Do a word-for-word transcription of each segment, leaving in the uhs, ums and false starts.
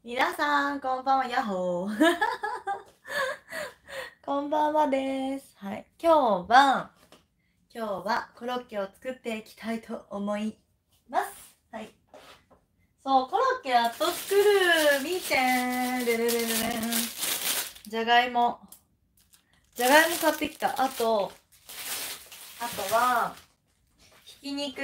皆さん、こんばんは、ヤッホー。こんばんはです。はい。今日は、今日はコロッケを作っていきたいと思います。はい。そう、コロッケやっと作る。見てー。でれれれれん。じゃがいも。じゃがいも買ってきた。あと、あとは、ひき肉。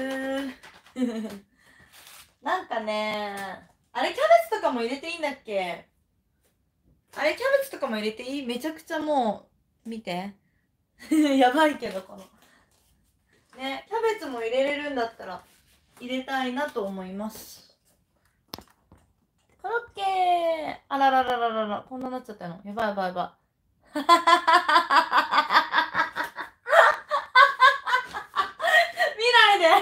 なんかね、あれキャベツとかも入れていいんだっけ？あれキャベツとかも入れていい？めちゃくちゃもう、見て。やばいけど、この。ね、キャベツも入れれるんだったら、入れたいなと思います。コロッケー。あらららららら、こんななっちゃったの。やばいやばいやばい。見ないで。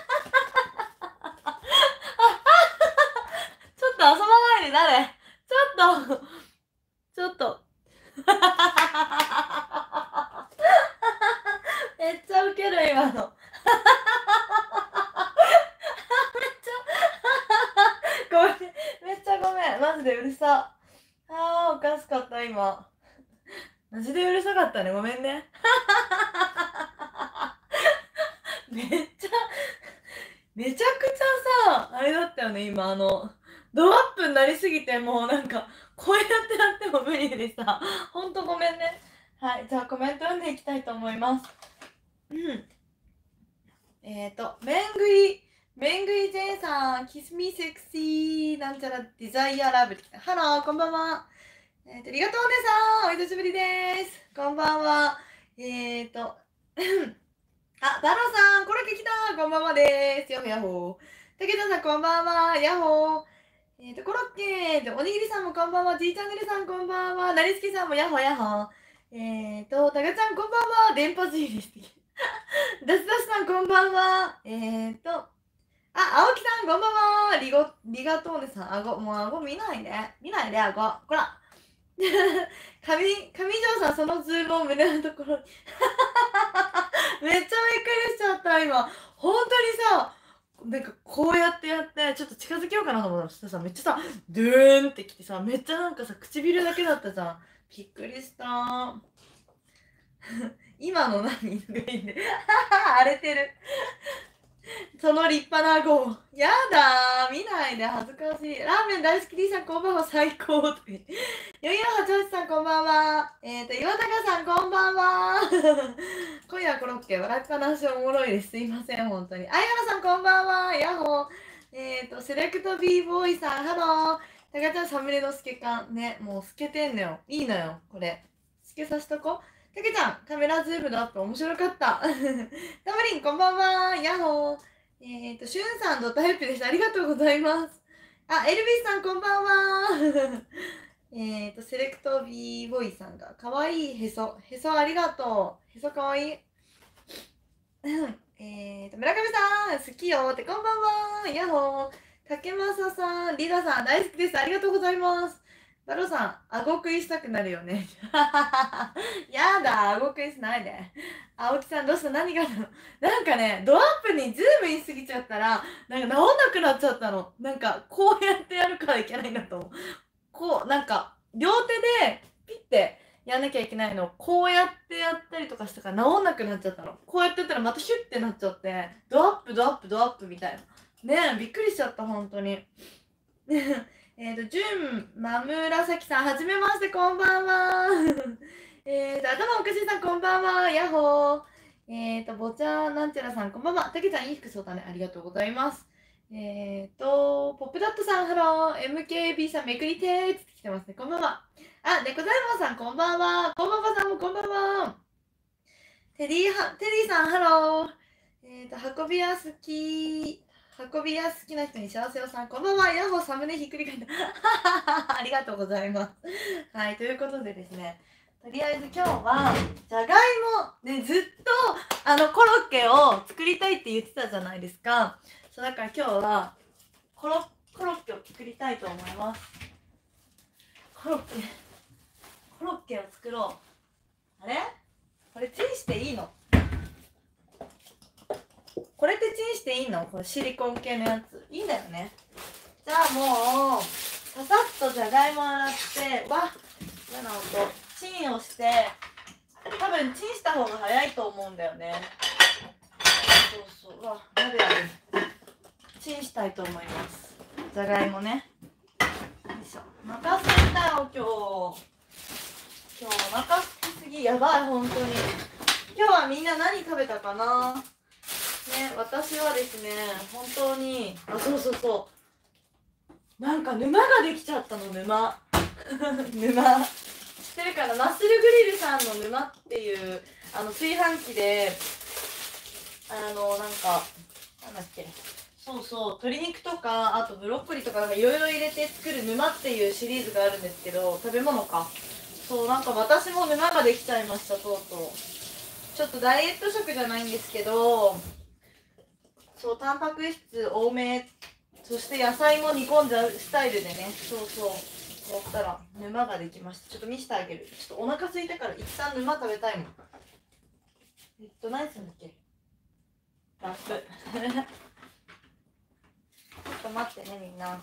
ちょっと遊ばないで、誰？ちょっと、ちょっと。めっちゃウケる、今の。めっちゃ、ごめん。めっちゃごめん。マジでうるさ。あー、おかしかった、今。マジでうるさかったね。ごめんね。めっちゃ、めちゃくちゃさ、あれだったよね、今、あの、ドアップになりすぎて、もうなんか、こうやってやっても無理でさ、ほんとごめんね。はい、じゃあコメント読んでいきたいと思います。うん。えーと、めんぐい、めんぐい J さん、キスミセクシー、なんちゃらデザイアラブって来た。ハロー、こんばんは。えーと、ありがとうお姉さん、お久しぶりです。こんばんは。えーと、あ、バロさん、コロッケ来た。こんばんはです。ヤッホーヤッホー。たけたさん、こんばんは。ヤッホー。えーと、コロッケー。おにぎりさんもこんばんは。G チャンネルさん、こんばんは。なりすけさんもヤッホーヤッホー。えーと、たかちゃん、こんばんは。電波尻です。ダスダスさん、こんばんは。えーと、あ、青木さん、こんばんは。リゴ、リガトーネさん、あご、もうあご見ないで。見ないで、あご。こら。上、上条さん、そのズームを胸のところに。めっちゃびっくりしちゃった、今。本当にさ、なんかこうやってやって、ちょっと近づけようかなと思ったらさ、めっちゃさ、ドゥーンってきてさ、めっちゃなんかさ、唇だけだったじゃん。びっくりした。今の何グリーンで。荒れてる。その立派な顎。やだー。見ないで。恥ずかしい。ラーメン大好き D さん、こんばんは。最高。とか言って。よいよはちはちさん、こんばんは。えっ、ー、と、岩高さん、こんばんは。今夜はコロッケ、笑いっぱなしおもろいです。すいません、本当に。あやなさん、こんばんは。ヤッホー。えっ、ー、と、セレクト B ボーイさん、ハロー。たかちゃん、サムネの透け感。ね、もう透けてんのよ。いいのよ、これ。透けさしとこ。たけちゃん、カメラズームのアップ面白かった。たまりん、こんばんは。ヤッホー。えっ、ー、と、しゅんさん、ドタイプでした。ありがとうございます。あ、エルビスさん、こんばんは。えっと、セレクト B ボーイさんが、かわいいへそ。へそありがとう。へそかわいい。えっと、村上さん、好きよって、こんばんは。ヤッホー。竹正さん、リダさん、大好きです。ありがとうございます。バロさん、顎食いしたくなるよね。やだ、顎食いしないで。青木さん、どうした？何があるの？なんかね、ドアップにズームインすぎちゃったら、なんか治んなくなっちゃったの。なんか、こうやってやるからいけないんだと思う。こう、なんか、両手で、ピッてやんなきゃいけないのを、こうやってやったりとかしたから治んなくなっちゃったの。こうやってやったらまたヒュッてなっちゃって、ドアップ、ドアップ、ドアップみたいな。ねえ、びっくりしちゃった、本当に。えっと、じゅん、まむらさきさん、はじめまして、こんばんは。えっと、頭おかしいさん、こんばんは。ヤッホー。えっと、ぼちゃなんちゃらさん、こんばんは。たけちゃん、いい服装だね。ありがとうございます。えっと、ポップダットさん、ハロー。エムケービー さん、めくりてーって来てますね。こんばんは。あ、猫大門さん、こんばんは。こんばんはさんもこんばんは。テリーは、テリーさん、ハロー。えっと、運び屋好き。運び屋好きな人に幸せをさん、こんばんは。ヤッホー、サムネひっくり返った。ありがとうございます。はい、ということでですね、とりあえず今日は、じゃがいも、ね、ずっと、あの、コロッケを作りたいって言ってたじゃないですか。そう、だから今日は、コロ、コロッケを作りたいと思います。コロッケ、コロッケを作ろう。あれ？これチンしていいの？これってチンしていいの？これシリコン系のやつ。いいんだよね。じゃあもう、ささじゃがいも洗って、わっ嫌な音、チンをして、多分チンした方が早いと思うんだよね。そうそう、うわ鍋ある。チンしたいと思います。じゃがいもね。よいしょ。お腹すいたよ今日。今日お腹すきすぎ、やばい本当に。今日はみんな何食べたかな。ね、私はですね、本当に、あ、そうそうそう。なんか沼ができちゃったの、沼。沼。知ってるかな、マッスルグリルさんの沼っていう、あの炊飯器で、あの、なんか、なんだっけ。そうそう、鶏肉とか、あとブロッコリーとかいろいろ入れて作る沼っていうシリーズがあるんですけど、食べ物か。そう、なんか私も沼ができちゃいました、とうとう。ちょっとダイエット食じゃないんですけど、そう、タンパク質多め、そして野菜も煮込んじゃうスタイルでね、そうそう、やったら沼ができました。ちょっと見せてあげる。ちょっとお腹空いたから一旦沼食べたいもん。えっと、何するんだっけ、ラップ。ちょっと待ってね、みんな。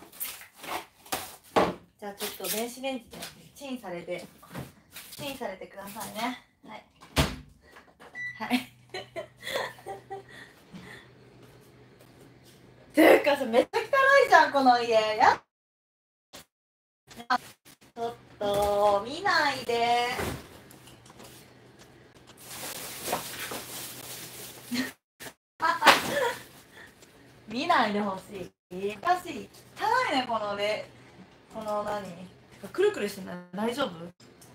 じゃあちょっと電子レンジでチンされて、チンされてくださいね。はい。はい。ていうかさ、めっちゃ汚いじゃん、この家。やちょっと、見ないで。見ないでほしい。おかしい。汚いね、このね。この何くるくるしてない、大丈夫。め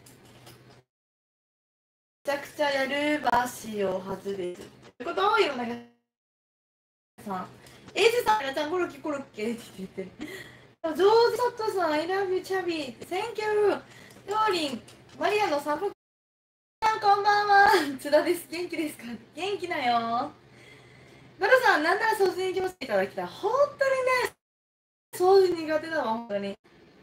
ちゃくちゃやるばしを外れるってこと多いよね。さんエイジさんがちゃんコロッケコロッケって言ってる。上手だったさん、I love you チャビ Thank you ローリン、マリアの散歩さんこんばんは。津田です。元気ですか。元気だよ。ガロさん、なんなら掃除に行きますいただきたい。本当にね、掃除苦手だわ、本当に。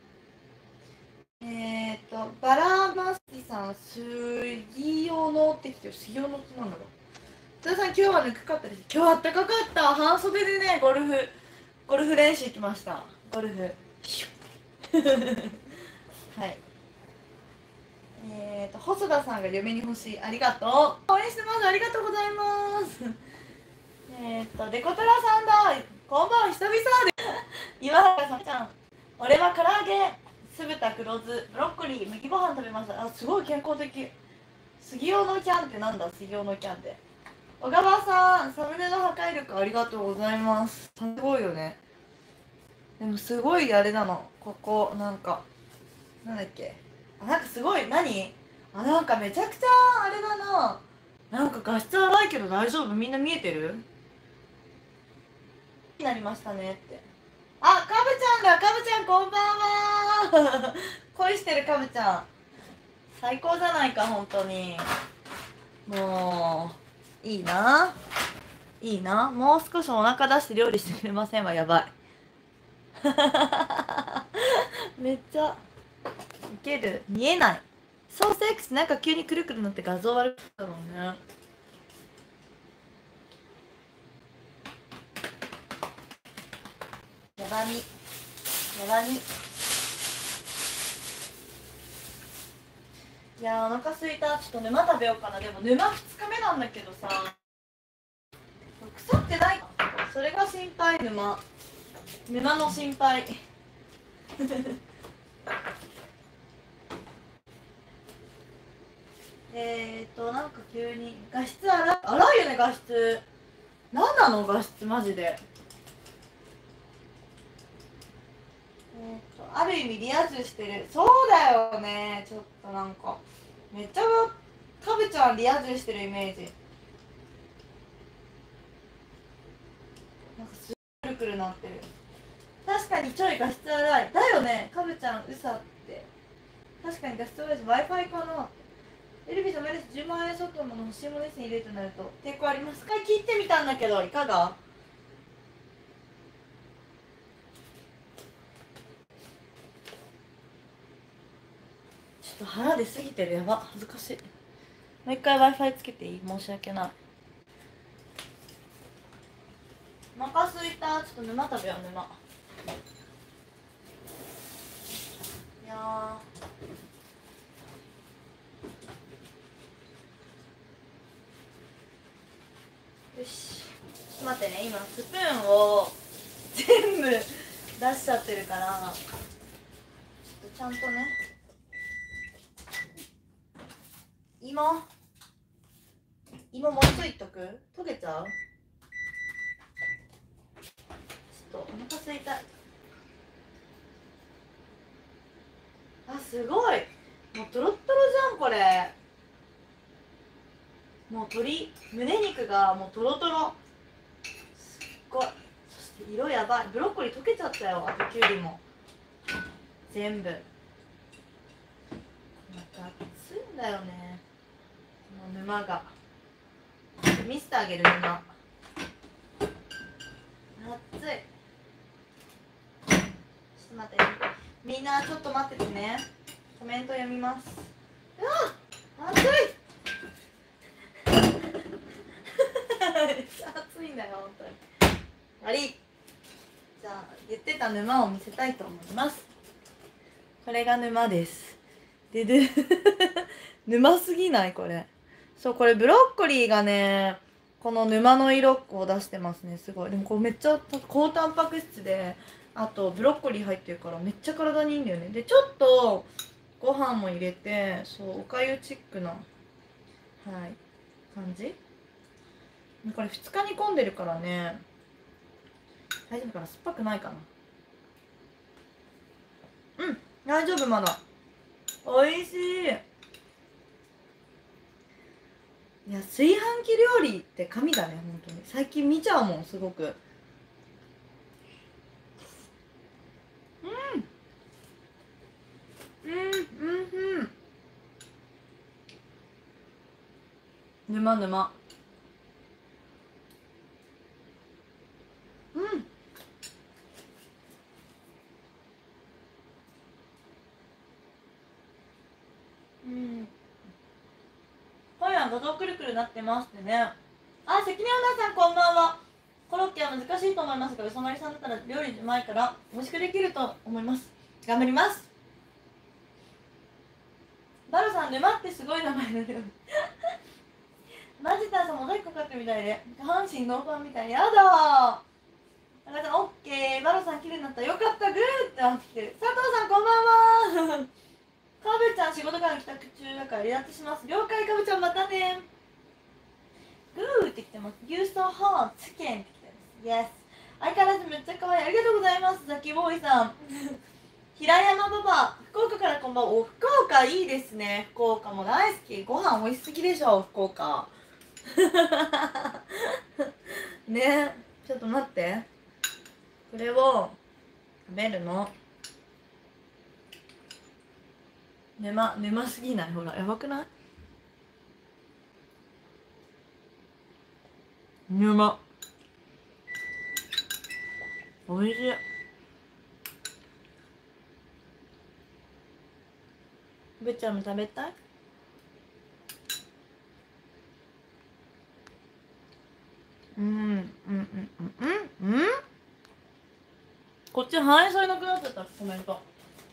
えっ、ー、と、バラマスティさん、杉用のってきてる。杉用のってなんだろう。津田さん、今日はぬくかったです。今日あったかかった。半袖でね、ゴルフ、ゴルフ練習行きました。ゴルフ。はい。えーと、細田さんが嫁に欲しい。ありがとう。応援してます。ありがとうございます。えーと、デコトラさんだ。こんばんは、久々で。岩原さんちゃん。俺は唐揚げ、酢豚黒酢、ブロッコリー、麦ご飯食べました。あ、すごい健康的。杉用のキャンってなんだ、杉用のキャンって。小川さん、サムネの破壊力ありがとうございます。すごいよね。でもすごいあれなの。ここ、なんか、なんだっけ。あ、なんかすごい、何あ、なんかめちゃくちゃあれだな。なんか画質荒いけど大丈夫、みんな見えてるになりましたねって。あ、カブちゃんだ、カブちゃんこんばんは。恋してるカブちゃん。最高じゃないか、本当に。もう、いいな。いいな。もう少しお腹出して料理してくれませんわ、やばい。めっちゃ、いける。見えない。ソース X なんか急にくるくるなって画像悪かったろうね。やばみ。やばみ。いやーお腹すいた。ちょっと沼食べようかな。でも沼ふつかめなんだけどさ、腐ってない。それが心配。沼沼の心配。えーとなんか急に画質荒い荒いよね。画質何なの、画質マジで。えーとある意味リア充してる。そうだよね。ちょっとなんかめっちゃカブちゃんリア充してるイメージ。なんかすごいくるくるなってる。確かにちょい画質荒い。だよね、カブちゃんうさって。確かに画質悪いし Wi-Fi かな。エルビスのメルスじゅうまんえん相当もの欲しいものですに入れるとなると抵抗あります。一回切ってみたんだけどいかが。ちょっと腹出すぎてる。やば、恥ずかしい。もう一回 Wi-Fi つけていい。申し訳ない。お腹すいた。ちょっと沼食べよう。沼待ってね、今スプーンを全部出しちゃってるからちょっとちゃんとね、芋芋もうついとく？溶けちゃう？ちょっとお腹すいた。あ、すごい、もうトロットロじゃんこれ。もう鶏胸肉がもうトロトロ、すっごい。そして色やばい。ブロッコリー溶けちゃったよ。あとキュウリも全部。また熱いんだよね、この沼が。見せてあげる沼。熱い。ちょっと待って、みんなちょっと待っててね、コメント読みます。うわっ熱いめっちゃ暑いんだよ本当に。悪い。じゃあ言ってた沼を見せたいと思います。これが沼です。でで沼すぎないこれ。そう、これブロッコリーがね、この沼の色を出してますね。すごい。でもこれめっちゃ高タンパク質で、あとブロッコリー入ってるからめっちゃ体にいいんだよね。でちょっとご飯も入れて、そうおかゆチックな、はい、感じ。これふつか煮込んでるからね、大丈夫かな、酸っぱくないかな。うん、大丈夫。まだおいしい。いや、炊飯器料理って神だね本当に。最近見ちゃうもんすごく。うんうんうんうん。沼沼。うんうん。今夜は画像くるくるなってますってね。あ、関根アナさんこんばんは。コロッケは難しいと思いますが、うそまりさんだったら料理うまいから美味しくできると思います。頑張ります。バルさん、沼ってすごい名前だよマジターさんもモザイクかかってるみたいで、下半身ノーパンみたい。やだー。中田さん、オッケー。バルさん、綺麗になった。よかった、グーってなってきてる。佐藤さん、こんばんはかぶちゃん、仕事から帰宅中だから離脱します。了解、かぶちゃん、またね。グーってきてます。ユーストハーツチキンってきてます。イエス。相変わらずめっちゃ可愛い。ありがとうございます、ザキボーイさん平山パパ、福岡からこんばんは。お、福岡いいですね。福岡も大好き。ご飯美味しすぎでしょ、福岡ね。ちょっと待って、これを食べるの。沼沼すぎない？ほらやばくない？沼。おいしい。ぶっちゃんも食べたい？うんうんうんうんうんうん。こっち反映されなくなっちゃったコメント。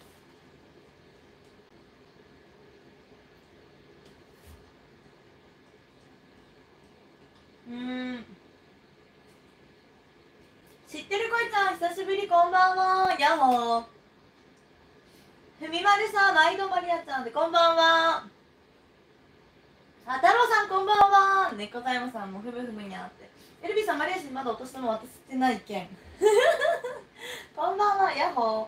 うん。知ってるこいちゃん、久しぶり。こんばんは。やっほー。ふみまるさん、毎度マリアちゃんでこんばんは。あ、太郎さんこんばんは。猫タイムさんもふむふむにゃって。エルビーさん、マリア氏まだ落としたの渡してないけんこんばんは。やっほー。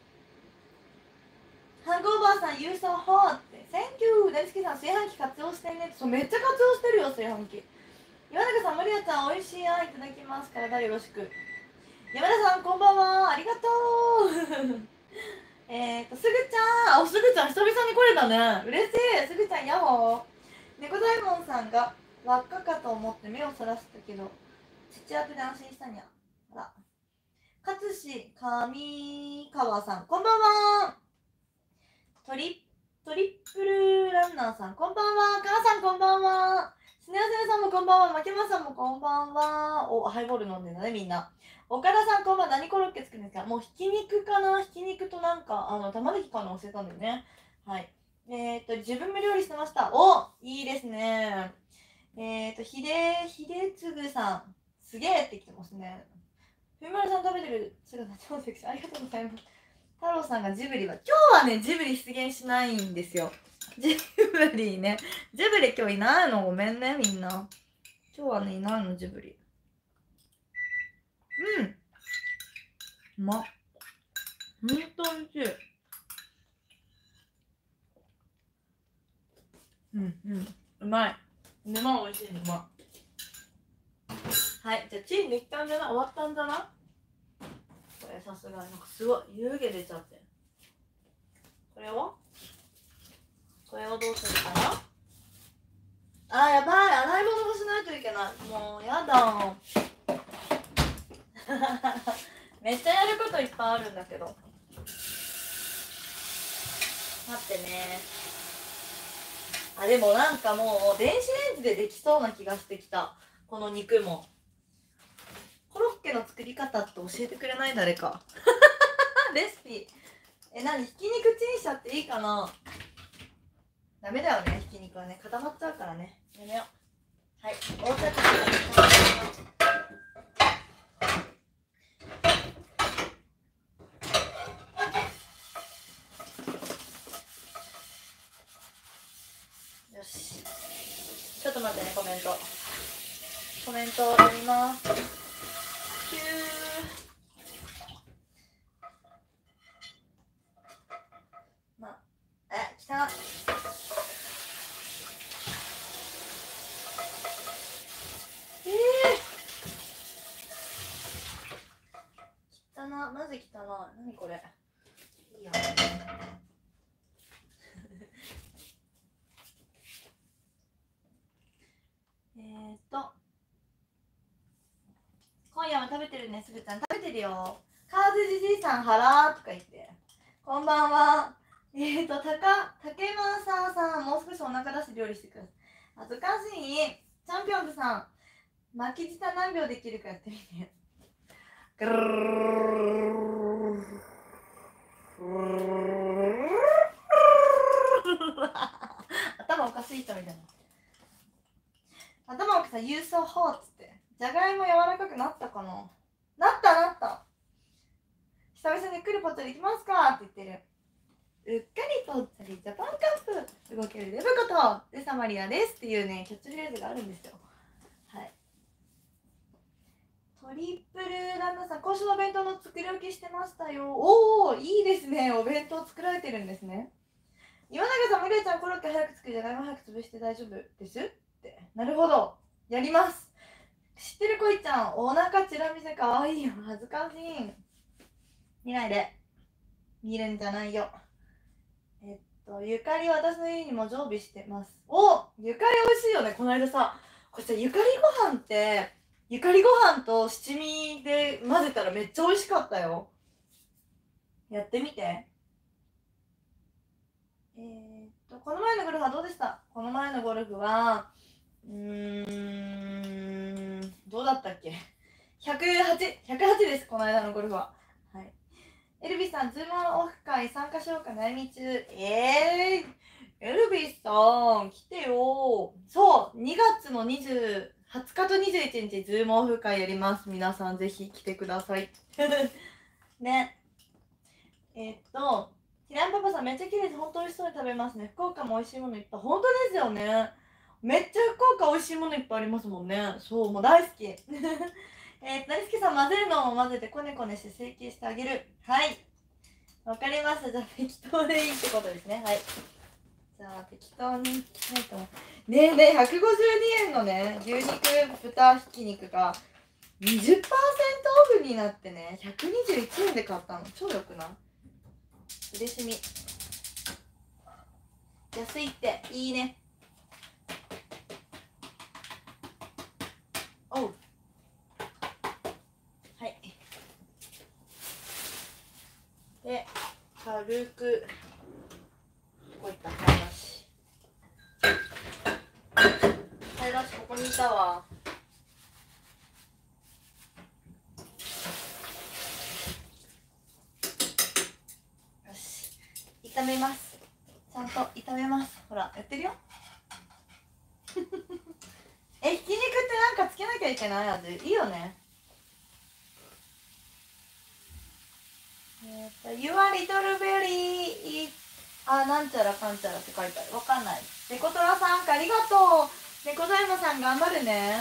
ハングオーバーさん、ユーソーホーって。Thank you。大輔さん、炊飯器活用してね。そう、めっちゃ活用してるよ、炊飯器。岩永さん、マリアちゃん、おいしいあんいただきます。体よろしく。山田さん、こんばんは。ありがとうえっと、すぐちゃん。お、すぐちゃん、久々に来れたね。嬉しい。すぐちゃん、やっほー。猫大門さんが輪っかかと思って目をそらしたけど、父当てで安心したにゃ。あら。勝志上川さん、こんばんは。トリトリプルランナーさん、こんばんは。母さん、こんばんは。スネアセネさんもこんばんは。マケマさんもこんばんは。お、ハイボール飲んでるんだね、みんな。岡田さん、こんばんは。何コロッケ作るんですか？もうひき肉かな。ひき肉となんか、あの、玉ねぎかな忘れたんだよね。はい。えっと、自分も料理してました。お、いいですね。えっと、ひで、ひでつぐさん。 すげえってきてますね。ふみまるさん食べてる姿超セクシー、ありがとうございます。太郎さんがジブリは今日はねジブリ出現しないんですよ。ジブリね、ジブリ今日いないの、ごめんねみんな。今日はねいないのジブリ。うん、うまっ、ほんとおいしい。うんうん、うまい。沼おいしい沼。はい、じゃあチンできたんじゃない、終わったんじゃない。これさすがになんかすごい湯気出ちゃって。これをこれをどうするかな。あーやばい、洗い物もしないといけない。もうやだめっちゃやることいっぱいあるんだけど。待ってね。あ、でもなんかもう電子レンジでできそうな気がしてきた。この肉も。コロッケの作り方って教えてくれない誰かレシピ。え、なに、ひき肉チンしちゃっていいかな。ダメだよね、ひき肉はね固まっちゃうからね、やめよう。はい、大さじよし、ちょっと待ってね、コメントコメント読みます。キュー。まあ、え、汚っ。えー、汚な、マジ汚い。何これ。いいやえーっと今夜も食べてるね、すぐちゃん。食べてるよ。カーズじじいさん、はらーとか言って。こんばんは。えーと、たか、たけまささん、もう少しお腹出して料理してください。恥ずかしい。チャンピオンズさん、巻き舌何秒できるかやってみて。ぐるー頭おかしい人みたいな。頭おかしい、ユーソーホーっつって。じゃがいも柔らかくなったかな。なったなった。久々にゆっくりぽっちゃり行きますかって言ってる。うっかりぽっちゃりジャパンカップ動けるデブことルサマリアですっていうねキャッチフレーズがあるんですよ。はい。トリプルランナーさん、今週のお弁当の作り置きしてましたよ。おお、いいですね。お弁当作られてるんですね。岩永さん、みれいちゃん、コロッケ早く作り、じゃがいも早く潰して大丈夫ですって。なるほど。やります。知ってるこいちゃん、お腹チラ見せかわいいよ。恥ずかしい。見ないで。見るんじゃないよ。えっと、ゆかり私の家にも常備してます。お、ゆかり美味しいよね。この間さ、これさ、ゆかりご飯って、ゆかりご飯と七味で混ぜたらめっちゃ美味しかったよ。やってみて。えー、っと、この前のゴルフはどうでした？この前のゴルフは、うーん、どうだったっけ？ ひゃくはち、ひゃくはちです、この間のゴルフは。はい。エルビスさん、ズームオフ会参加しようか悩み中。えー、エルビスさん、来てよ。そう、にがつのにじゅう、はつかとにじゅういちにち、ズームオフ会やります。皆さん、ぜひ来てください。ね。えー、っと、キランパパさん、めっちゃ綺麗で、本当美味しそうに食べますね。福岡も美味しいものいっぱい。本当ですよね。めっちゃ福岡美味しいものいっぱいありますもんね。そう、もう大好き。えー、なりすけさん、混ぜるのを混ぜてこねこねして成形してあげる。はい。わかりました。じゃあ適当でいいってことですね。はい。じゃあ適当に。はいと。ねえねえ、ひゃくごじゅうにえんのね、牛肉、豚ひき肉が にじゅっパーセント オフになってね、ひゃくにじゅういちえんで買ったの。超よくない？嬉しみ。安いっていいね。おう。はい。で、軽く、こういった菜箸。菜箸ここにいたわ。よし。炒めます。ちゃんと炒めます。ほら、やってるよ。 え、ひき肉ってなんかつけなきゃいけない味いいよね。えー、と You are little berry あ、なんちゃらかんちゃらって書いてある。わかんない。猫虎さんありがとう。猫座山さん頑張るね。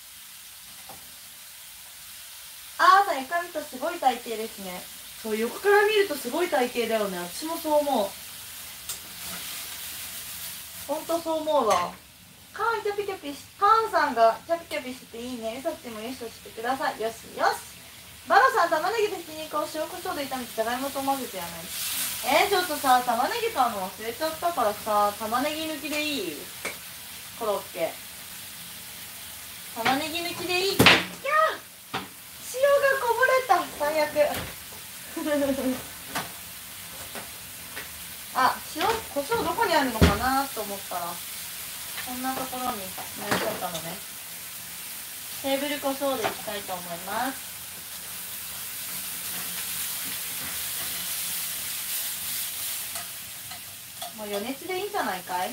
あーさん、床見るとすごい体型ですね。そう、横から見るとすごい体型だよね。私もそう思う。ほんとそう思うわ。カーンキャピキャピし、カーンさんがキャピキャピしてていいね。うさちもよしとしてください。よしよし。バロさん、玉ねぎとひき肉を塩コショウで炒めてじゃがいもと混ぜてやない。えー、ちょっとさ、玉ねぎ買うの忘れちゃったからさ、玉ねぎ抜きでいい？コロッケ。玉ねぎ抜きでいい？いやー、塩がこぼれた。最悪。あ、塩、胡椒どこにあるのかなと思ったら、こんなところになりちゃったのね。テーブル胡椒でいきたいと思います。もう余熱でいいんじゃないかい？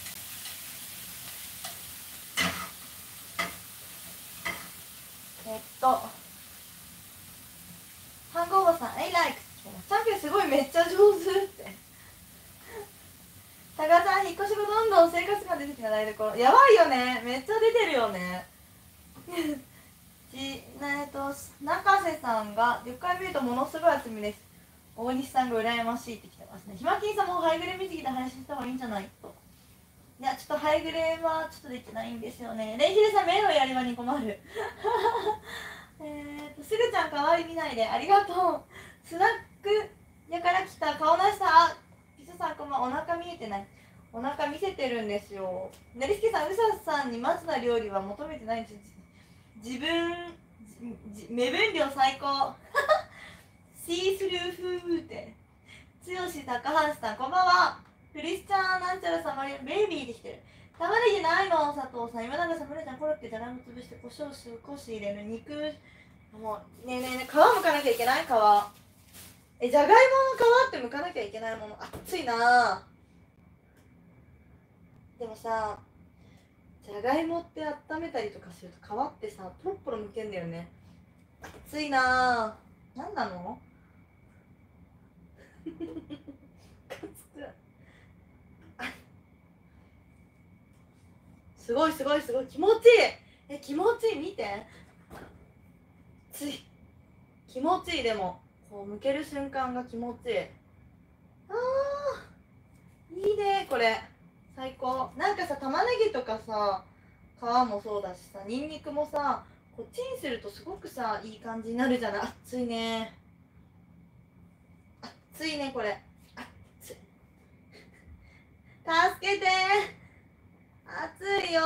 えっとハンゴーバーさん、I like チャンピオンすごいめっちゃ上手ってタガさん、引っ越し後どんどん生活感出てきた台所。やばいよね、めっちゃ出てるよねち、えっと中瀬さんがでっかい見るとものすごい厚みです。大西さんが羨ましいってきてますね。ひまきんさんもハイグレ水着で配信した方がいいんじゃないと。いや、ちょっとハイグレはちょっとできないんですよね。レイヒルさん、目のやり場に困るえーとすぐちゃんかわいい見ないでありがとう。スナックやから来た顔なしさん、あ、ピザさんこんばん、お腹見えてない。お腹見せてるんですよ。なりすけさん、うささんに松田料理は求めてないんです。自分じ目分量最高シースルー風って剛高橋さんこんばんは。クリスチャンなんちゃらさまベイビーできてる。玉ねぎないの佐藤さん。今永さん、むねちゃん、コロッケじゃがいも潰して胡椒少し入れる。肉もうねえねえねえ、皮むかなきゃいけない。皮えじゃがいもの皮ってむかなきゃいけないもの。熱いな。でもさ、じゃがいもって温めたりとかすると皮ってさポロポロむけんだよね。熱いな。何なのすごいすごいすごい気持ちいい。え気持ちいい、見て。つい気持ちいい。でもこう剥ける瞬間が気持ちいい。あーいいねこれ最高。なんかさ玉ねぎとかさ皮もそうだしさ、ニンニクもさこうチンするとすごくさいい感じになるじゃない。熱いね熱いねこれ。熱い助けて熱いよ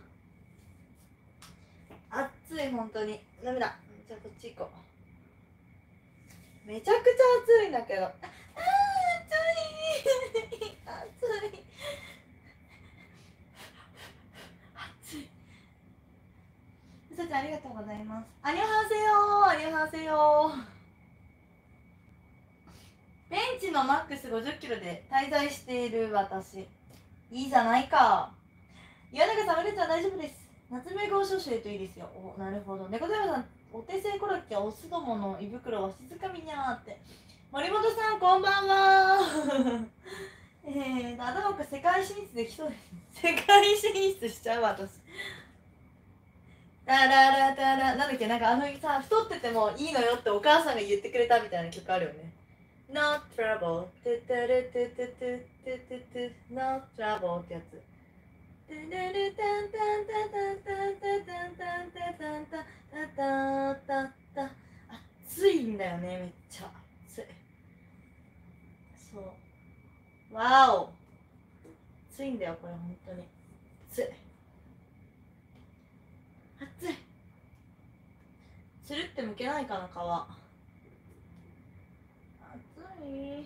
熱い本当にダメだ。じゃあこっち行こう。めちゃくちゃ熱いんだけど。あー熱い熱い熱い。うさちゃんありがとうございます。アニョハセヨーアニョハセヨー。ベンチのマックスごじゅっキロで滞在している私。いいじゃないか。岩永さん、むねちゃん大丈夫です。夏目号少々といいですよ。お、なるほど。猫山さん、お手製コロッケオスどもの胃袋は静かみにゃーって。森本さん、こんばんはえーと、頭が世界進出できそうです。世界進出しちゃう私。タララタラ、なんだっけ、なんかあのさ、太っててもいいのよってお母さんが言ってくれたみたいな曲あるよね。No trouble ててれてててててて No trouble ってやつ。てれれたんたんたんたんたんたんたんたんたんたんたんたんたんたん。暑いんだよね、めっちゃ暑い。そうわお暑いんだよこれ本当に暑い暑い。つるってむけないかな皮。暑い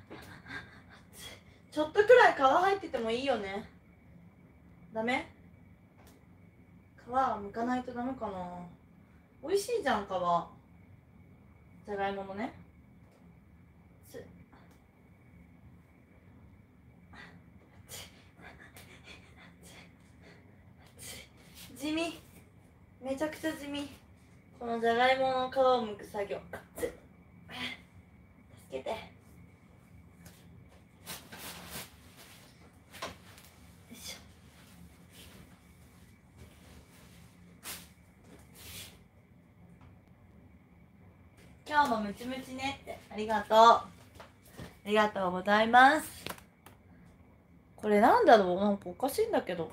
ちょっとくらい皮入っててもいいよね。ダメ？皮はむかないとダメかな。美味しいじゃん皮。じゃがいものね。つ地味、めちゃくちゃ地味。このじゃがいもの皮を剥く作業、あっつい、助けて。よいしょ。今日もムチムチねって、ありがとう、ありがとうございます。これなんだろう、なんかおかしいんだけど。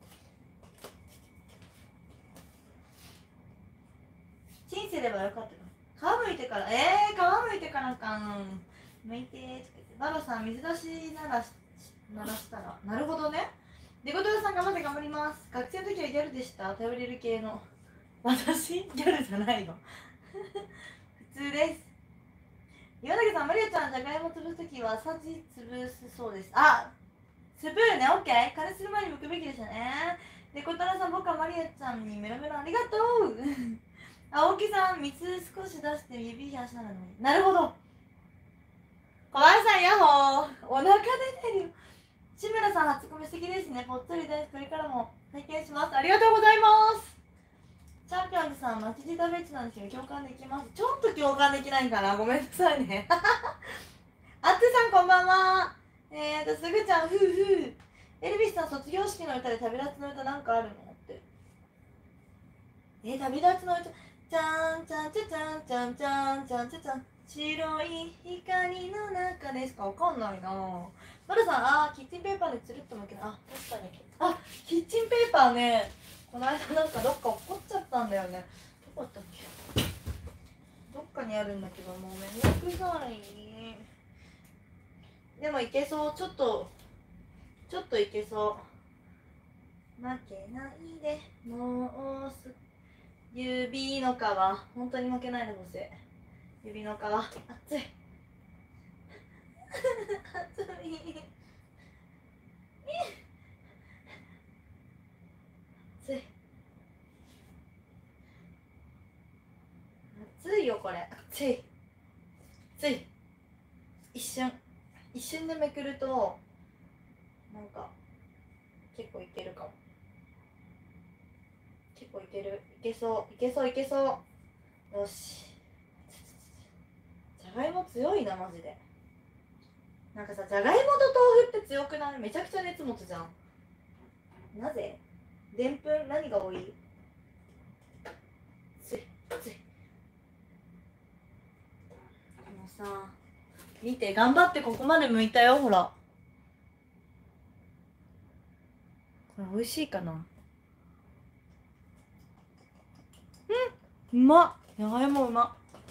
チンすればよかったの。皮むいてから、えー、皮むいてからかん。むいてーって。バロさん、水出しならし、ならしたら。なるほどね。デコトラさん、頑張って頑張ります。学生の時はギャルでした。頼れる系の。私ギャルじゃないの。普通です。岩崎さん、マリアちゃん、じゃがいも潰すときはさじ潰すそうです。あ、スプーンね、オッケー。加熱する前に剥くべきでしたね。で、小太郎さん、僕はマリアちゃんにメロメロありがとう。青木さん、水少し出して指冷やしたらのに。なるほど。小林さん、ヤッホー。お腹出てるよ。志村さん、初コミ素敵ですね。ぽっつりです。これからも拝見します。ありがとうございます。チャンピオンズさん、マチジタベッチなんですけど、共感できます。ちょっと共感できないかな。ごめんなさいね。あつさん、こんばんは。えーと、すぐちゃん、ふうふう。エルビスさん、卒業式の歌で旅立ちの歌なんかあるのって。えー、旅立ちの歌。ちゃんちゃんちゃちゃんちゃんちゃんちゃんちゃちゃん。白い光の中ですか。わかんないな。まるさん、あー、キッチンペーパーでつるっと巻けない。あ、確かに。あ、キッチンペーパーね。この間なんかどっか落っこっちゃったんだよね。どこだったっけ。どっかにあるんだけど、もうめんどくさい。でもいけそう。ちょっとちょっといけそう。負けないでもうす指の皮、本当に負けないでほしい。指の皮、熱い。熱い。熱い。熱いよこれ。熱い。熱い。一瞬一瞬でめくるとなんか結構いけるかも。結構いける。いけそう。いけそういけそう。よし。じゃがいも強いなマジで。なんかさ、じゃがいもと豆腐って強くない？めちゃくちゃ熱持つじゃん。なぜ？でんぷん何が多い？ついつい。もうさ、見て、頑張ってここまで剥いたよ、ほら。これ美味しいかな。うん、うまっ。じゃがいもうまっ。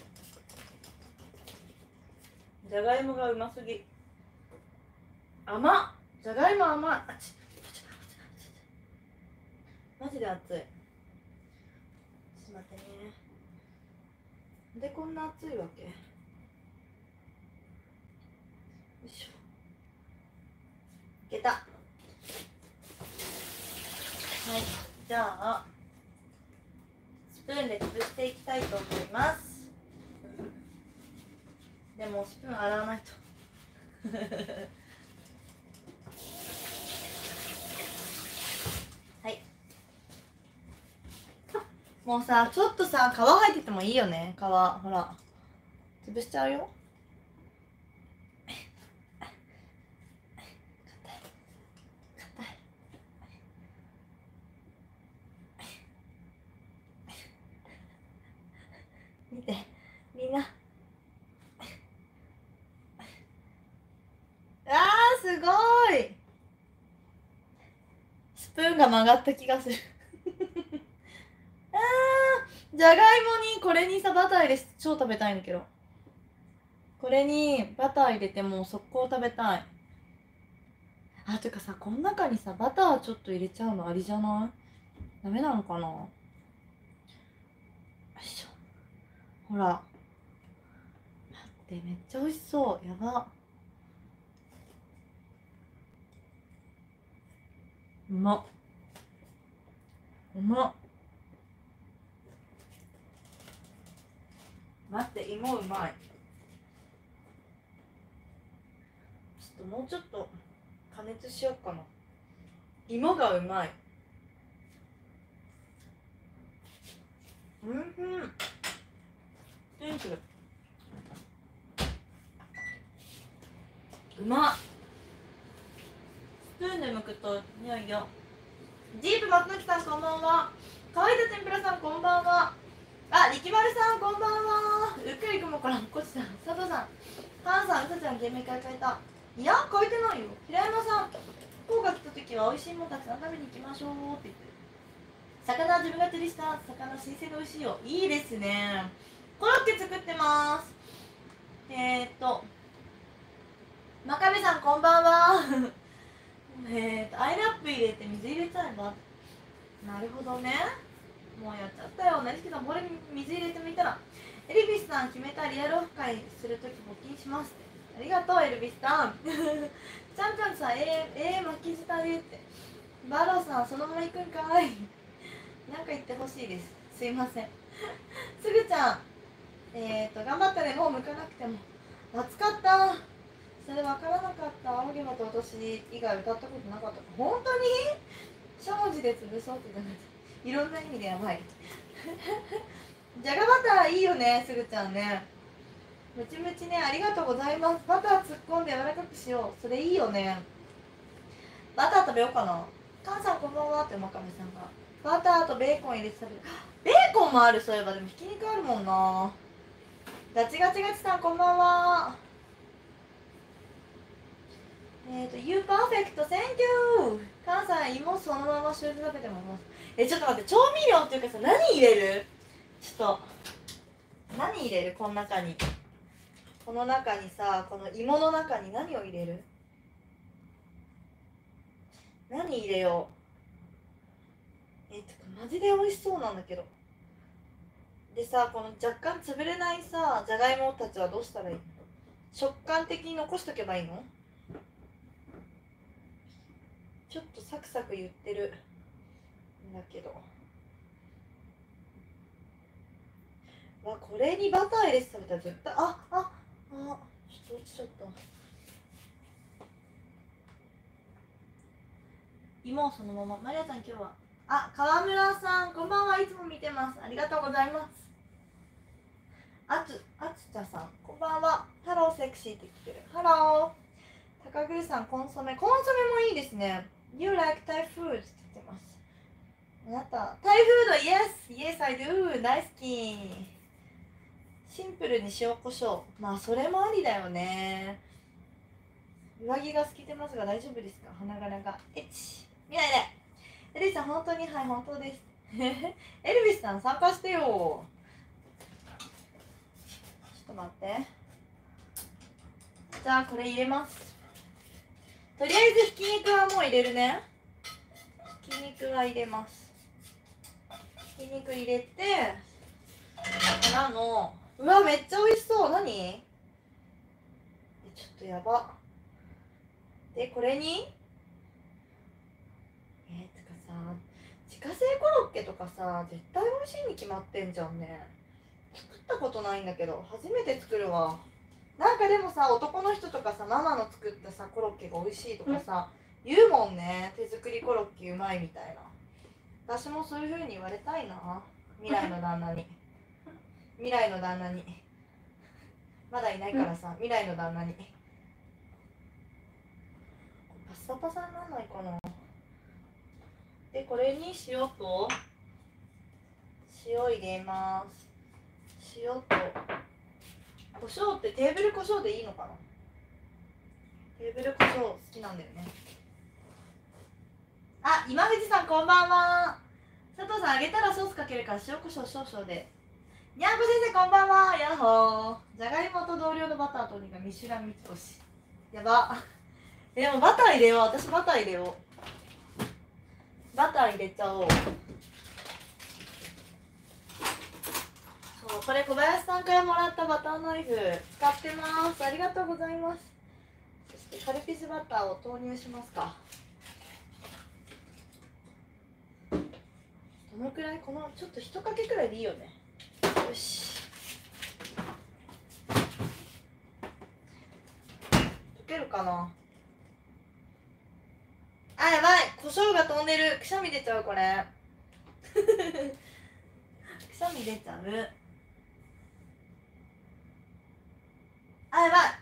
じゃがいもがうますぎ。甘っ。じゃがいも甘い。あっちマジで熱い。ちょっと待ってね。なんでこんな熱いわけ。よいしょ。いけた。はい、じゃあスプーンで潰していきたいと思います。でもスプーン洗わないとはい。もうさ、ちょっとさ、皮入っててもいいよね。皮、ほら潰しちゃうよ。見て、みんな。あー、すごい。スプーンが曲がった気がするあー、じゃがいもにこれにさ、バター入れて超食べたいんだけど。これにバター入れてもう速攻食べたい。あ、てかさ、この中にさ、バターちょっと入れちゃうのありじゃない？ダメなのかな？よいしょ。ほら。待って、めっちゃ美味しそう。やば。うまっ。うまっ。待って、芋うまい。ちょっともうちょっと加熱しようかな。芋がうまい。 うんうんシンプルうまっ。スプーンで剥くと匂いよ。ジープ松木さんこんばんは。乾いた天ぷらさんこんばんは。あ、力丸さんこんばんは。うっかり雲から落っこちた。佐藤さん、ハンさん、うさちゃん、芸名会変えた。いや、変えてないよ。平山さん、福岡来た時は美味しいものたくさん食べに行きましょうって言ってる。魚は自分が釣りした魚新鮮で美味しいよ。いいですね。コロッケ作ってます。えー、っと真壁さんこんばんは。えーっとアイラップ入れて水入れちゃえば。なるほどね。もうやっちゃったよ。なじきさん、これ水入れてみたら。エルビスさん決めたリアルオフ会するとき募金しますって。ありがとうエルビスさん。ちゃんちゃんさん、えー、えー、巻き舌でって。バローさん、そのまま行くんかい。なんか言ってほしいです。すいません。すぐちゃん、えーと、頑張ったね。もう向かなくても。暑かった。それ分からなかった。青毛と私以外歌ったことなかった。本当にしゃもじで潰そうって言っていろんな意味でやばい。じゃがバターいいよね、すぐちゃんね。ムチムチね、ありがとうございます。バター突っ込んで柔らかくしよう。それいいよね。バター食べようかな。カンさんこんばんはって真壁さんが。バターとベーコン入れて食べる。ベーコンもある、そういえば。でもひき肉あるもんな。ガチガチガチさんこんばんは。えっ、ー、と、You perfect, thank you! 関西芋そのまま塩で食べてもらいます。え、ちょっと待って、調味料っていうかさ、何入れる？ちょっと、何入れる？この中に。この中にさ、この芋の中に何を入れる？何入れよう。え、てか、マジで美味しそうなんだけど。でさ、この若干潰れないさ、じゃがいもたちはどうしたらいいの？食感的に残しとけばいいの？ちょっとサクサク言ってるんだけど。わ、これにバター入れて食べたら絶対、あ、あ、あ、ちょっと落ちちゃった。芋そのまま。マリアさん今日は。あ、川村さん、こんばんは。いつも見てます。ありがとうございます。あつ、あつちゃさん、こんばんは。ハローセクシーって来てる。ハロー。高栗さん、コンソメ。コンソメもいいですね。You like Thai food って言ってます。あなた、タイフード、Yes! Yes, I do! 大好き。シンプルに塩コショウ。まあ、それもありだよね。上着が透けてますが大丈夫ですか？花柄が。えち。見ないで。エリーさん、本当に、はい、本当です。エルビスさん、参加してよ。ちょっと待って。じゃあ、これ入れます。とりあえず、ひき肉はもう入れるね。ひき肉は入れます。ひき肉入れて、からの、うわ、めっちゃ美味しそう。何？え、ちょっとやば。で、これに、えー、つかさ、自家製コロッケとかさ、絶対美味しいに決まってんじゃんね。作ったことないんだけど、初めて作るわ。なんかでもさ、男の人とかさ、ママの作ったさ、コロッケが美味しいとかさ、言うもんね。手作りコロッケうまいみたいな。私もそういう風に言われたいな。未来の旦那に。未来の旦那に。まだいないからさ、未来の旦那に。パッサパサにならないかな。で、これに塩と、塩入れます。塩と、胡椒ってテーブル胡椒でいいのかな？テーブル胡椒好きなんだよね。あ、今藤さんこんばんは。佐藤さん、揚げたらソースかけるから塩コショウ少々で。にゃんこ先生こんばんは。やっほー。じゃがいもと同量のバターとにがミシュラン三つ星。やば。え、でもバター入れよう。私バター入れよう。バター入れちゃおう。そう、これ小林さんからもらったバターナイフ使ってます。ありがとうございます。そしてカルピスバターを投入しますか。どのくらい？このちょっと一かけくらいでいいよね。よし。溶けるかな。あ、やばい。胡椒が飛んでる。くしゃみ出ちゃうこれ。くしさみ出ちゃう。あ、やばい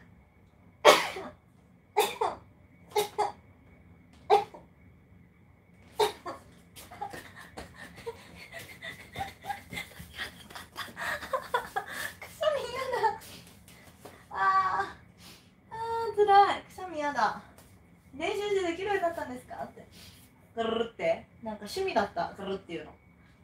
練習してできるようになったんですかってぐるるってなんか趣味だったぐるるっていうの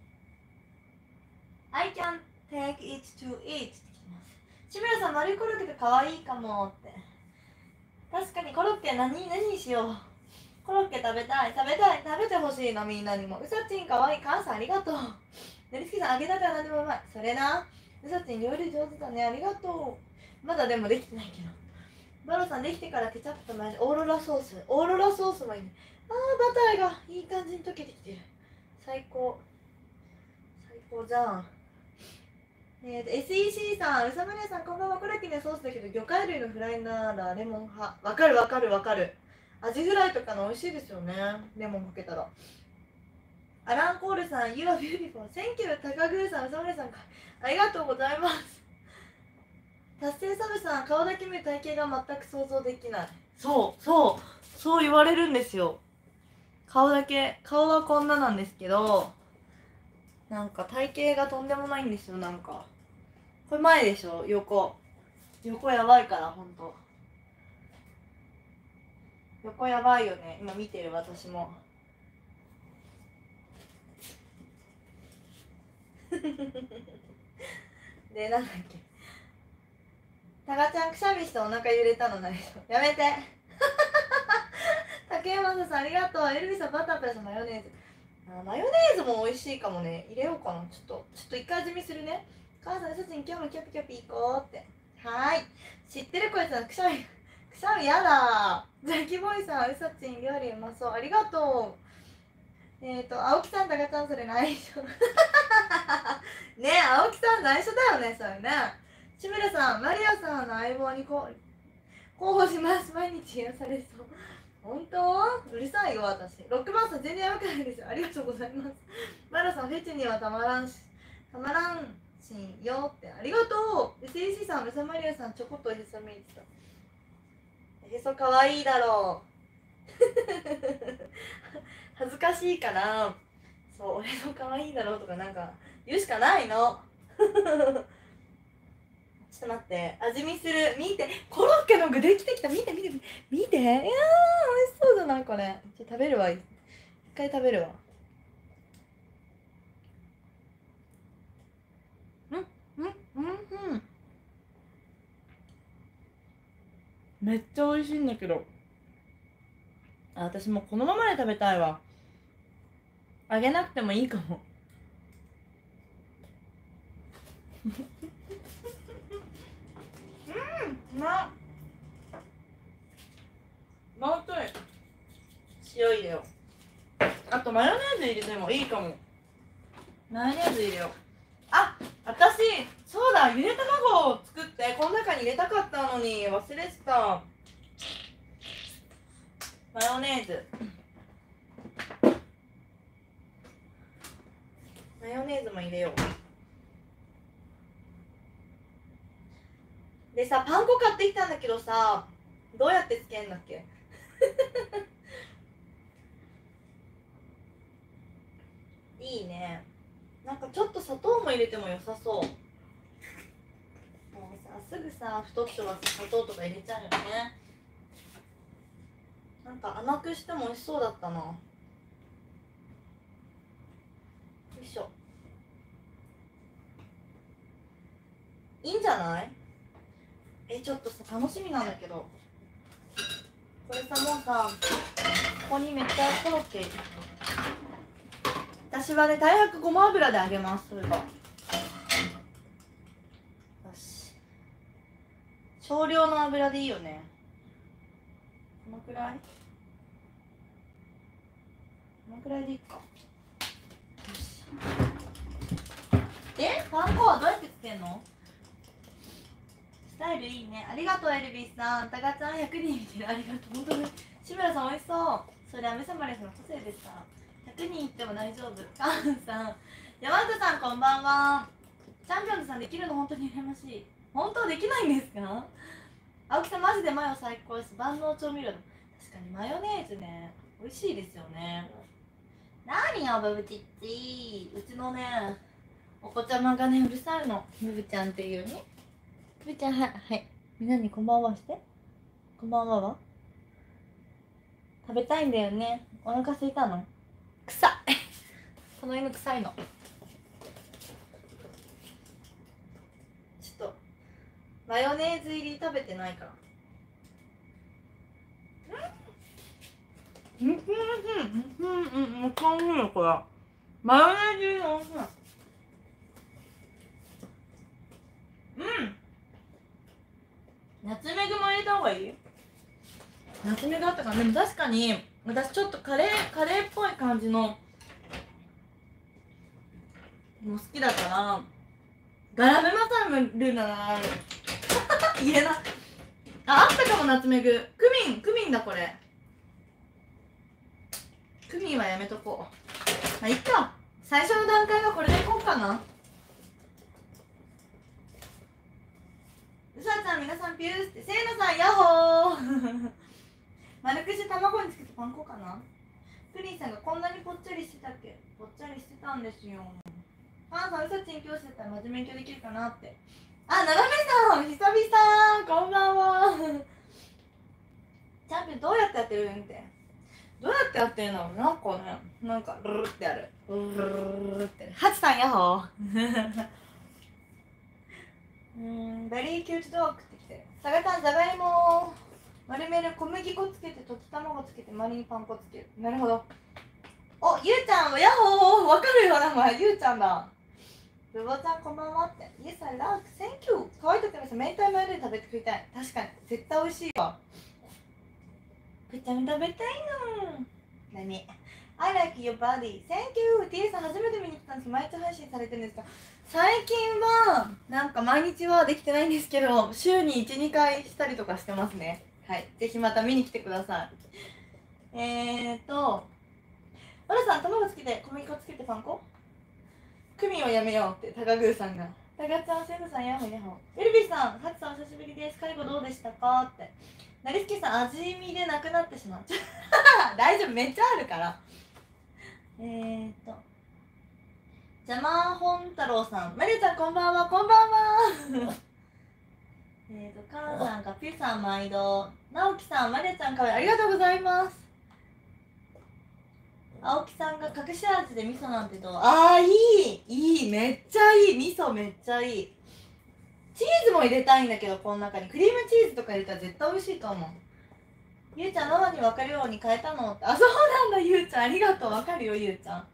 I can take it to eat ってきます。志村さん丸いコロッケで可愛いかもって。確かにコロッケ何何にしよう。コロッケ食べたい食べたい食べてほしいなみんなにも。うさちん可愛い母さんありがとう。ねりすきさん揚げたては何でもうまい。それなうさちん料理上手だねありがとう。まだでもできてないけど。バロさんできてからケチャップとマヨネーズオーロラソースオーロラソースもいいね。あーバターがいい感じに溶けてきてる。最高最高じゃん。えーと エスイーシー さんうさまねさんこんばんは。コロッケのソースだけど魚介類のフライならレモン派。わかるわかるわかる。アジフライとかの美味しいですよねレモンかけたら。アランコールさん You are beautiful。 Thank you。 高宮さんうさまねさんありがとうございます。達成サブさん顔だけ見る体型が全く想像できない。そうそうそう言われるんですよ。顔だけ顔はこんななんですけどなんか体型がとんでもないんですよ。なんかこれ前でしょ。横横やばいからほんと横やばいよね。今見てる私もでなんだっけタガちゃんくしゃみしてお腹揺れたのないでしょ。やめて竹山さんありがとう。エルビさんバタープラスマヨネーズ。あマヨネーズも美味しいかもね。入れようかな。ちょっとちょっと一回味見するね。母さんうさちん今日もキャピキャピ行こうって。はーい知ってるこいつはくしゃみくしゃみやだー。ザキボーイさんうさちん料理うまそうありがとう。えっ、ー、と青木さんタガちゃんそれ内緒ねえ青木さん内緒だよねそれね。志村さんマリアさんの相棒にこ候補します。毎日癒されそう。本当うるさいよ私。ロックバンさん全然やばくないですよ。ありがとうございます。マラさんフェチにはたまらんしたまらんしんよってありがとう。 エスイーシー さんムサマリアさんちょこっとへそ見えてた。へそかわいいだろう恥ずかしいかな。そうへそかわいいだろうとかなんか言うしかないのちょっと待って味見する。見てコロッケの具できてきた。見て見て見ていやー美味しそうだなこれ。ちょっと食べるわ一回食べるわ。うんうんうんうんめっちゃ美味しいんだけどあ私もこのままで食べたいわ。揚げなくてもいいかもうんまっもうちょい塩入れよう。あとマヨネーズ入れてもいいかも。マヨネーズ入れよう。あ私そうだゆで卵を作ってこの中に入れたかったのに忘れてた。マヨネーズマヨネーズも入れよう。でさパン粉買ってきたんだけどさどうやってつけんだっけいいね。なんかちょっと砂糖も入れても良さそう。もうさすぐさ太っ人は砂糖とか入れちゃうよね。なんか甘くしても美味しそうだったな。よいしょ。いいんじゃない？えちょっとさ楽しみなんだけどこれさもうさここにめっちゃコロッケ私はね大白ごま油で揚げます。それがよし少量の油でいいよね。このくらいこのくらいでいいか。よしでパン粉はどうやってつけんの？スタイルいいね。ありがとうエルビスさん。タガちゃんひゃくにん見てる。ありがとう。本当に志村さん美味しそう。それアメサマレスの個性ですか？ひゃくにんいっても大丈夫。カンさん山田さんこんばんは。チャンピオンズさんできるの本当に羨ましい。本当できないんですか？青木さんマジでマヨ最高です。万能調味料。確かにマヨネーズね、美味しいですよね。何よブブチッチ、うちのねお子ちゃまがねうるさいの。ブブちゃんっていうね。ブブちゃん、はいはい、みんなにこんばんはして。こんばんはは食べたいんだよね。お腹空いたの？臭いこの犬臭いの。ちょっとマヨネーズ入り食べてないから。うんうんうんうんうんうん、めっちゃ美味しいよこれ。マヨネーズ入りの美味しい。うん。ナツメグも入れた方がいい？ナツメグあったから。でも確かに私ちょっとカレーカレーっぽい感じのも好きだからガラムマサルなら言えな。あ、あったかも。ナツメグ、クミンクミンだこれ。クミンはやめとこう。まあいっか、最初の段階はこれでいこうかな。うさちゃん皆さんピューって。せいなさんヤッホー丸くして卵につけてパン粉かな。プリンさんがこんなにぽっちゃりしてたっけ。ぽっちゃりしてたんですよ。パンさんうさちん教師だったら真面目に勉強できるかなって。あ、ななめさん久々こんばんはチャンピオンどうやってやってるんって。どうやってやってるの？なんかね、なんかルルってやる。ルルルってハチさんヤッホーうーん、ベリーキュートドッグってきて。佐賀さんじゃがいも丸める。小麦粉つけて溶き卵つけて周りにパン粉つける。なるほど。お、ゆうちゃんヤッホーわかるよ名前。ゆうちゃんだ。ブボちゃんこんばんはって。Yes, I love. Thank you. 可愛いとってます。明太マヨネーズ食べて食いたい。確かに絶対美味しいわ。めちゃめちゃ食べたいの。何 I like your body. Thank you. T さん初めて見に来たんですけど、毎日配信されてるんですか？最近はなんか毎日はできてないんですけど、週にいち、にかいしたりとかしてますね。はい、ぜひまた見に来てください。えーとワラさん卵つけて小麦粉つけてパン粉。クミンをやめようって高宮さんが。高ちゃん、セブさん、ヤホヤホ。エルビーさん、ハチさんお久しぶりです。介護どうでしたかって。なりすけさん、味見でなくなってしまう。大丈夫、めっちゃあるから。えーとジャマーホン太郎さん、マリュウちゃんこんばんは。こんばんはえーとカンさんがピュさん毎度。直樹さん、マリュウちゃんかわいい。ありがとうございます。青木さんが隠し味で味噌なんてどう？ああ、いいいい、めっちゃいい。味噌めっちゃいい。チーズも入れたいんだけど、この中にクリームチーズとか入れたら絶対美味しいと思う。ゆうちゃん、ママに分かるように変えたのって。あ、そうなんだ。ゆうちゃんありがとう。分かるよゆうちゃん。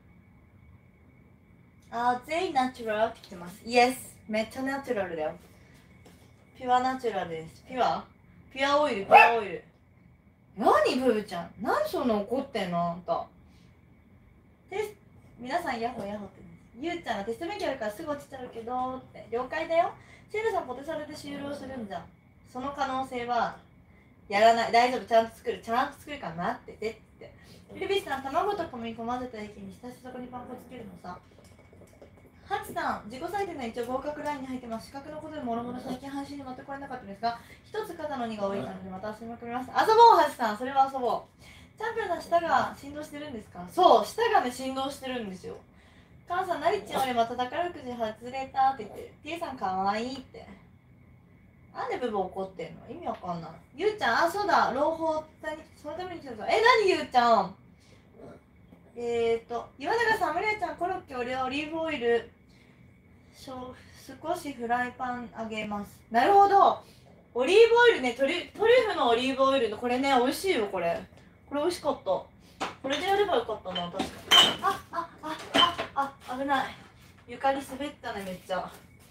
あー、全員ナチュラルって来てます。イエス、めっちゃナチュラルだよ。ピュアナチュラルです。ピュアピュアオイル、ピュアオイル。何ブーちゃん、何そんな怒ってんのあんた。テス皆さんヤッホーヤッホーって、ゆうちゃんがテスト免許あるからすぐ落ちちゃうけどって。了解だよ。シェルさんポテサラで終了するんじゃん。その可能性はやらない。大丈夫、ちゃんと作る。ちゃんと作るから待っててって。フィリビスさん、卵と小麦粉混ぜた液に浸してそこにパン粉つけるのさ。ハチさん、自己採点の一応合格ラインに入ってます。資格のことでもろもろ最近配信に持ってこれなかったんですが、一つ肩のにが多いのでまた遊びまくります。遊ぼうハチさん、それは遊ぼう。チャンピオンさん、舌が振動してるんですか？そう、舌がね振動してるんですよ。カンさん、なりちんよりまた宝くじ外れたって言ってる。T さんかわいいって。なんでブブ怒ってんの？意味わかんない。ゆうちゃん、あ、そうだ、朗報そのために来たぞ。え、なにゆうちゃん。えーと、岩永さん、マリアちゃん、コロッケ、オレオリーブオイル、少しフライパン揚げます。なるほど。オリーブオイルね、トリトリュフのオリーブオイルのこれね、美味しいよ、これ。これ美味しかった。これでやればよかったな、確かに。あ、あ、あ、あ、あ、危ない。床に滑ったね、めっちゃ。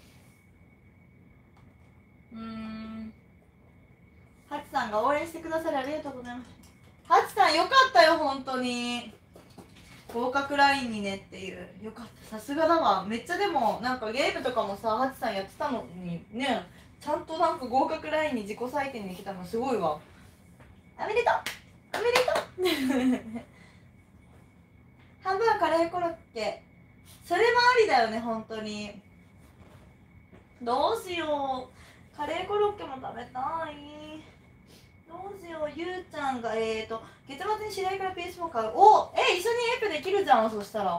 うーん。ハチさんが応援してくださりありがとうございます。ハチさん、よかったよ、本当に。合格ラインにねっていう。よかった、さすがだわ。めっちゃでもなんかゲームとかもさ、ハチさんやってたのにね、ちゃんとなんか合格ラインに自己採点に来たのすごいわ。おめでとうおめでとう半分はカレーコロッケ、 それもありだよね、本当に。どうしよう。カレーコロッケも食べたい。どうしよう。ゆうちゃんがえーと月末に知り合いから ピーエスフォー 買う。おえ一緒にエプできるじゃん。そしたら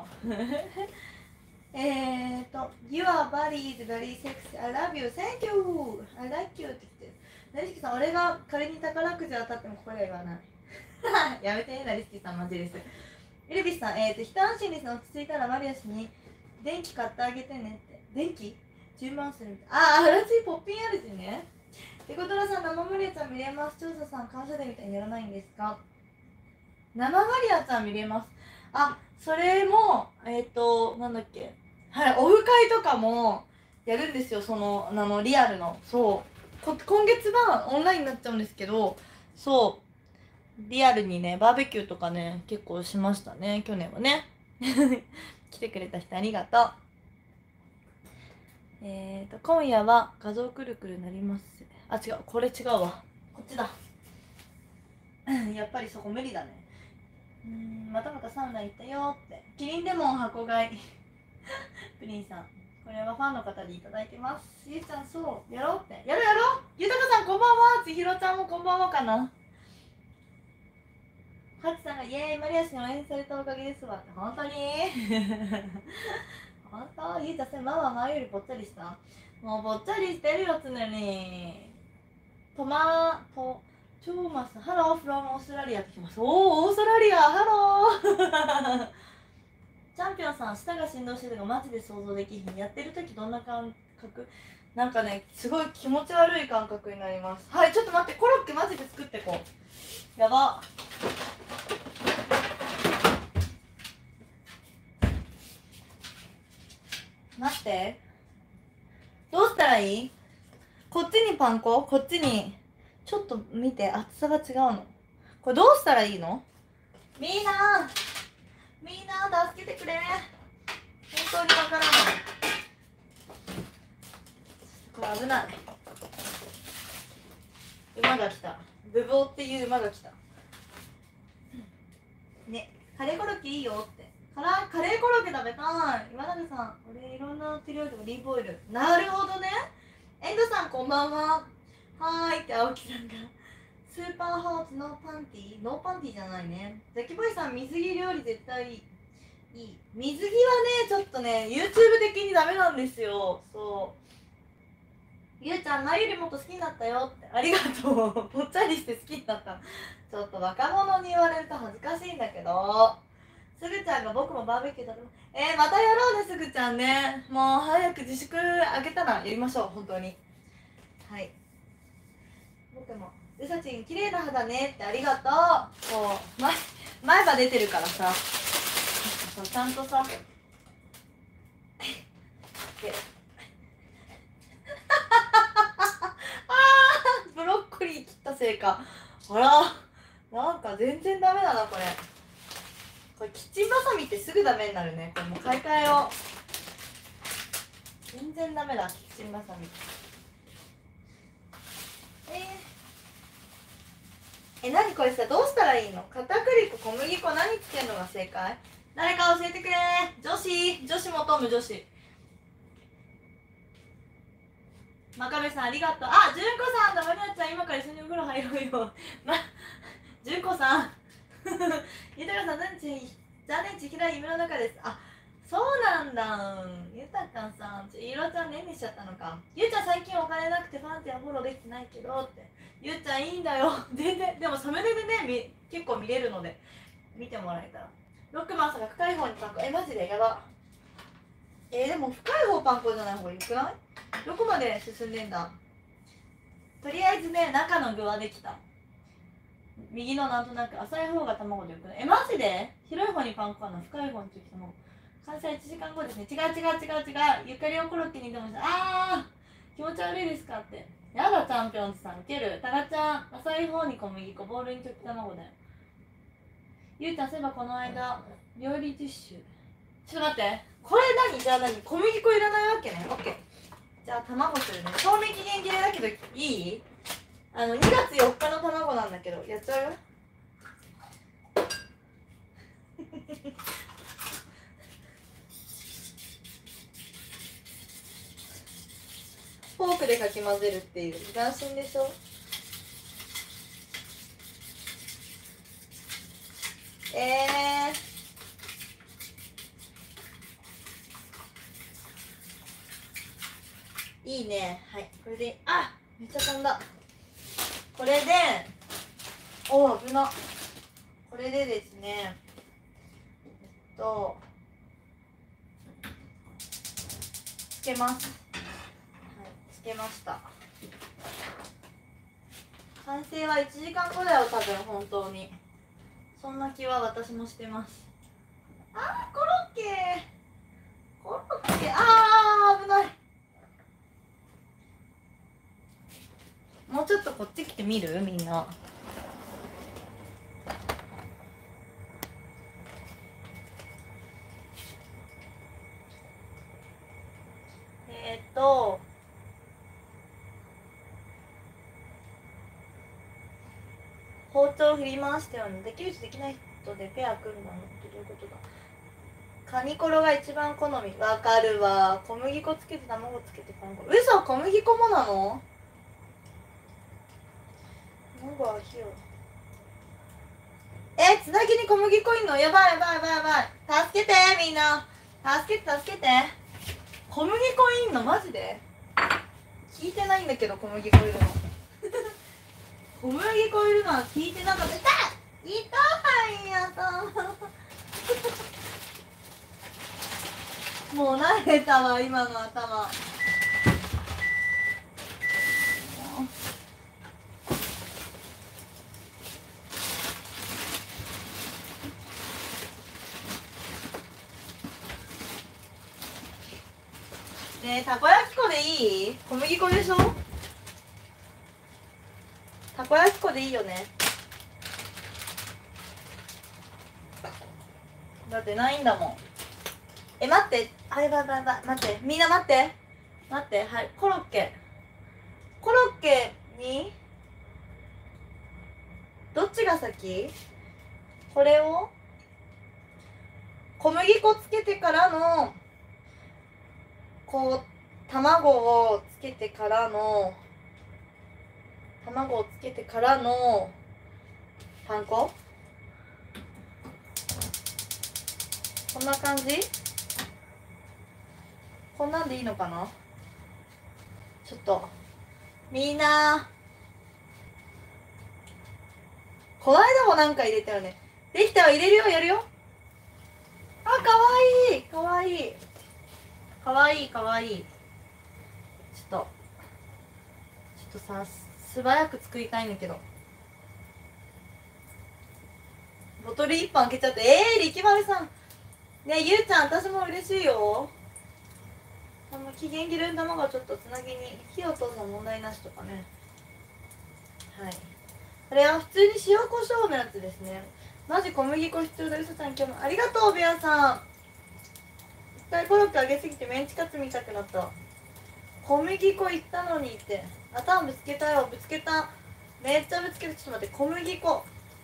えーと Your body is very sexy. I love you. Thank you. I like you って言ってる。なりすきさん、俺が仮に宝くじ当たっても声がないやめて、なりすきさん、マジです。エルビスさん、えーと一安心ですね。落ち着いたらマリア氏に電気買ってあげてねって。電気じゅうまんするみたい。ああ、あらちポッピンアルジね。てことらさん、生マリアちゃん見れます。調査さん、感謝デーみたいにやらないんですか？生マリアちゃん見れます。あ、それも、えっ、ー、と、なんだっけ。はい、オフ会とかもやるんですよ、その、あの、リアルの。そう。こ今月はオンラインになっちゃうんですけど、そう。リアルにね、バーベキューとかね、結構しましたね、去年はね。来てくれた人ありがとう。えーと、今夜は画像くるくるなります。あ、違う、これ違うわ。こっちだ。やっぱりそこ無理だね。うーん、またまたサウナ行ったよって。キリンレモン箱買い。プリンさん。これはファンの方にいただいてます。ゆうちゃん、そう。やろうって。やろうやろう。ゆたかさん、こんばんは。ちひろちゃんもこんばんはかな。はちさんが、イエーイ、マリア氏に応援されたおかげですわって。本当に本当？ゆうちゃん、ママ前よりぽっちゃりした？もうぽっちゃりしてるよ、常に。トマト、チョーマス、ハローフロムオーストラリアってきます。おー、オーストラリア、ハローチャンピオンさん、舌が振動してるのがマジで想像できひん。やってる時どんな感覚？なんかね、すごい気持ち悪い感覚になります。はい、ちょっと待って、コロッケマジで作ってこう。やば。待って。どうしたらいい？こっちにパン粉？こっちに。ちょっと見て、厚さが違うの。これどうしたらいいの？みんなみんな助けてくれ。本当にわからない。これ危ない。馬が来た。ブボーっていう馬が来た。ね、カレーコロッケいいよって。カラカレーコロッケ食べたい。岩永さん、俺いろんな手料理オリーブオイル。なるほどね。エンドさん、こんばんは。はーいって青木さんが。スーパーホーツノーパンティー？ノーパンティーじゃないね。ザキボイさん、水着料理絶対いい。いい。水着はね、ちょっとね、YouTube 的にダメなんですよ。そう。ゆうちゃん、前よりもっと好きになったよって。ありがとう。ぽっちゃりして好きになった。ちょっと若者に言われると恥ずかしいんだけど。すぐちゃんが僕もバーベキュー食べます。えー、またやろうね、すぐちゃんね。もう早く自粛あげたらやりましょう、本当に。はい。僕も。うさちん、綺麗な肌ねってありがとう。こう、前、前歯出てるからさ。ちゃんとさ。でブロッコリー切ったせいか。あら、なんか全然ダメだな、これ。これ、キッチンバサミってすぐダメになるね。これもう買い替えよう。全然ダメだ、キッチンバサミ。えー、え、なにこれさ、どうしたらいいの？片栗粉、小麦粉、何つけるのが正解？誰か教えてくれ。女子、女子求む女子。真壁さんありがとう。あ、純子さんとマリアちゃん今から一緒にお風呂入ろうよ。ま、純子さん。ゆたかさん、何ち、残念ちひら夢の中です。あ、そうなんだ。ゆたかさん、ちいろちゃん年にしちゃったのか。ゆうちゃん最近お金なくてファンってフォローできてないけどって。ゆうちゃんいいんだよ。全然、でもサムネでね、結構見れるので、見てもらえたら。ロックマンさんが深い方にパン粉。え、マジでやば。えー、でも深い方パン粉じゃない方がよくない？どこまで進んでんだ？とりあえずね、中の具はできた。右のなんとなく浅い方が卵でよくない？え、マジで？広い方にパン粉かな？深い方にちょっと卵。完成いちじかんごですね。違う違う違う違う。ゆかりをコロッケにでもした。あー、気持ち悪いですかって。やだ、チャンピオンズさん。いける。タガちゃん、浅い方に小麦粉、ボウルに溶き卵だよ。ゆうちゃん、そういえばこの間、料理実習。ちょっと待って。これ何？じゃあ何？小麦粉いらないわけね。オッケー。じゃあ卵するね。賞味期限切れだけどいい？あのにがつよっかの卵なんだけど、やっちゃうよ。 フォークでかき混ぜるっていう。斬新でしょ。えー、いいね。はい、これで、あ、めっちゃ飛んだ。これで、おー、危な。これでですね、えっと、つけます。はい、つけました。完成はいちじかんごだよ、多分、本当に。そんな気は私もしてます。あー、コロッケー。コロッケー、あー、危ない。もうちょっとこっち来てみる？みんな。えー、っと、包丁振り回してはできる人できない人でペア組んだのってどういうことだ？カニコロが一番好み。わかるわ。小麦粉つけて卵つけてパン粉。嘘、小麦粉もなの？卵は火を。え、つなぎに小麦粉いんの？やばいやばいやばいやばい。助けてみんな。助けて助けて。小麦粉いんのマジで？聞いてないんだけど、小麦粉いるの。小麦粉いるのは聞いてなかった。痛い痛いやだ。もう慣れたわ、今の頭。ねえ、たこ焼き粉でいい？小麦粉でしょ？たこ焼き粉でいいよね。だってないんだもん。え、待って。あればばば、待って。みんな待って。待って。はい。コロッケ。コロッケにどっちが先？これを小麦粉つけてからの、こう、卵をつけてからの、卵をつけてからのパン粉？こんな感じ？こんなんでいいのかな？ちょっとみんな、この間もなんか入れたよね。できたら入れるよ、やるよ。あ、かわいいかわいいかわいいかわいい。ちょっとちょっとさ、素早く作りたいんだけど。ボトルいっぽん開けちゃって。えー、力丸さんね。ゆうちゃん、私も嬉しいよ。あの期限切れの玉がちょっとつなぎに火を通すの問題なしとかね。はい、これは普通に塩コショウのやつですね。マジ小麦粉必要だ。うさちゃん、今日もありがとう。ベアさん、一回コロッケ揚げすぎてメンチカツ見たくなった。小麦粉いったのにって。頭ぶつけたよ。ぶつけた。めっちゃぶつけた。ちょっと待って。小麦粉、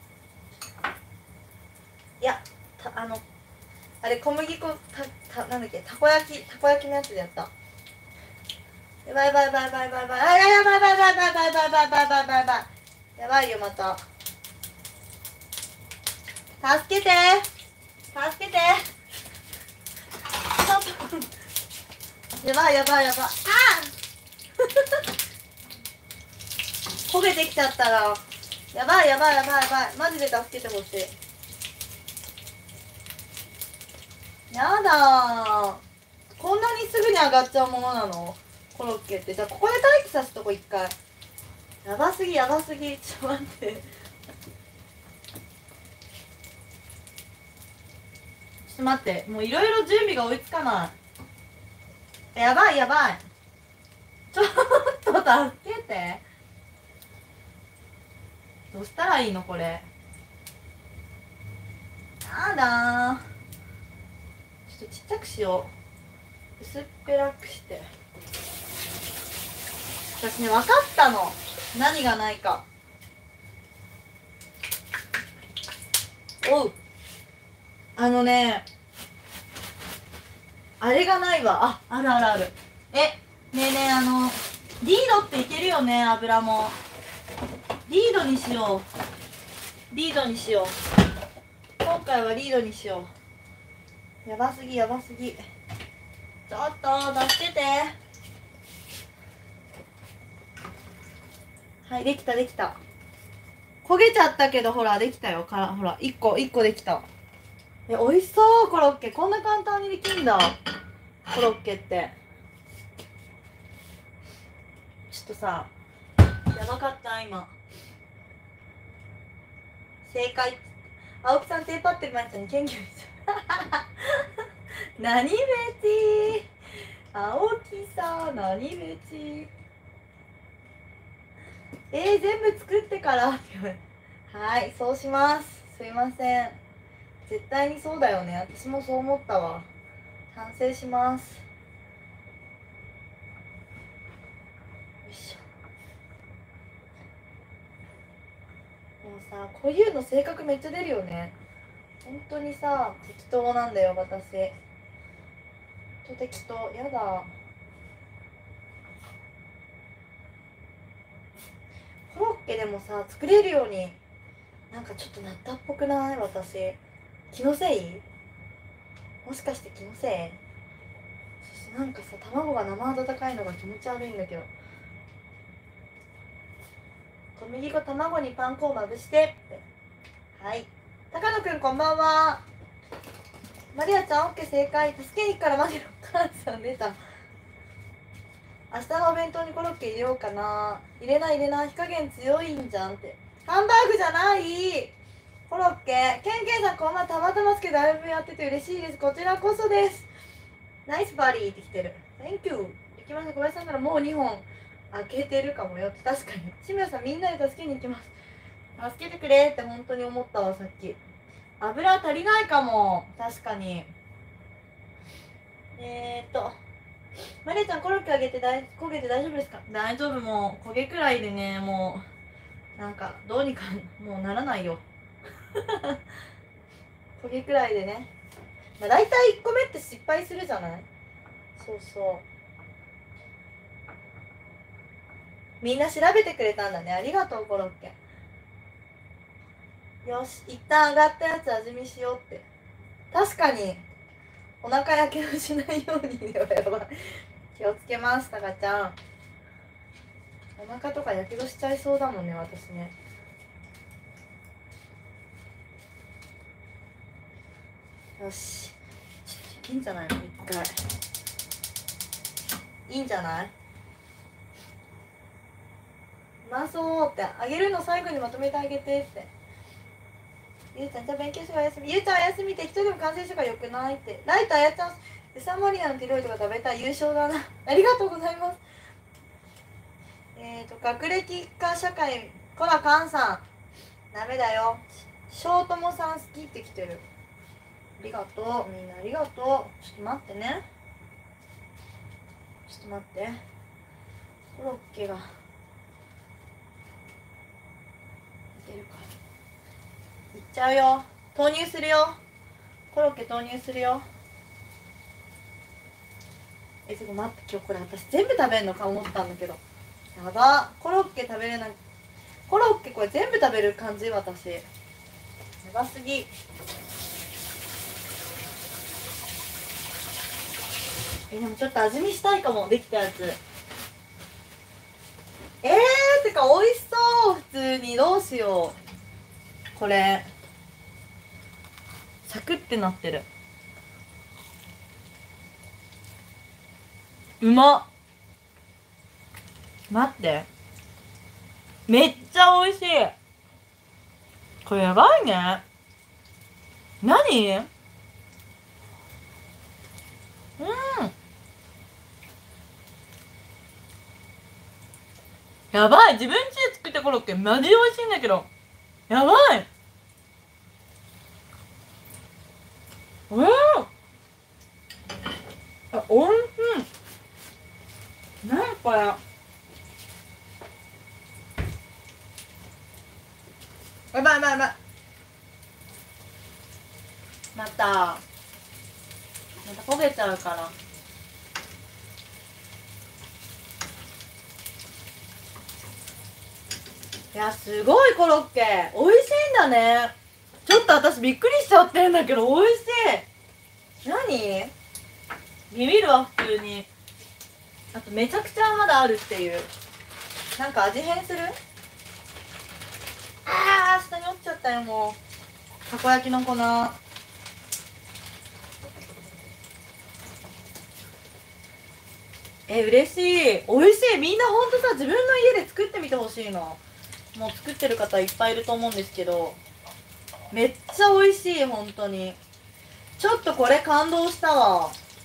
いや、たあのあれ、小麦粉、た、た、なんだっけ、たこ焼き、たこ焼きのやつでやった。やばいやばいやばいやばいやばいやばいやばいやばいやばいやばいやばいやばいやばいやばいやばいやばいよ、また。助けて助けて。ちょっとやばいやばいやばい。あ焦げてきちゃったらやばいやばいやばいやばい。マジで助けてほしい。やだー、こんなにすぐに上がっちゃうものなのコロッケって。じゃあここで待機さすとこ一回。やばすぎやばすぎ。ちょっと待って、ちょっと待って、もういろいろ準備が追いつかない。やばいやばい、ちょっと助けて。どうしたらいいのこれ。やだー、ちょっとちっちゃくしよう。薄っぺらくして。私ね、分かったの、何がないか。おう、あのね、あれがないわ。あ、あるあるある。え、ねえねえ、あのリードっていけるよね。油もリードにしよう。リードにしよう。今回はリードにしよう。やばすぎやばすぎ。ちょっと助けて。はい、できたできた。焦げちゃったけど、ほらできたよ。からほらいっこいっこできた。え、美味しそう。コロッケこんな簡単にできるんだ。コロッケってちょっとさ、やばかった今。正解。青木さんテーパってるまいちゃんに謙虚にし何ベチ青木さん何ベチえー、全部作ってからって言われて、はい、そうします。すいません。絶対にそうだよね。私もそう思ったわ。反省します。よいしょ。もうさ、こういうの性格めっちゃ出るよね。本当にさ、適当なんだよ私。と適当。やだ。コロッケでもさ、作れるようになんかちょっとなったっぽくない？私気のせい？もしかして気のせい？そしてなんかさ、卵が生温かいのが気持ち悪いんだけど。小麦粉卵にパン粉をまぶしてって。はい、高野くんこんばんは。マリアちゃん OK 正解。助けに行くからマジのお母さん出た。明日のお弁当にコロッケ入れようかな。入れない入れない、火加減強いんじゃんって。ハンバーグじゃない、コロッケ。ケンケンさんこんばんは。たまたまつけだいぶやってて嬉しいです。こちらこそです。ナイスバディってきてる。 Thank you。 できました。小林さんならもうにほん開けてるかもよって。確かに志村さんみんなで助けに行きます。助けてくれって本当に思ったわ。さっき油足りないかも。確かに。えーっとマリアちゃんコロッケあげて大焦げて大丈夫ですか？大丈夫。もう焦げくらいでね、もうなんかどうにかもうならないよ焦げくらいでね。まあ大体いっこめって失敗するじゃない。そうそう、みんな調べてくれたんだね。ありがとうコロッケ。よし、一旦上がったやつ味見しようって。確かにお腹やけどしないようにね。やばい、気をつけます。タカちゃんお腹とかやけどしちゃいそうだもんね私ね。よし、ちょっといいんじゃないの。一回いいんじゃない。うまそうって。あげるの最後にまとめてあげてって。ゆうちゃんじゃあ勉強しよう。おやすみ。ゆうちゃんおやすみって。一人でも完成したからよくないって。ライトあやちゃんウサマリアのティロイとか食べたい。優勝だなありがとうございます。えーと学歴化社会。こらカンさんダメだよ。ショートモさん好きって来てる。ありがとう。みんなありがとう。ちょっと待ってね。ちょっと待って。コロッケがいけるか。いっちゃうよ。投入するよ。コロッケ投入するよ。え、ちょっと待って。今日これ私全部食べるのか思ったんだけど。やば。コロッケ食べれない。コロッケこれ全部食べる感じ私。やばすぎ。え、でもちょっと味見したいかも。できたやつ。えー、てか美味しそう。普通にどうしよう。これサクってなってる。うまっ。待って、めっちゃ美味しい。これやばいね。何？うんやばい。自分家で作ったコロッケマジで美味しいんだけど。やばい。うん、あ、おいしい。なんこれ。やばいやばいやばい。またまた焦げちゃうから。 いや、すごいコロッケ美味しいんだね。ちょっと私びっくりしちゃってんだけど美味しい。何ビビるわ普通に。あとめちゃくちゃまだあるっていう。なんか味変する？あー、下に落ちちゃったよ。もうたこ焼きの粉。え、嬉しい。美味しい。みんなほんとさ、自分の家で作ってみてほしいの。もう作ってる方いっぱいいると思うんですけど、めっちゃ美味しい。本当にちょっとこれ感動したわ。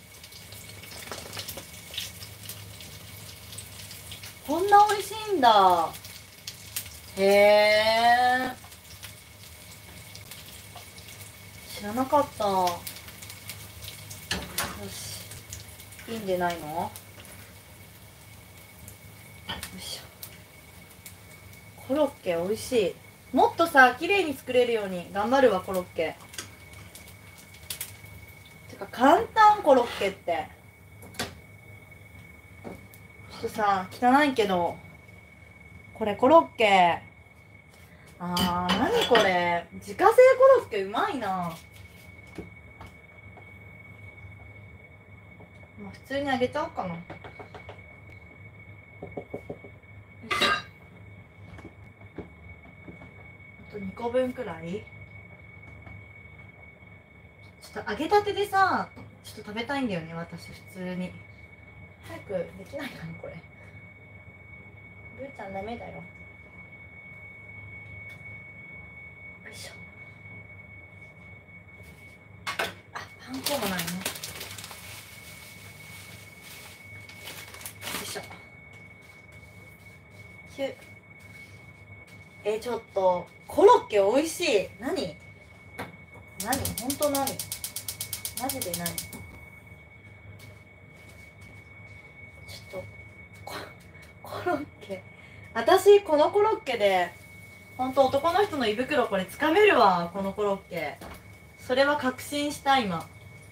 こんな美味しいんだ。へえ、知らなかった。よし、いいんでないの？よいしょ。コロッケ美味しい。もっとさ、綺麗に作れるように頑張るわ、コロッケ。てか簡単、コロッケって。ちょっとさ、汚いけど、これコロッケ。あー、なにこれ。自家製コロッケうまいな。まあ、普通にあげちゃおうかな。よいしょ。あとにこぶんくらい。ちょっと揚げたてでさ、ちょっと食べたいんだよね、私普通に。早くできないかな、これ。ぶーちゃんダメだよ。よいしょ。あ、パン粉もないね。よいしょ。ひゅ。え、ちょっとコロッケ美味しい。何何ほんと何マジで何。ちょっとココロッケ、私このコロッケでほんと男の人の胃袋これつかめるわ。このコロッケ、それは確信した。今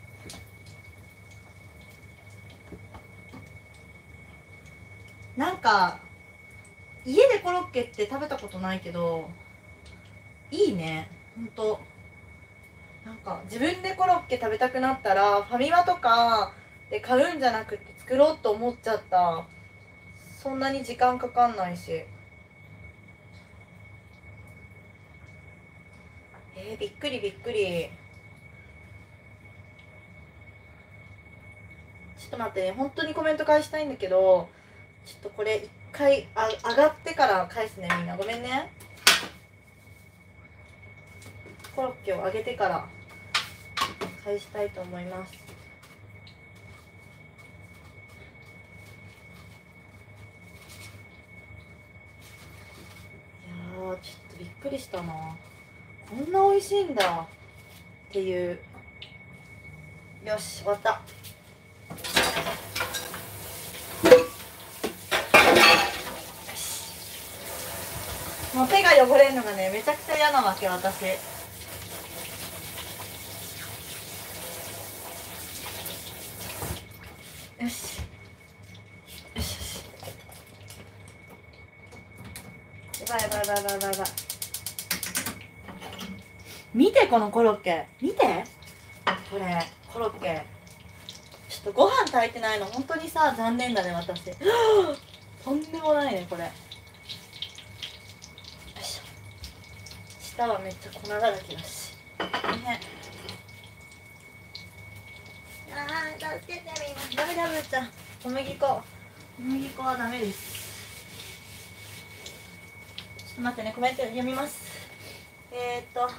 なんか家でコロッケって食べたことないけどいいね。ほんとなんか自分でコロッケ食べたくなったらファミマとかで買うんじゃなくて作ろうと思っちゃった。そんなに時間かかんないし。えー、びっくりびっくり。ちょっと待ってね、本当にコメント返したいんだけど、ちょっとこれ一回あ上がってから返すね。みんなごめんね。コロッケを揚げてから返したいと思います。いやー、ちょっとびっくりしたな。こんな美味しいんだっていう。よし、終わった。もう手が汚れるのがね、めちゃくちゃ嫌なわけ、私。よしよしよし。やばいやばいやばいやばいやばい。見てこのコロッケ、見てこれコロッケ。ちょっとご飯炊いてないの本当にさ、残念だね私。とんでもないねこれ。よいしょ。下はめっちゃ粉だらけだし。ね。あー、助けてみんな。ダメだぶーちゃん。小麦粉。小麦粉はダメです。ちょっと待ってね、コメント読みます。えーっと。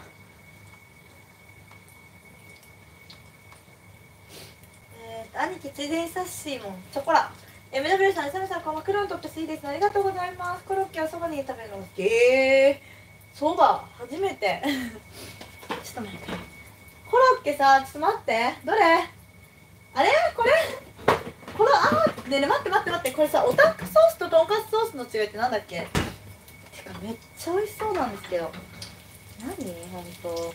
えー、兄貴ついでにさっしーもんチョコラ。 エムダブリュー さん、エサムさん、こんばんは。黒のトップスいいですね、ありがとうございます。コロッケはそばに食べるの好き。えー、そば初めて。ちょっと待って、コロッケさ、ちょっと待って、どれあれこれこのあーでね、待って待って待って、これさ、オタフクソースととんかつソースの違いってなんだっけ。てかめっちゃ美味しそうなんですけど、何ほんと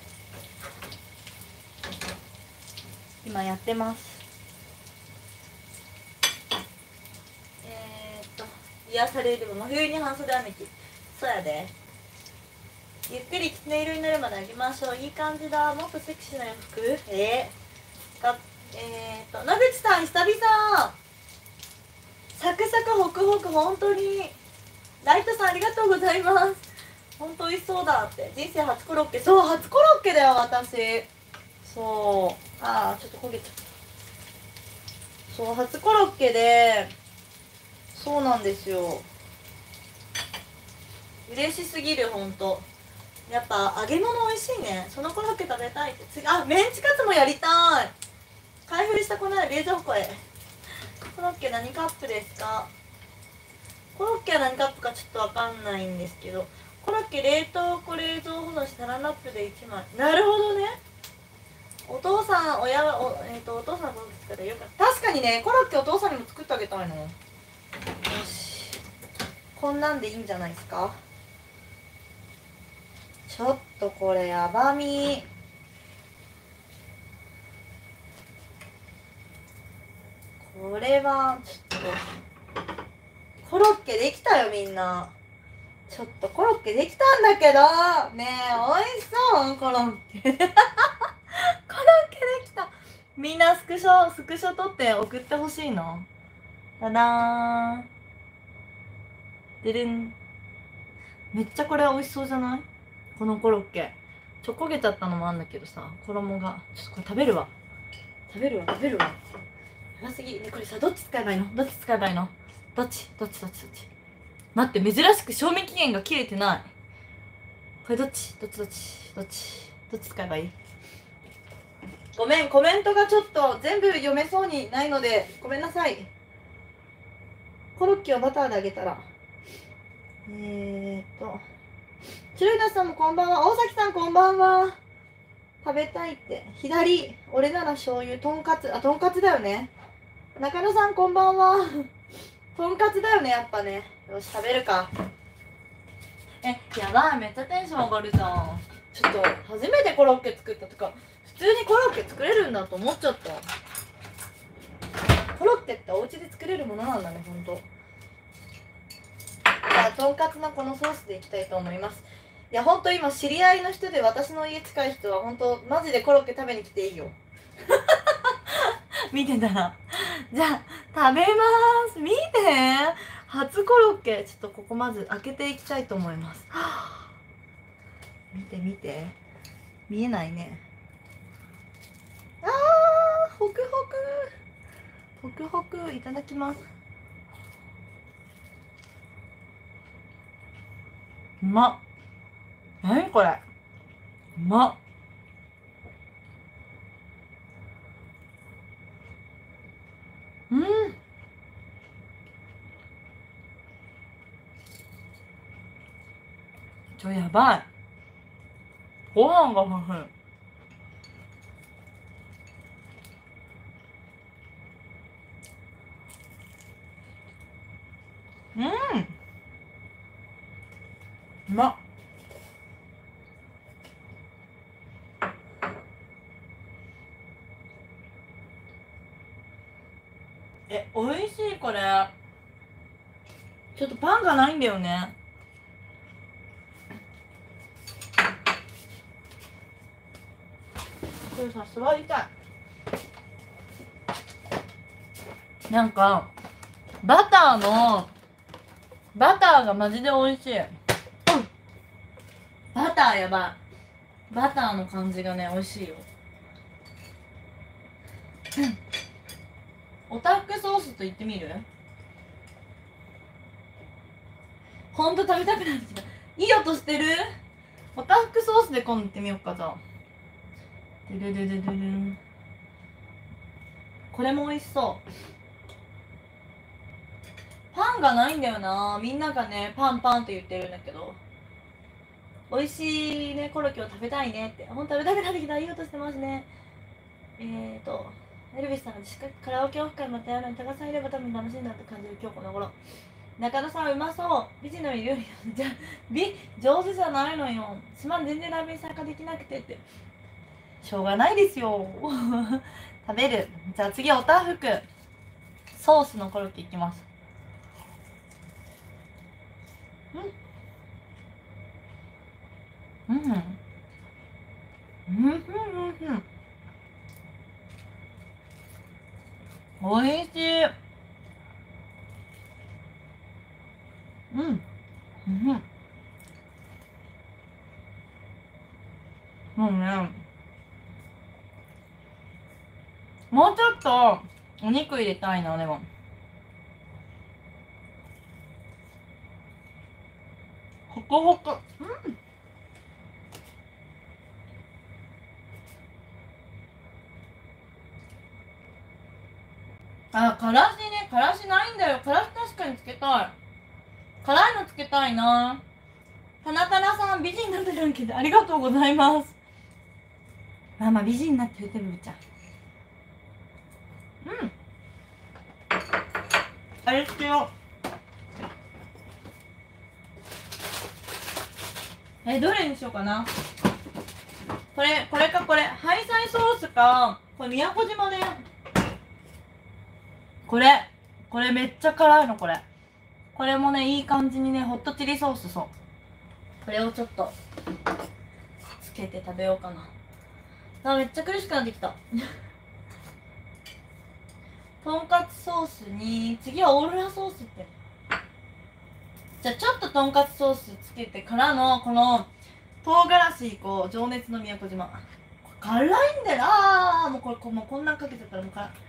今やってます。えー、っと癒される真冬に半袖姉貴。 そうやで。ゆっくりきつね色になるまであげましょう。いい感じだ。もっとセクシーな服。えー、がえーと野口さん久々。サクサクホクホク、本当にライトさんありがとうございます。本当美味しそうだって。人生初コロッケ。そう、初コロッケだよ私。そう、ああちょっと焦げちゃった。そう、初コロッケで、そうなんですよ。嬉しすぎる。本当やっぱ揚げ物美味しいね。そのコロッケ食べたいって。次、あ、メンチカツもやりたい。開封したこの間冷蔵庫へ。コロッケ何カップですか？コロッケは何カップかちょっとわかんないんですけど、コロッケ冷凍庫冷蔵保存してサランラップでいちまい。なるほどね。お父さん、親は、お,、えー、とお父さんのコロッケ作ったらよかった。確かにね、コロッケお父さんにも作ってあげたいの。よし、こんなんでいいんじゃないですか。ちょっとこれやばみ。これはちょっとコロッケできたよみんな。ちょっとコロッケできたんだけどね。え美味しそうコロッケコロッケできた。みんなスクショスクショ撮って送ってほしいの。だだーん。でるん。めっちゃこれ美味しそうじゃない？このコロッケちょ焦げちゃったのもあんだけどさ、衣がちょっとこれ食べるわ食べるわ食べるわやばすぎね。これさ、どっち使えばいいの？どっち使えばいいの？どっちどっちどっちどっち。待って、珍しく賞味期限が切れてない。これどっちどっちどっちどっちどっち使えばいい？ごめん、コメントがちょっと全部読めそうにないのでごめんなさい。コロッケをバターで揚げたら、えーっと白いなさんもこんばんは。大崎さんこんばんは。食べたいって。左、俺なら醤油。とんかつ、あ、とんかつだよね。中野さんこんばんは。とんかつだよね、やっぱね。よし、食べるか。え、やばい、めっちゃテンション上がるじゃん。ちょっと初めてコロッケ作ったとか、普通にコロッケ作れるんだと思っちゃった。コロッケってお家で作れるものなんだね、ほんと。じゃあとんかつのこのソースでいきたいと思います。いや、ほんと今知り合いの人で私の家近い人はほんとマジでコロッケ食べに来ていいよ。見てたら。じゃあ食べまーす。見て、初コロッケ。ちょっとここまず開けていきたいと思います。見て見て、見えないね。あー、ホクホクホクホク。いただきます。うまっ。何これ、うまっ。うん、ちょ、やばい。ご飯が欲しい。うん、うまっ。え、美味しいこれ。ちょっとパンがないんだよね。これさ、座りたい。なんかバターのバターがマジで美味しい。うん、バターやばい。バターの感じがね、美味しいよ。オタフクソースと言ってみる？ほんと食べたくなってきた。いい音してる？オタフクソースで今度いってみようか。じゃあドゥルルルルルン。これも美味しそう。パンがないんだよな。みんながね、パンパンって言ってるんだけど、美味しいね、コロッケを食べたいねって。ほんと食べたくなってきた。いい音してますね。えーとエルビスさんがしっかりカラオケオフ会またやるのに高さんいれば多分楽しいなって感じる今日この頃。中野さんうまそう。美人のいるよりじゃ美上手じゃないのよ。すまん、全然ライブに参加できなくてって。しょうがないですよ食べる。じゃあ次、おたふくソースのコロッケいきます。うん、 うんうんうんうんおいしい。うんうんもうね、もうちょっとお肉入れたいな。でもホクホク。うんあ、からしね、からしないんだよ。からし確かにつけたい。辛いのつけたいな。タナタナさん美人になってるんけどありがとうございます。ママ美人になって言ってるぶちゃん。うんあれつけよう。えどれにしようかな。これこれかこれハイサイソースかこれ宮古島ね。これこれめっちゃ辛いの。これこれもねいい感じにねホットチリソース。そうこれをちょっとつけて食べようかな。あめっちゃ苦しくなってきたとんかつソースに次はオーロラソースって。じゃあちょっととんかつソースつけてからのこの唐辛子いこう。情熱の宮古島辛いんだよ。ああもうこれもうこんなんかけてたらもう辛い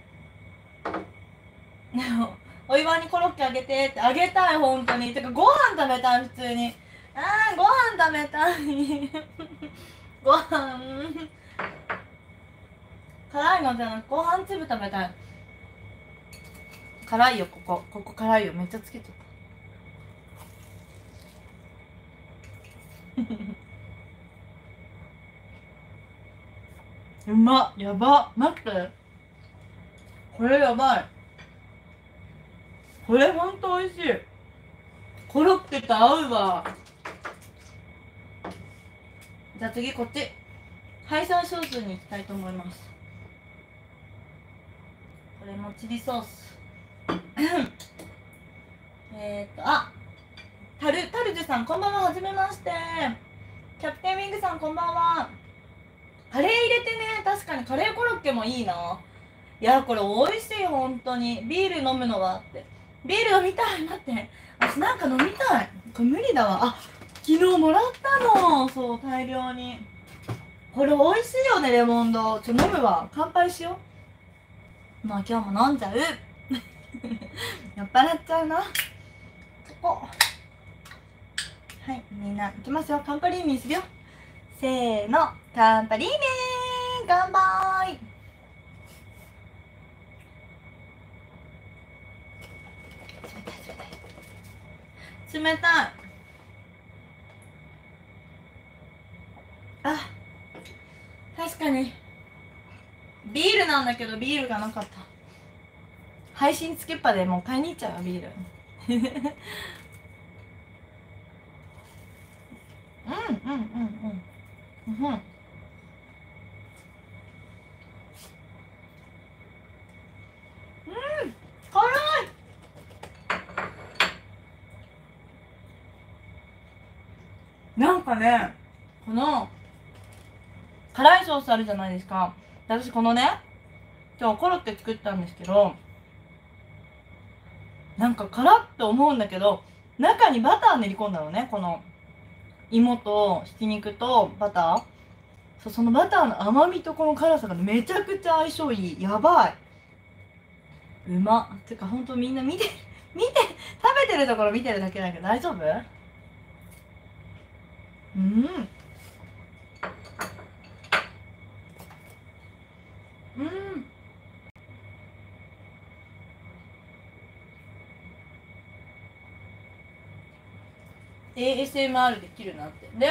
お祝いにコロッケあげてってあげたい本当に。てかご飯食べたい普通に。あーご飯食べたいご飯辛いのじゃなくご飯粒食べたい。辛いよここここ辛いよめっちゃつけちゃったうまっやば待ってこれやばい。これほんと美味しい。コロッケと合うわ。じゃあ次こっちハイサイソースに行きたいと思います。これもチリソースえっとあタルタルジュさんこんばんは。はじめまして。キャプテンウィングさんこんばんは。カレー入れてね。確かにカレーコロッケもいいな。いやこれ美味しい本当に。ビール飲むのはってビール飲みたい。待って私なんか飲みたい。これ無理だわ。あ昨日もらったの。そう大量に。これ美味しいよねレモンド。ちょ飲むわ。乾杯しよう。まあ今日も飲んじゃう酔っ払っちゃうな。ここはいみんないきますよ。カンパリーニするよ。せーのカンパリーニ乾杯。冷たいあ確かにビールなんだけどビールがなかった。配信つけっぱでもう買いに行っちゃうわビールうんうんうんうんうん辛い。なんかねこの辛いソースあるじゃないですか。私このね今日コロッケ作ったんですけどなんか辛っと思うんだけど中にバター練り込んだのね。この芋とひき肉とバター。そうそのバターの甘みとこの辛さがめちゃくちゃ相性いい。やばいうまっ。てかほんとみんな見て見て食べてるところ見てるだけだけど大丈夫。うんうん エーエスエムアール できるなってで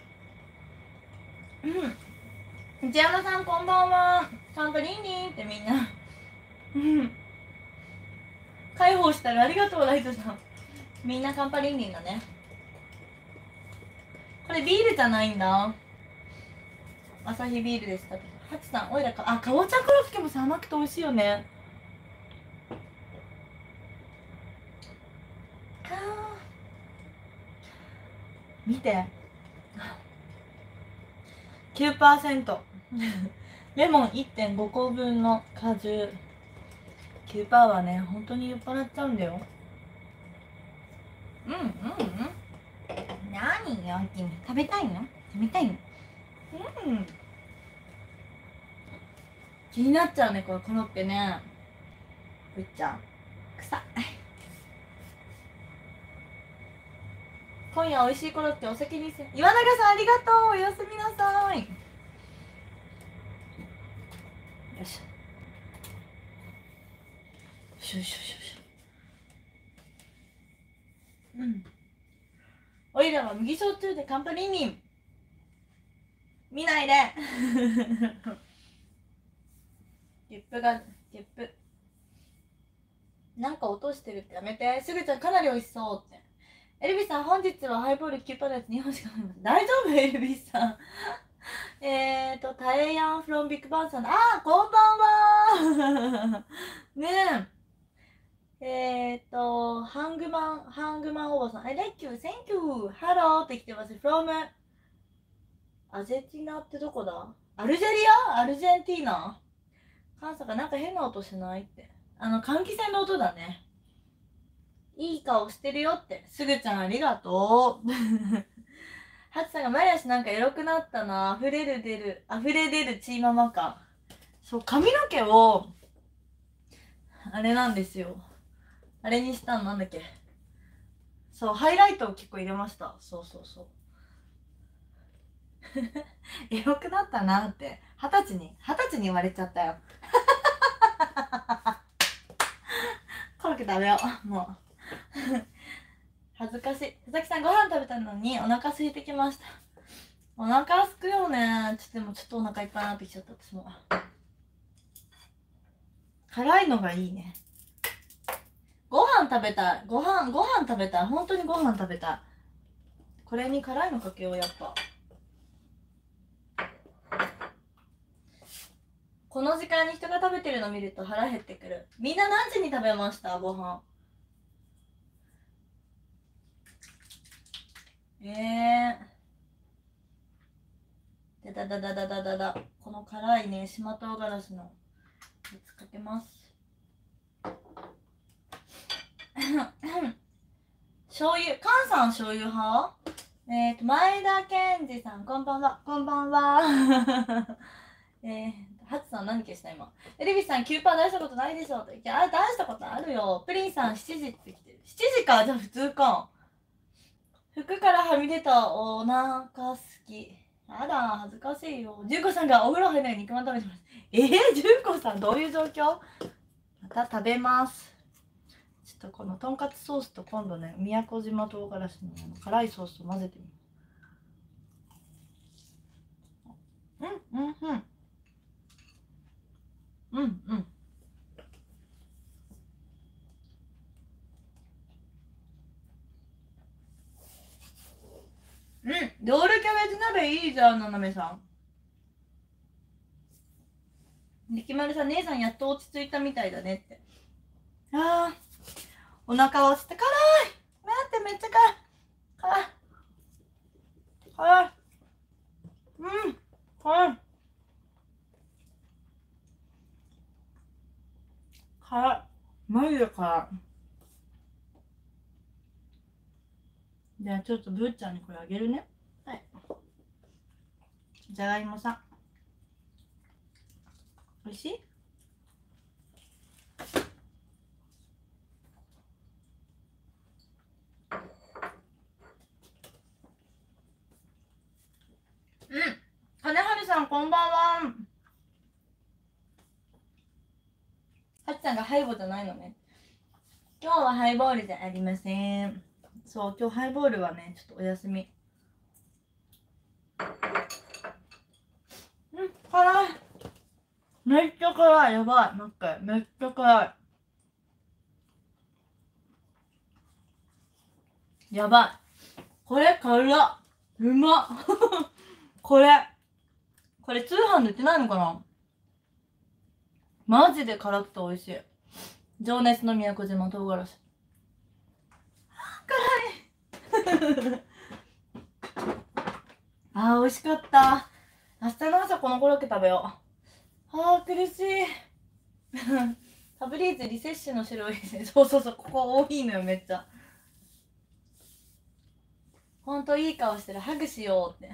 うん内山さんこんばんは。ちゃんとリンリンってみんなうん解放したらありがとうライトさん。みんなカンパリンリンだね。これビールじゃないんだ。アサヒビールでしたけどハチさんおいらかあかぼちゃコロッケもさ甘くて美味しいよね。あ見てきゅうパーセント レモン いってんご 個分の果汁 きゅうパーセント はね本当に酔っ払っちゃうんだよ。うんうんうん。何よ君、食べたいの食べたいの。うん、気になっちゃうねこれコロッケね。ぶっちゃん臭い。今夜おいしいコロッケお酒にする。岩永さんありがとう。おやすみなさい。よいしょよしよしよしよし。うん。おいらは麦焼酎でカンパリーニ見ないでゲップがゲップなんか落としてるってやめて。すぐちゃんかなり美味しそうって。エルビスさん本日はハイボールきゅうパーセントですにほんしか飲みます。大丈夫エルビスさんえーとタエヤンフロンビッグバンさん、あーこんばんはねええーとハングマンハングマンおばさん、I like you, thank you, hello って来てます。 from アジェティナってどこだ。アルジェリア、アルジェンティーナ。関西がなんか変な音しないって。あの換気扇の音だね。いい顔してるよって。すぐちゃんありがとうハチさんが前足なんかエロくなったな。溢れる出る溢れ出るチーママ感。そう髪の毛をあれなんですよ、あれにしたの。なんだっけ、そうハイライトを結構入れました。そうそうそうエロくなったなって二十歳に二十歳に言われちゃったよコロッケ食べようもう恥ずかしい。佐々木さんご飯食べたのにお腹空いてきました。お腹すくよね。ちょっとでもちょっとお腹いっぱいになってきちゃった私も。辛いのがいいね。ご飯食べたい。ご飯ご飯食べたい。本当にご飯食べたい。これに辛いのかけよう。やっぱこの時間に人が食べてるの見ると腹減ってくる。みんな何時に食べましたご飯。えー、だだだだだだだ。この辛いね島唐辛子のやつかけます。醤油、菅さん醤油派。えっ、ー、と前田健二さんこんばんは。こんばんはえー、ハツさん何消した今。エレビスさん きゅうパーセント 出したことないでしょと。いや出したことあるよ。プリンさんしちじって来てる。しちじか。じゃあ普通か。服からはみ出たお腹好き。あら恥ずかしいよ。純子さんがお風呂入らない肉まん食べてます。えー、純子さんどういう状況。また食べます。ちょっとこのとんかつソースと今度ね宮古島唐辛子の辛いソースを混ぜてみる。うんうんうんうんうんうん。ロールキャベツ鍋いいじゃん、ななめさん。力丸さん、姉さんやっと落ち着いたみたいだねって。あーお腹は落ちて辛い。待ってめっちゃ辛い。辛い辛い。うん辛い辛い。マジで辛い。じゃあちょっとぶーちゃんにこれあげるね。はい。じゃがいもさんおいしい。うん。金春さんこんばんは。はちさんがハイボーじゃないのね。今日はハイボールじゃありません。そう今日ハイボールはねちょっとお休み。うん辛い。めっちゃ辛い。やばい待ってめっちゃ辛い。やばいこれ辛っ。うまっこれこれ通販で売ってないのかな。マジで辛くて美味しい。情熱の宮古島唐辛子。辛いあー美味しかった。 明日の朝このコロッケ食べよう。あー苦しい。ファブリーズリセッシュの種類ですね。そうそうそう、ここ多いのよめっちゃ。ほんといい顔してる。ハグしようって。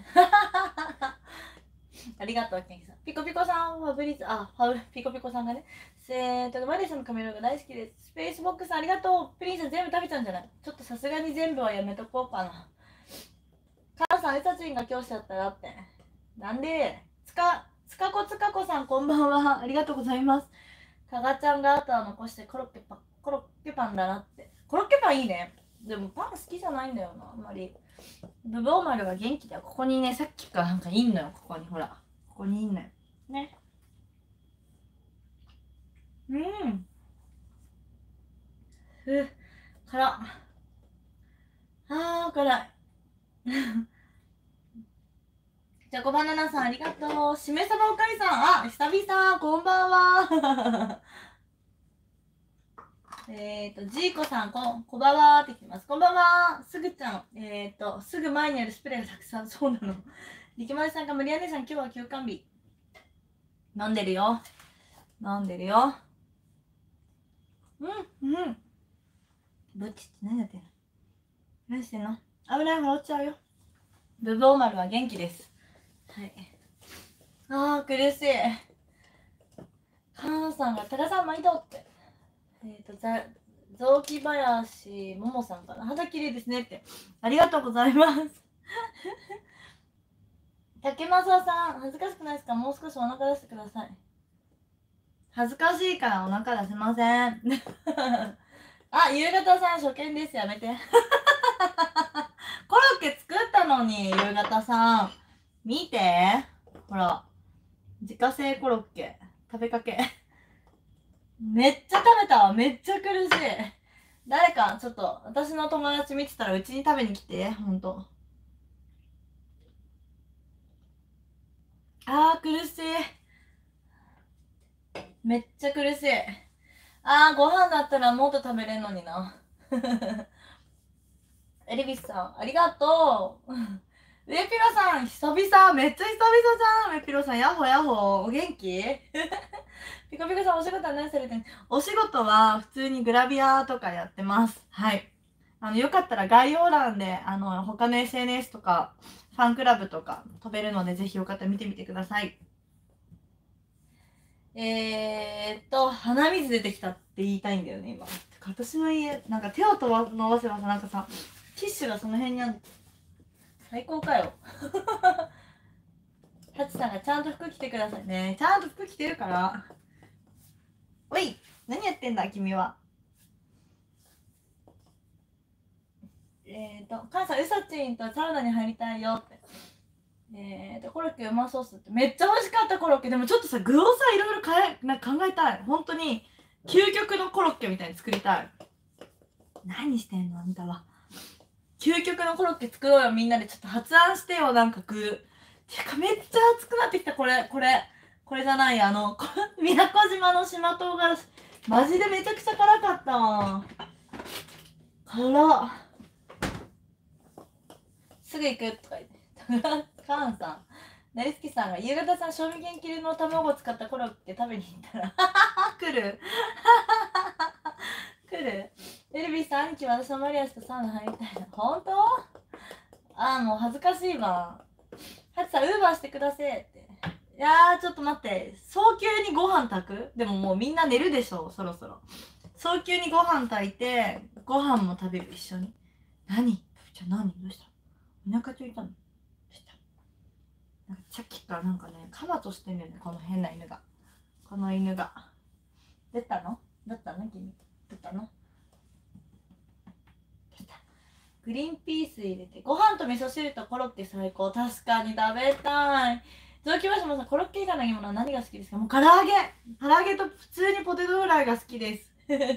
ありがとう、ケンキさん。ピコピコさん、ファブリーズ、あ、ファブ、ピコピコさんがね。えーと、マリさんの髪色が大好きです。スペースボックスさん、ありがとう。プリンさん全部食べちゃうんじゃない？ちょっとさすがに全部はやめとこうかな。カンさん、エサチンが今日しちゃったらって。なんで、つか、つかこつかこさん、こんばんは。ありがとうございます。かがちゃんがあとは残してコロッケパン、コロッケパンだなって。コロッケパンいいね。でもパン好きじゃないんだよな、あんまり。ブドウ丸は元気だよ。ここにね、さっきからなんかいんのよ。ここに、ほら。ここにいんのよ。ね。うん。ふう、辛っ。あー、辛い。じゃこバナナさんありがとう。しめさばおかりさん、あ、久々、こんばんは。えっと、ジーコさん、こん、こんばんはって来てます。こんばんは。すぐちゃん、えっと、すぐ前にあるスプレーがたくさん、そうなの。力丸さんが、無理やねさん、今日は休館日。飲んでるよ。飲んでるよ。うん、うん。ぶっちって何やってんの？何してんの？危ない、落ちちゃうよ。ブドウ丸は元気です。はい。あー、苦しい。カーンさんが、タカさん毎度って。えっ、ー、と、ざ、雑木林ももさんかな。肌綺麗ですねって。ありがとうございます。竹正さん、恥ずかしくないですか？もう少しお腹出してください。恥ずかしいからお腹出せません。あ、夕方さん、初見です。やめて。コロッケ作ったのに、夕方さん。見て。ほら。自家製コロッケ。食べかけ。めっちゃ食べたわ。めっちゃ苦しい。誰か、ちょっと、私の友達見てたらうちに食べに来て。ほんと。あー、苦しい。めっちゃ苦しい。あー、ご飯だったらもっと食べれんのにな。エリビスさん、ありがとう。ウエピロさん、久々、めっちゃ久々じゃん。ウエピロさん、ヤッホヤッホ。お元気？ピコピコさん、お仕事は何されてんの？お仕事は普通にグラビアとかやってます。はい。あの、よかったら概要欄で、あの、他の エスエヌエス とか、ファンクラブとか飛べるので、ぜひよかったら見てみてください。えーっと、鼻水出てきたって言いたいんだよね、今。私の家、なんか手を伸ばせばさ、なんかさ、ティッシュがその辺にある。最高かよ。ハチさんがちゃんと服着てくださいね。ちゃんと服着てるから。おい、何やってんだ、君は。えーと、母さん、ウサチンとサウナに入りたいよって。えーと、コロッケうまそうっすって。めっちゃ美味しかったコロッケ。でもちょっとさ、具をさ、いろいろ変え、なんか考えたい。本当に、究極のコロッケみたいに作りたい。何してんの、あんたは。究極のコロッケ作ろうよ、みんなで。ちょっと発案してよ、なんか具。てか、めっちゃ熱くなってきた、これ、これ。これじゃない、あの、宮古島の島唐辛子。マジでめちゃくちゃ辛かったわ。辛っ。すぐ行くとか言って。カーンさん。大好きさんが、夕方さん、賞味期限切れの卵を使ったコロッケ食べに行ったら、来る来るエルビスさん、兄貴、私のマリアスとサウナ入りたいな。ほんと？あー、もう恥ずかしいわ。ハチさん、ウーバーしてくださいって。いやー、ちょっと待って。早急にご飯炊く？でももうみんな寝るでしょ、そろそろ。早急にご飯炊いて、ご飯も食べる、一緒に。何？じゃあ何？どうした？お腹空いたの？どうした？なんかさっきからなんかね、カマとしてんだよね、この変な犬が。この犬が。出たの？だったの君。出たの？出た。グリーンピース入れて、ご飯と味噌汁とコロッケ最高。確かに食べたい。雑木林もさ、コロッケ以外の揚げ物は何が好きですか？もう唐揚げ。唐揚げと普通にポテトフライが好きです。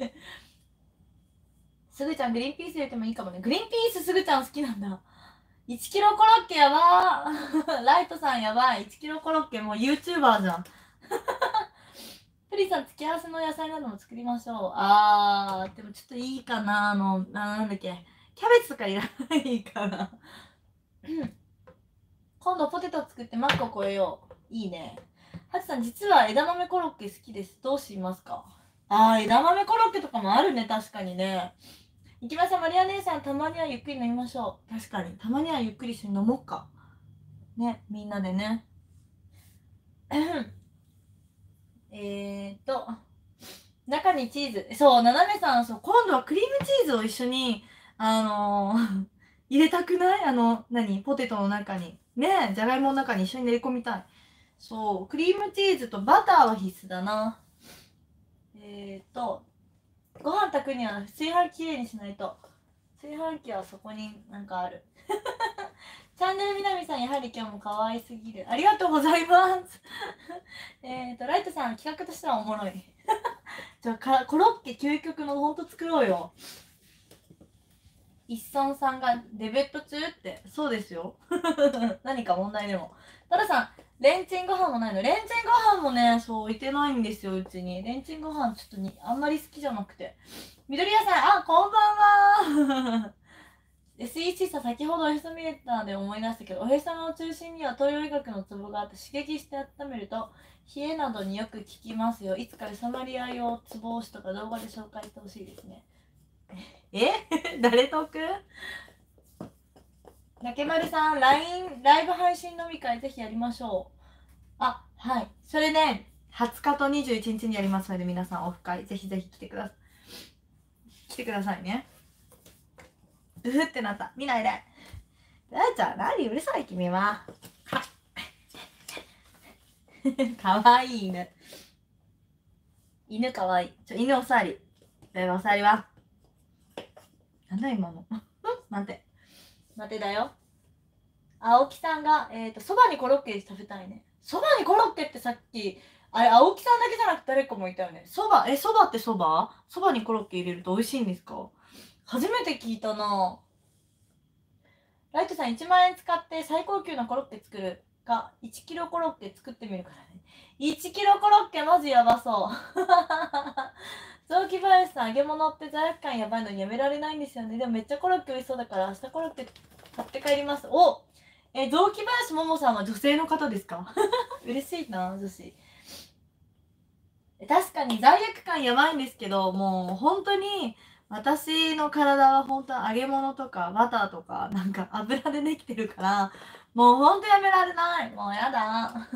すぐちゃん、グリーンピース入れてもいいかもね。グリーンピースすぐちゃん好きなんだ。いちキロコロッケやばー。ライトさんやばい。いちキロコロッケもう YouTuber じゃん。プリさん、付き合わせの野菜なども作りましょう。あー、でもちょっといいかな。あの、なんだっけ。キャベツとかいらないかな。 今度ポテト作ってマックを超えよう。いいね。ハチさん、実は枝豆コロッケ好きです。どうしますか？あー、枝豆コロッケとかもあるね、確かにね。いきましょう、マリア姉さん、たまにはゆっくり飲みましょう。確かに、たまにはゆっくり一緒に飲もうか。ね、みんなでね。えーっと、中にチーズ。そう、ななめさん、そう、今度はクリームチーズを一緒に、あのー入れたくない？あの、何ポテトの中に。ねえ、じゃがいもの中に一緒に入れ込みたい。そう、クリームチーズとバターは必須だな。えーっと、ご飯炊くには炊飯器きれいにしないと。炊飯器はそこになんかある。チャンネルみなみさん、やはり今日も可愛すぎる。ありがとうございます。えっと、ライトさん、企画としてはおもろい。じゃあか、コロッケ究極のほんと作ろうよ。一村さんがデベット中って、そうですよ。何か問題でも。タラさん、レンチンご飯もないの？レンチンご飯もね、そう置いてないんですよ、うちに。レンチンご飯ちょっとにあんまり好きじゃなくて。緑屋さん、あ、こんばんは。エスイーシー さ、先ほどおへそ見えたので思い出したけど、おへその中心には東洋医学のツボがあって、刺激して温めると冷えなどによく効きますよ。いつか収まり合いをツボ押しとか動画で紹介してほしいですね。え誰得？竹丸さん、ライン、ライブ配信飲み会ぜひやりましょう。あ、はい。それね、はつかとにじゅういちにちにやりますので、皆さんオフ会、ぜひぜひ来てください。来てくださいね。うふってなった。見ないで。なーちゃん、何うるさい君は。かわいい犬。犬かわいい。ちょ、犬おさわり。だよ、おさわりは。なんだ今の。待て。待てだよ。青木さんが、えっと、そばにコロッケ食べたいね。そばにコロッケってさっき、あれ、青木さんだけじゃなくて誰かもいたよね。そば、え、そばってそばそばにコロッケ入れると美味しいんですか？初めて聞いたな。ライトさんいちまん円使って最高級のコロッケ作るか、いちキロコロッケ作ってみるからね。いちキロコロッケマジやばそう。雑木林さん、揚げ物って罪悪感やばいのにやめられないんですよね。でもめっちゃコロッケ美味しそうだから明日コロッケ買って帰ります。おえ、雑木林ももさんは女性の方ですか？嬉しいな、女子。確かに罪悪感やばいんですけど、もう本当に私の体は本当揚げ物とかバターとかなんか油でできてるから、もう本当やめられない。もうやだ。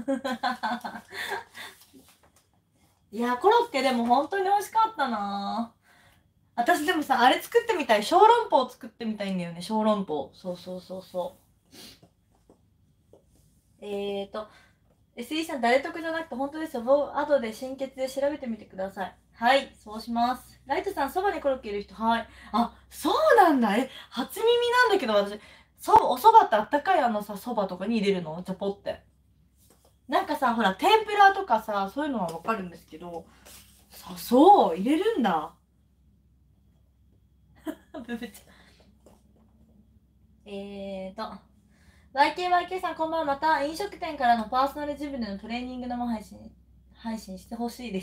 いや、コロッケでも本当に美味しかったな。私でもさ、あれ作ってみたい。小籠包作ってみたいんだよね、小籠包。そうそうそうそう。えーと、エスイー さん、誰得じゃなくて本当ですよ。僕、後で心血で調べてみてください。はい、そうします。ライトさん、そばにコロッケ入れる人、はい。あ、そうなんだ。え、初耳なんだけど、私、そ、おそばってあったかいあのさ、そばとかに入れるの？チョポって。なんかさ、ほら、天ぷらとかさ、そういうのはわかるんですけど、さ、そう、入れるんだ。ブブちゃん。えーと、ワイケーワイケー さん、こんばんは。また飲食店からのパーソナルジムでのトレーニング生配信、配信してほしいです。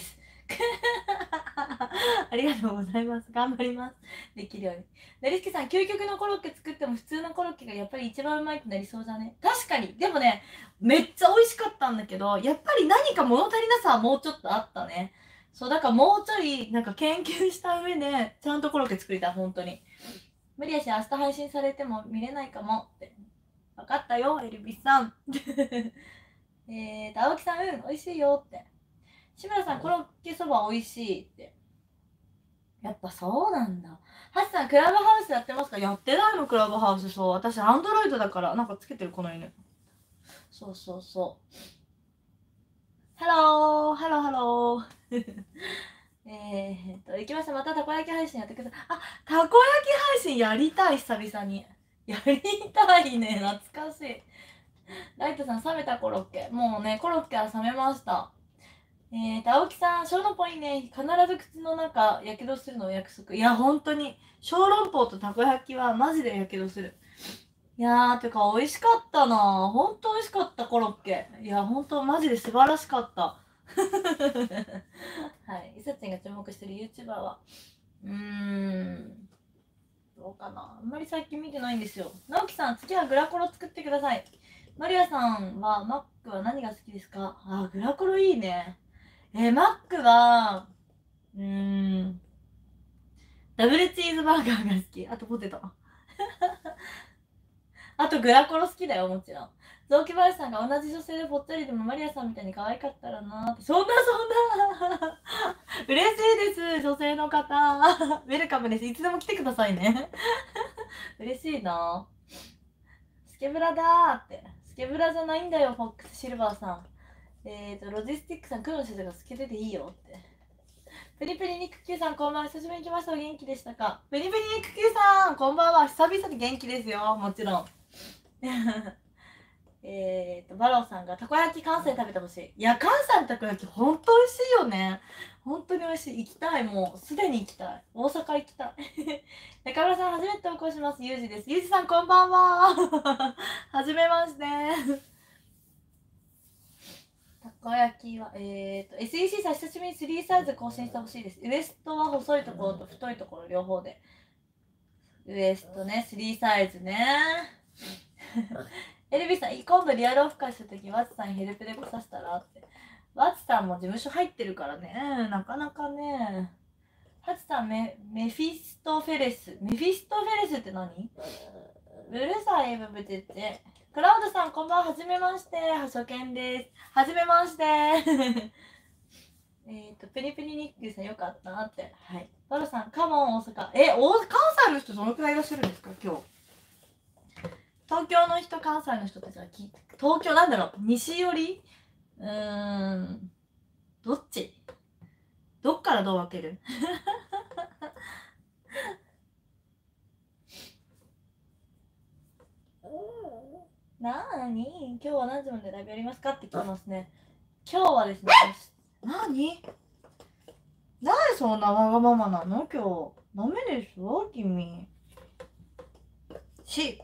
ありがとうございます。頑張ります。できるように。なりすけさん、究極のコロッケ作っても普通のコロッケがやっぱり一番うまいってなりそうだね。確かに。でもね、めっちゃ美味しかったんだけど、やっぱり何か物足りなさはもうちょっとあったね。そう、だからもうちょい、なんか研究した上で、ちゃんとコロッケ作りたい、本当に。無理やし、明日配信されても見れないかもって。分かったよ、エルビスさん。えーと、青木さん、うん、美味しいよって。志村さん、コロッケそば美味しいって。やっぱそうなんだ。ハチさん、クラブハウスやってますか？やってないの、クラブハウス。そう。私、アンドロイドだから、なんかつけてる、この犬。そうそうそう。ハロー、ハロー、ハロー。えーっと、行きました。またたこ焼き配信やってください。あ、たこ焼き配信やりたい、久々に。やりたいね、懐かしい。ライトさん、冷めたコロッケ。もうね、コロッケは冷めました。えーと、青木さん、小籠包いいね。必ず口の中、やけどするのを約束。いや、本当に。小籠包とたこ焼きはマジでやけどする。いやー、てか、美味しかったな。ほんと美味しかった、コロッケ。いや、ほんと、マジで素晴らしかった。はい。いさちんが注目してる YouTuber は、うーん、どうかな。あんまり最近見てないんですよ。直樹さん、次はグラコロ作ってください。 マリアさんはマックは何が好きですか？あ、グラコロいいね。えー、マックは、うーん、ダブルチーズバーガーが好き。あとポテト。あとグラコロ好きだよ、もちろん。雑木林さんが同じ女性でぽっちゃりでもマリアさんみたいに可愛かったらなーって。そんなそんな嬉しいです、女性の方。ウェルカムです。いつでも来てくださいね。嬉しいな。スケブラだーって。スケブラじゃないんだよ、フォックスシルバーさん。えーと、ロジスティックさん、黒の先生が透けてていいよって。プリプリ肉球さん、こんばんは。久しぶりに来ました。お元気でしたか？プリプリ肉球さん、こんばんは。久々に元気ですよ。もちろん。えーと、バローさんがたこ焼き関西食べてほしい。いや、関西のたこ焼きほんと美味しいよね。本当に美味しい。行きたい。もうすでに行きたい。大阪行きたい。中村さん、初めて投稿します。ゆうじです。ゆうじさん、こんばんは。はじめまして。たこ焼きは、えーと、エスイーシー さん、久しぶりにスリーサイズ更新してほしいです。ウエストは細いところと太いところ両方で。ウエストね、スリーサイズね。エルビスさん、今度リアルオフ会したとき、ワッツさんにヘルプで来させたらって。ワッツさんも事務所入ってるからね、なかなかね。ハツさん、メ、メフィストフェレス。メフィストフェレスって何？うるさいブブチって。クラウドさん、こんばんは。はじめまして。初見です。はじめまして。えっと、プリプリニックさん、よかったって。はい。バロさん、カモン大阪。え、大関西の人どのくらいいらっしゃるんですか、今日。東京の人、関西の人たちは聞いて、東京なんだろう、西寄り？うーん、どっち？どっからどう分ける？なーに？今日は何時までライブやりますかって聞きますね。今日はですね、なに？なんでそんなわがままなの今日。ダメでしょ君。し。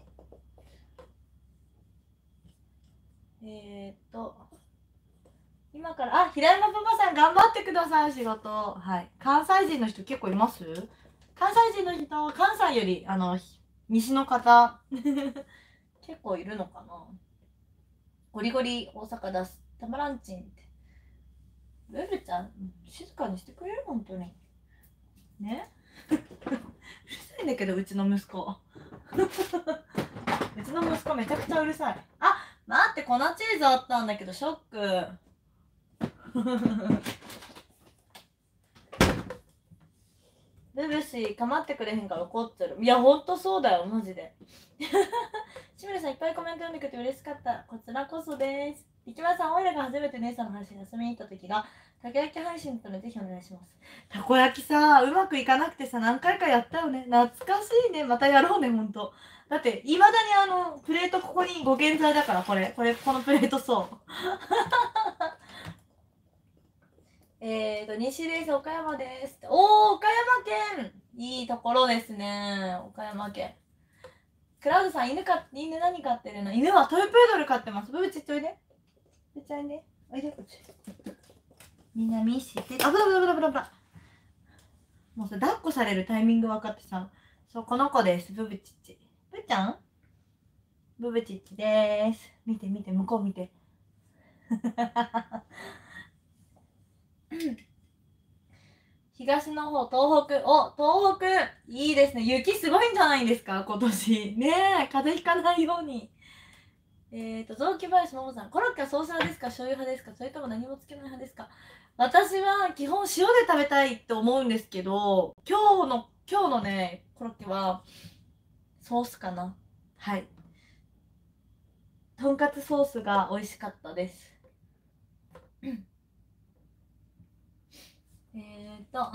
えーっと、今から、あ、平山パパさん頑張ってください、仕事。はい。関西人の人結構います？関西人の人、関西より、あの、西の方、結構いるのかな。ゴリゴリ大阪出す。たまらんちんって。ルルちゃん、静かにしてくれる本当に。ねうるさいんだけど、うちの息子。うちの息子めちゃくちゃうるさい。あ、待って、粉チーズあったんだけど、ショック。ルルシー、構ってくれへんから怒ってる。いや、ほんとそうだよ、マジで。志村さん、いっぱいコメント読んでくれて嬉しかった。こちらこそです。いきまさん、おいらが初めて姉さんの配信遊びに行った時が、たこ焼き配信だったので、ぜひお願いします。たこ焼きさ、うまくいかなくてさ、何回かやったよね。懐かしいね。またやろうね、ほんと。だって、いまだにあの、プレートここにご健在だから、これ。これ、このプレートそう。えーと、西です。岡山です。おー、岡山県いいところですね。岡山県。クラウドさん、犬か、犬何飼ってるの？犬はトイプードル飼ってます。ブブチッとおいで。ブブチおいで。おいで、こっち。みんな見して。あぶらぶらぶらぶらぶら。もうさ、抱っこされるタイミング分かってさ。そう、この子です。ブブチッチ。ブーちゃん？ブブチッチでーす。見て見て、向こう見て。東の方、東北。お、東北いいですね。雪すごいんじゃないですか今年。ねえ、風邪ひかないように。えーと、雑木林ももさん。コロッケはソース派ですか？醤油派ですか？それとも何もつけない派ですか？私は基本塩で食べたいって思うんですけど、今日の、今日のね、コロッケはソースかな。はい。とんかつソースが美味しかったです。えーと、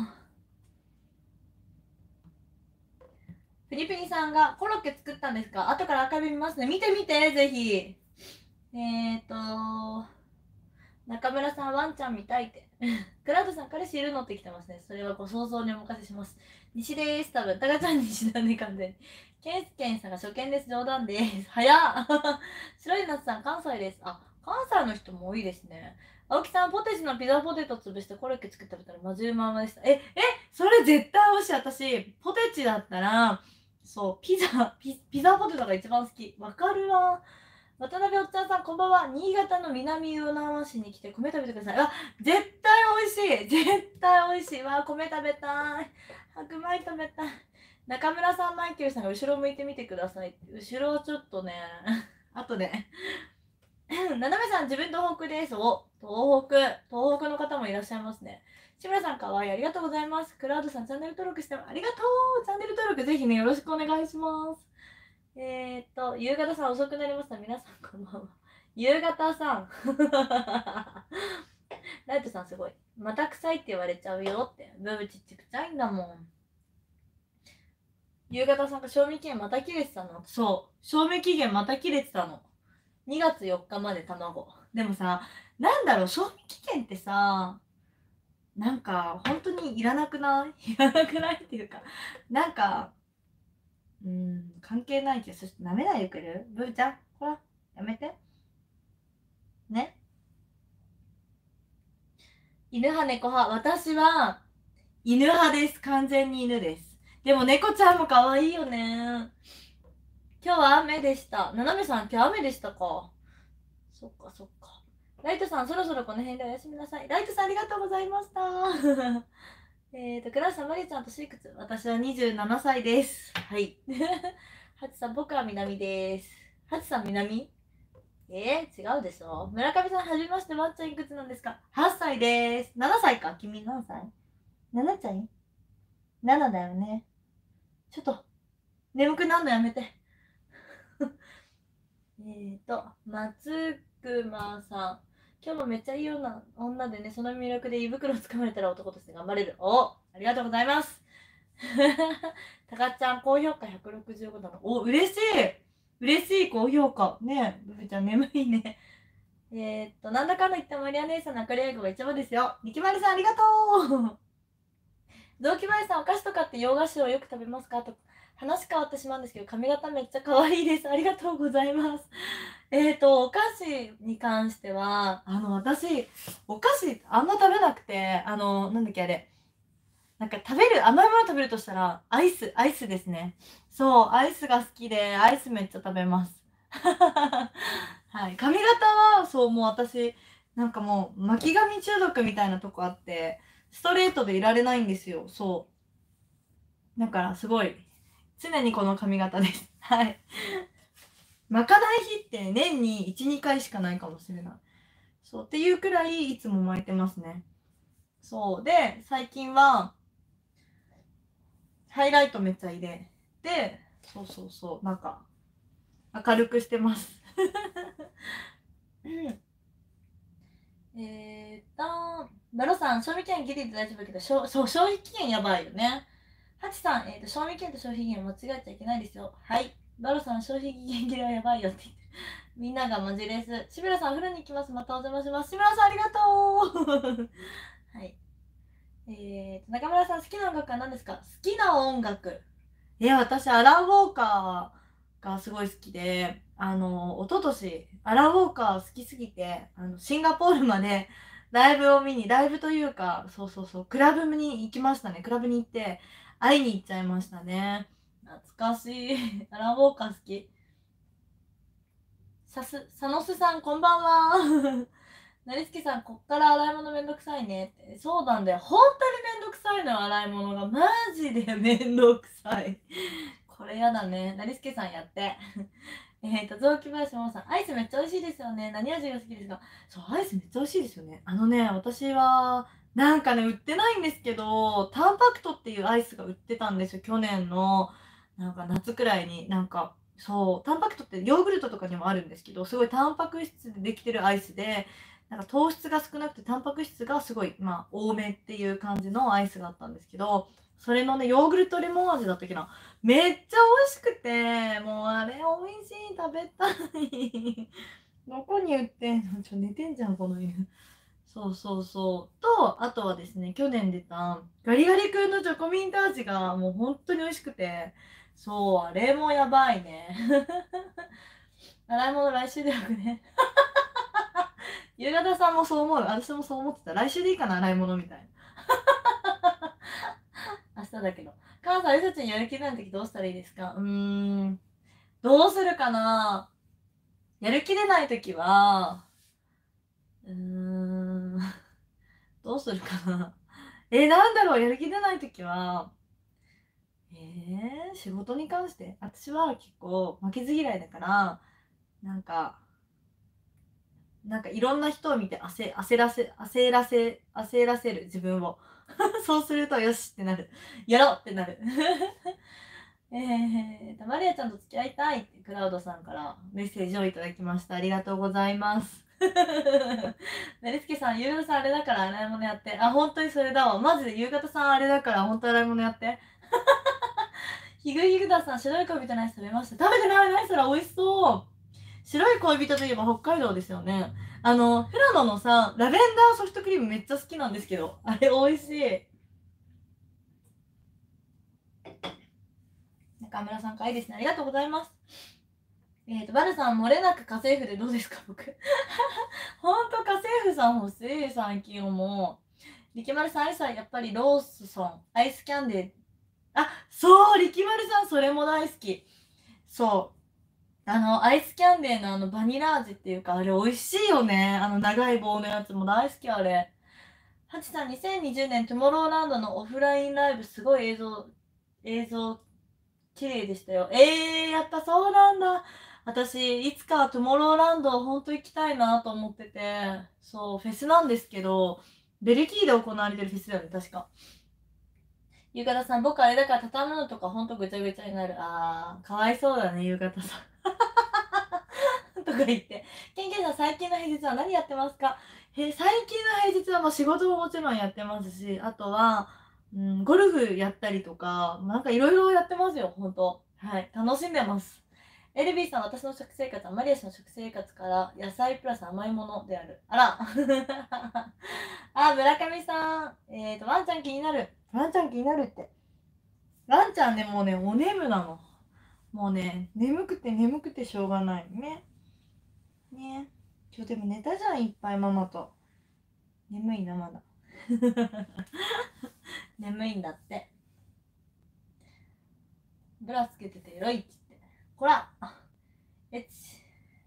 フリピニさんがコロッケ作ったんですか？後からアーカイブ見ますね。見てみて、ぜひ。えーと、中村さん、ワンちゃん見たいって。クラウドさん、彼氏いるのって来てますね。それはご想像にお任せします。西です。多分、タカちゃん西だね、完全に。ケンスケンさんが初見です。冗談です。早っ。白い夏さん、関西です。あ、関西の人も多いですね。青木さん、ポテチのピザポテト潰してコロッケ作って食べたらマジうままでした。え、え、それ絶対美味しい。私、ポテチだったら、そう、ピザ、ピ、ピザポテトが一番好き。わかるわ。 渡辺おっちゃんさん、こんばんは。新潟の南魚沼市に来て米食べてください。あ、絶対美味しい。絶対美味しい。わ、米食べたい。白米食べたい。中村さん、マイケルさんが後ろ向いてみてください。後ろはちょっとね、あとで。ななめさん、自分東北です。お、東北。東北の方もいらっしゃいますね。志村さん、かわいい。ありがとうございます。クラウドさん、チャンネル登録してありがとう。チャンネル登録ぜひね、よろしくお願いします。えーっと、夕方さん遅くなりました。皆さんこんばんは。夕方さん。ライトさんすごい。また臭いって言われちゃうよって。ブブちっちくちゃいんだもん。夕方さんが賞味期限また切れてたの。そう。賞味期限また切れてたの。にがつよっかまで卵。でもさ、なんだろう、賞味期限ってさ、なんか本当にいらなくないいらなくないっていうか、なんか、うーん、関係ないけど、そして舐めないでくれるブーちゃん、ほら、やめて。ね。犬派猫派。私は犬派です。完全に犬です。でも猫ちゃんも可愛いよね。今日は雨でした。ななめさん、今日雨でしたか。そっかそっか。ライトさん、そろそろこの辺でおやすみなさい。ライトさん、ありがとうございました。えっと、クラスさん、マリちゃんとシークツ。私はにじゅうななさいです。はい。ハチさん、僕は南です。ハチさん、南えー、違うでしょ。村上さん、はじめまして。ワンちゃんいくつなんですか？ はっ 歳です。ななさいか。君何歳？ なな 歳？ なな だよね。ちょっと、眠くなるのやめて。えっと、松熊さん。今日もめっちゃいいような女でね、その魅力で胃袋をつかまれたら男として頑張れる。お、ありがとうございます。たかちゃん、高評価ひゃくろくじゅうごだの。お、嬉しい。嬉しい高評価。ねえ、ブブちゃん眠いね。えー、っと、なんだかんだ言ってもマリア姉さんの明るい英語が一番ですよ。にきまりさん、ありがとう。雑木林さん、お菓子とかって洋菓子をよく食べますかと話変わってしまうんですけど、髪型めっちゃ可愛いです。ありがとうございます。えっと、お菓子に関しては、あの、私、お菓子あんま食べなくて、あの、なんだっけあれ。なんか食べる、甘いもの食べるとしたら、アイス、アイスですね。そう、アイスが好きで、アイスめっちゃ食べます。はい。髪型は、そう、もう私、なんかもう、巻き髪中毒みたいなとこあって、ストレートでいられないんですよ。そう。だから、すごい、常にこの髪型です。はい。巻かない日って年にいち、にかいしかないかもしれない。そう。っていうくらい、いつも巻いてますね。そう。で、最近は、ハイライトめっちゃ入れて、そうそうそう、なんか、明るくしてます。えーっと、バロさん、賞味期限ギリで大丈夫だけど、しょそう、消費期限やばいよね。ハチさん、えーっと、賞味期限と消費期限間違えちゃいけないですよ。はい。バロさん、消費期限切れはやばいよって言って。みんながマジレス。志村さん、お風呂に行きます。またお邪魔します。志村さん、ありがとうはい。えーと、中村さん、好きな音楽は何ですか？好きな音楽。いや、私、アラン・ウォーカーがすごい好きで、あの、一昨年、アラン・ウォーカー好きすぎて、あの、シンガポールまでライブを見に、ライブというか、そうそうそう、クラブに行きましたね。クラブに行って、会いに行っちゃいましたね。懐かしい。アラン・ウォーカー好き。さす、佐野須さん、こんばんは。なりすけさん、こっから洗い物めんどくさいねって。そうなんだよ。本当にめんどくさいのよ、洗い物が。マジでめんどくさい。これやだね。なりすけさんやって。えっと、雑木林ももさん、アイスめっちゃ美味しいですよね。何味が好きですか？そう、アイスめっちゃ美味しいですよね。あのね、私は、なんかね、売ってないんですけど、タンパクトっていうアイスが売ってたんですよ。去年の、なんか夏くらいに。なんか、そう、タンパクトってヨーグルトとかにもあるんですけど、すごいタンパク質でできてるアイスで、なんか糖質が少なくてタンパク質がすごい、まあ、多めっていう感じのアイスがあったんですけど、それのね、ヨーグルトレモン味だったっけな。めっちゃ美味しくて、もうあれ美味しい、食べたい。どこに売ってんの？ちょ、寝てんじゃん、この犬。そうそうそう。と、あとはですね、去年出たガリガリ君のチョコミント味がもう本当に美味しくて、そう、あれもやばいね。洗い物来週でよくね。夕方さんもそう思う。私もそう思ってた。来週でいいかな、洗い物みたいな。明日だけど。母さん、私たちにやる気ない時どうしたらいいですか？うーん。どうするかな。 やる気出ないときは、うーん、どうするかな。えー、なんだろう、やる気出ないときは、えー、仕事に関して、私は結構負けず嫌いだから、なんか、なんかいろんな人を見て焦、焦らせ、焦らせ、焦らせる自分を。そうするとよしってなる。やろうってなる。えーと、マリアちゃんと付き合いたいってクラウドさんからメッセージをいただきました。ありがとうございます。なりすけさん、ゆうがたさんあれだから洗い物やって。あ、本当にそれだわ。マジでゆうがたさんあれだから本当洗い物やって。ひぐひぐださん、白い恋人のアイス食べました。食べてない。何それ、美味しそう。白い恋人といえば北海道ですよね。あの、富良野のさ、ラベンダーソフトクリームめっちゃ好きなんですけど。あれ美味しい。中村さん、かいいですね。ありがとうございます。えっ、ー、と、バルさん、漏れなく家政婦でどうですか、僕。ほんと家政婦さん欲しい、最近もう。力丸さん、アイスはやっぱりローソン、アイスキャンデー。あ、そう、力丸さん、それも大好き。そう。あの、アイスキャンデーのあの、バニラ味っていうか、あれ美味しいよね。あの、長い棒のやつも大好き、あれ。ハチさん、にせんにじゅうねん、トゥモローランドのオフラインライブ、すごい映像、映像、綺麗でしたよ。えー、やっぱそうなんだ。私、いつかトゥモローランド、ほんと行きたいなと思ってて、そう、フェスなんですけど、ベルギーで行われてるフェスだよね、確か。ゆうかたさん、僕あれだから畳むのとかほんとぐちゃぐちゃになる。あー、かわいそうだね、ゆうかたさん。とか言って。ケンケンさん、最近の平日は何やってますか？へ、最近の平日はもう仕事ももちろんやってますし、あとは、うん、ゴルフやったりとか、なんかいろいろやってますよ、ほんと。はい、楽しんでます。エルビーさん、私の食生活はマリア氏の食生活から野菜プラス甘いものである。あら。あ、村上さん。えーと、ワンちゃん気になる。ワンちゃん気になるって。ワンちゃんね、もうね、お眠なの。もうね、眠くて眠くてしょうがないね。ね。今日でも寝たじゃん、いっぱいママと。眠いな、まだ。眠いんだって。ブラつけててエロいっつって。こらえち。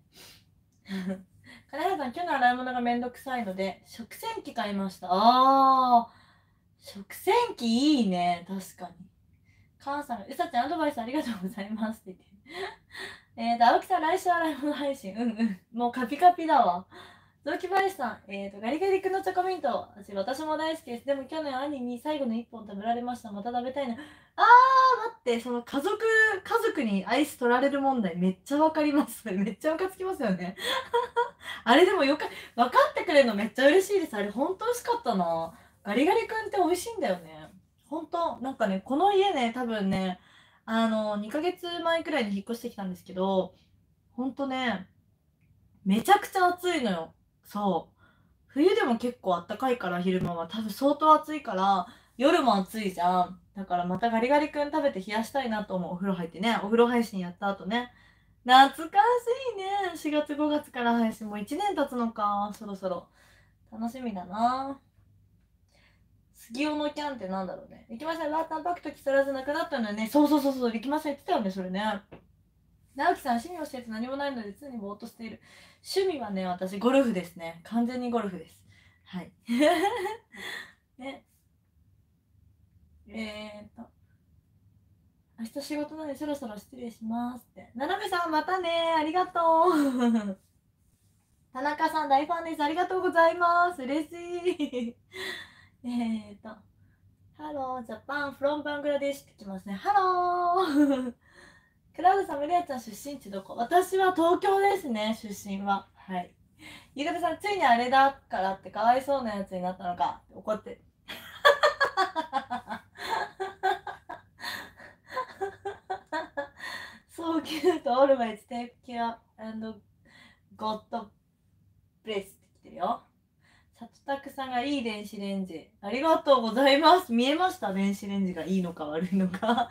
金原さん、今日の洗い物がめんどくさいので、食洗機買いました。あー、食洗機いいね。確かに。カンさんが、うさちゃんアドバイスありがとうございますって言って。えーと、青木さん、来週洗い物配信。うんうん。もうカピカピだわ。雑木林さん、えーと、ガリガリ君のチョコミント。私、私も大好きです。でも去年兄に最後のいっぽん食べられました。また食べたいな。あー、待って、その家族、家族にアイス取られる問題めっちゃわかります。それめっちゃムカつきますよね。あれでもよか、分かってくれるのめっちゃ嬉しいです。あれ本当美味しかったな。ガリガリ君って美味しいんだよね。本当なんかね、この家ね、多分ね、あの、にかげつまえくらいに引っ越してきたんですけど、ほんとね、めちゃくちゃ暑いのよ。そう。冬でも結構あったかいから昼間は多分相当暑いから夜も暑いじゃん。だからまたガリガリ君食べて冷やしたいなと思う。お風呂入ってね。お風呂配信やった後ね。懐かしいね。しがつごがつから配信もういちねん経つのか。そろそろ。楽しみだな。杉尾のキャンってなんだろうね。行きました。ラータンパクト木更津なくなったのよね。そうそうそうそう。行きました。言ってたよね、それね。直樹さん、趣味をしてて何もないので常にぼーっとしている。趣味はね、私、ゴルフですね。完全にゴルフです。はい。ね、えーと、明日仕事なのでそろそろ失礼しますって。ななめさん、またね。ありがとう。田中さん、大ファンです。ありがとうございます。嬉しい。えーと、ハロー、ジャパン、フロンバングラデシュってきますね。ハロー。クラウドさん、メリアちゃん出身地どこ？私は東京ですね、出身は。はい。ゆうかたさん、ついにあれだからってかわいそうなやつになったのか。怒って。So cute, always take care and God bless って来てるよ。さとたくさんがいい電子レンジ。ありがとうございます。見えました？電子レンジがいいのか悪いのか。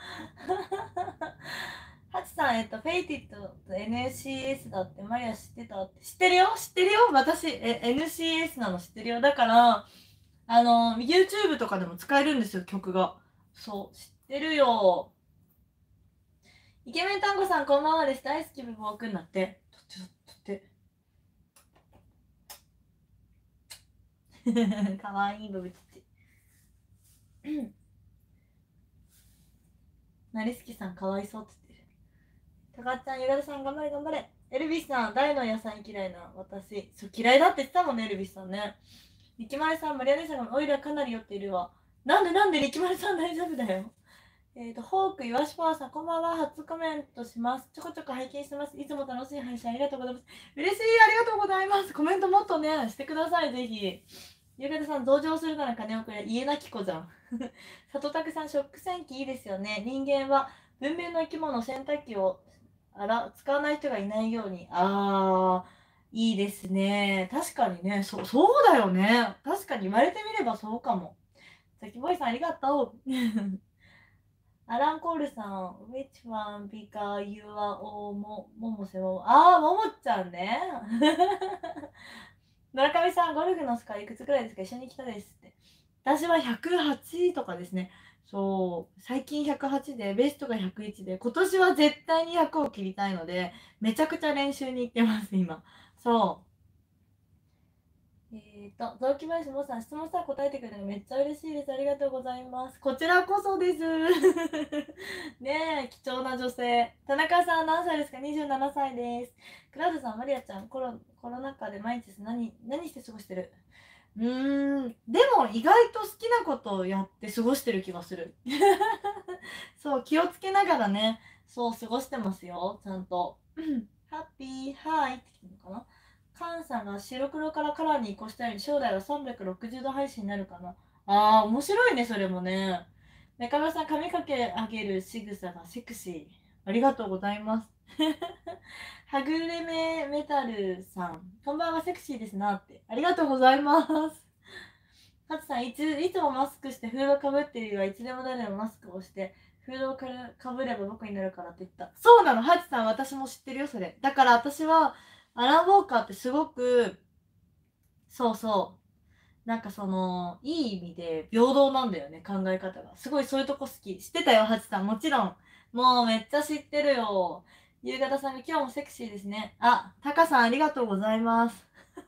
ハチさん、えっと、フェイティッドと エヌシーエス だってマリア知ってたって。知ってるよ知ってるよ私、え、エヌシーエス なの知ってるよ。だから、あの、YouTube とかでも使えるんですよ、曲が。そう、知ってるよ。イケメン単語さん、こんばんはです。大好きブボーくんだって。とっちょっとってかわいいブブチチなりすきさんかわいそうって言ってる。たかっちゃん、ゆがるさん頑張れ頑張れ。エルビスさん、大の野菜嫌いな私。そう、嫌いだって言ってたもんね、エルビスさんね。リキマルさん、マリアネさんがオイルはかなり酔っているわ。なんでなんでリキマルさん大丈夫だよ。えっ、ー、と、ホーク、イワシパワーさん、こんばんは。初コメントします。ちょこちょこ拝見してます。いつも楽しい配信ありがとうございます。嬉しい、ありがとうございます。コメントもっとね、してください、ぜひ。ゆうかたさん、同情するなら金をくれ。家なき子じゃん。里拓さん、ショック洗機いいですよね。人間は文明の生き物、洗濯機をあら使わない人がいないように。あー、いいですね。確かにね、そ、そうだよね。確かに言われてみればそうかも。さきぼいさん、ありがとう。アランコールさん、which one because you are all も、ももせもも。あー、ももちゃんね。村上さん、ゴルフのスコアいくつくらいですか？一緒に来たですって。私はひゃくはちとかですね。そう、最近ひゃくはちで、ベストがひゃくいちで、今年は絶対にひゃくを切りたいので、めちゃくちゃ練習に行ってます、今。そう。えーと、雑木林もさん、質問したら答えてくれるのめっちゃ嬉しいです。ありがとうございます。こちらこそです。ねえ、貴重な女性。田中さん、何歳ですか？ にじゅうなな 歳です。クラウドさん、マリアちゃん、コロ、コロナ禍で毎日何、何して過ごしてる？うーん、でも意外と好きなことをやって過ごしてる気がする。そう、気をつけながらね、そう過ごしてますよ、ちゃんと。ハッピー、ハイって言うのかな。カンさんが白黒からカラーに移行したように将来はさんびゃくろくじゅうど配信になるかな。あー、面白いね、それもね。中村さん、髪かけ上げる仕草がセクシー。ありがとうございます。はぐれめメタルさん、こんばんは、セクシーですなって。ありがとうございます。ハツさん、いつ、いつもマスクしてフードかぶっているが、いつでも誰でもマスクをして、フードをかかぶれば僕になるからって言った。そうなの、ハチさん、私も知ってるよ、それ。だから私は、アラン・ウォーカーってすごく、そうそう、なんかその、いい意味で平等なんだよね、考え方が。すごいそういうとこ好き。知ってたよ、ハチさん。もちろん。もうめっちゃ知ってるよ。夕方さんが今日もセクシーですね。あ、タカさんありがとうございます。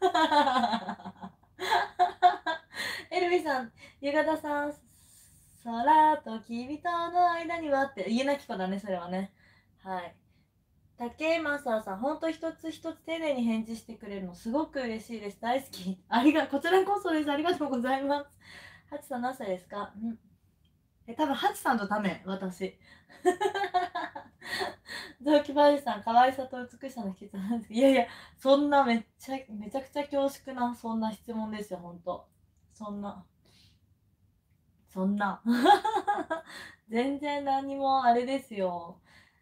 エルビさん、夕方さん、空と君との間にはって言えなき子だね、それはね。はい。竹正さん、ほんと一つ一つ丁寧に返事してくれるのすごく嬉しいです。大好き。ありが、こちらこそです。ありがとうございます。ハチさん何歳ですか？んえ、多分ハチさんとため、私。雑木林さん、可愛さと美しさの秘訣なんですけど、いやいや、そんなめっちゃ、めちゃくちゃ恐縮な、そんな質問ですよ、ほんと。そんな、そんな。全然何もあれですよ。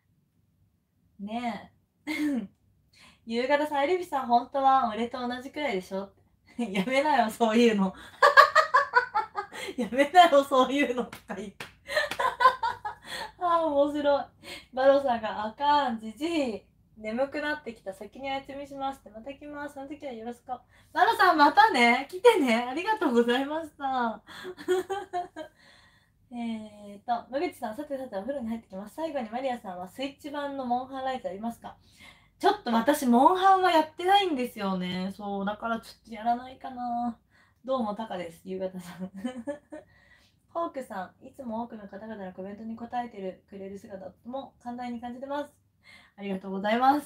ねえ。夕方さん、エルビさん、本当は俺と同じくらいでしょ？やめなよ、そういうの。やめなよ、そういうのとか言って。ああ、面白い。バロさんが、あかん、じじい。眠くなってきた。先にお休みしますって。また来ます。その時はよろしく。バロさん、またね。来てね。ありがとうございました。えーと、野口さん、さてさてお風呂に入ってきます。最後にマリアさんはスイッチ版のモンハンライズありますか？ちょっと私、モンハンはやってないんですよね。そう、だからちょっとやらないかな。どうも、タカです。夕方さん。ホークさん、いつも多くの方々のコメントに答えてるくれる姿とも寛大に感じてます。ありがとうございます。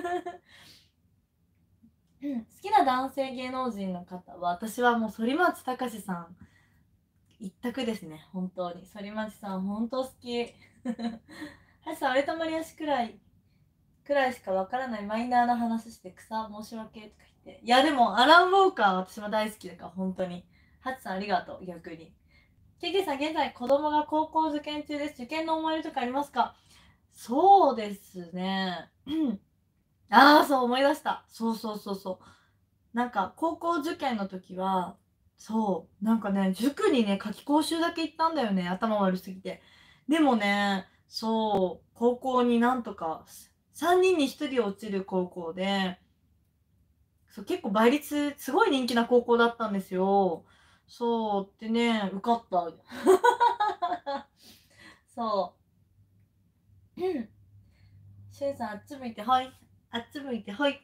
好きな男性芸能人の方は、私はもう反町隆史さん一択ですね。本当に。反町さん、本当好き。はしさん、俺とマリアシくらいくらいしかわからないマイナーな話して草申し訳とか言って。いやでもアラン・ウォーカー私も大好きだから本当に。ハチさんありがとう、逆に。ケイケイさん現在子供が高校受験中です。受験の思い出とかありますか？そうですね。ああ、そう思い出した。そうそうそうそう。なんか高校受験の時は、そう、なんかね、塾にね、夏期講習だけ行ったんだよね。頭悪すぎて。でもね、そう、高校になんとか、さんにんにひとり落ちる高校で、そう結構倍率、すごい人気な高校だったんですよ。そう、でね、受かった。そう。しゅんさん、あっち向いて、はい。 あっち向いてほい。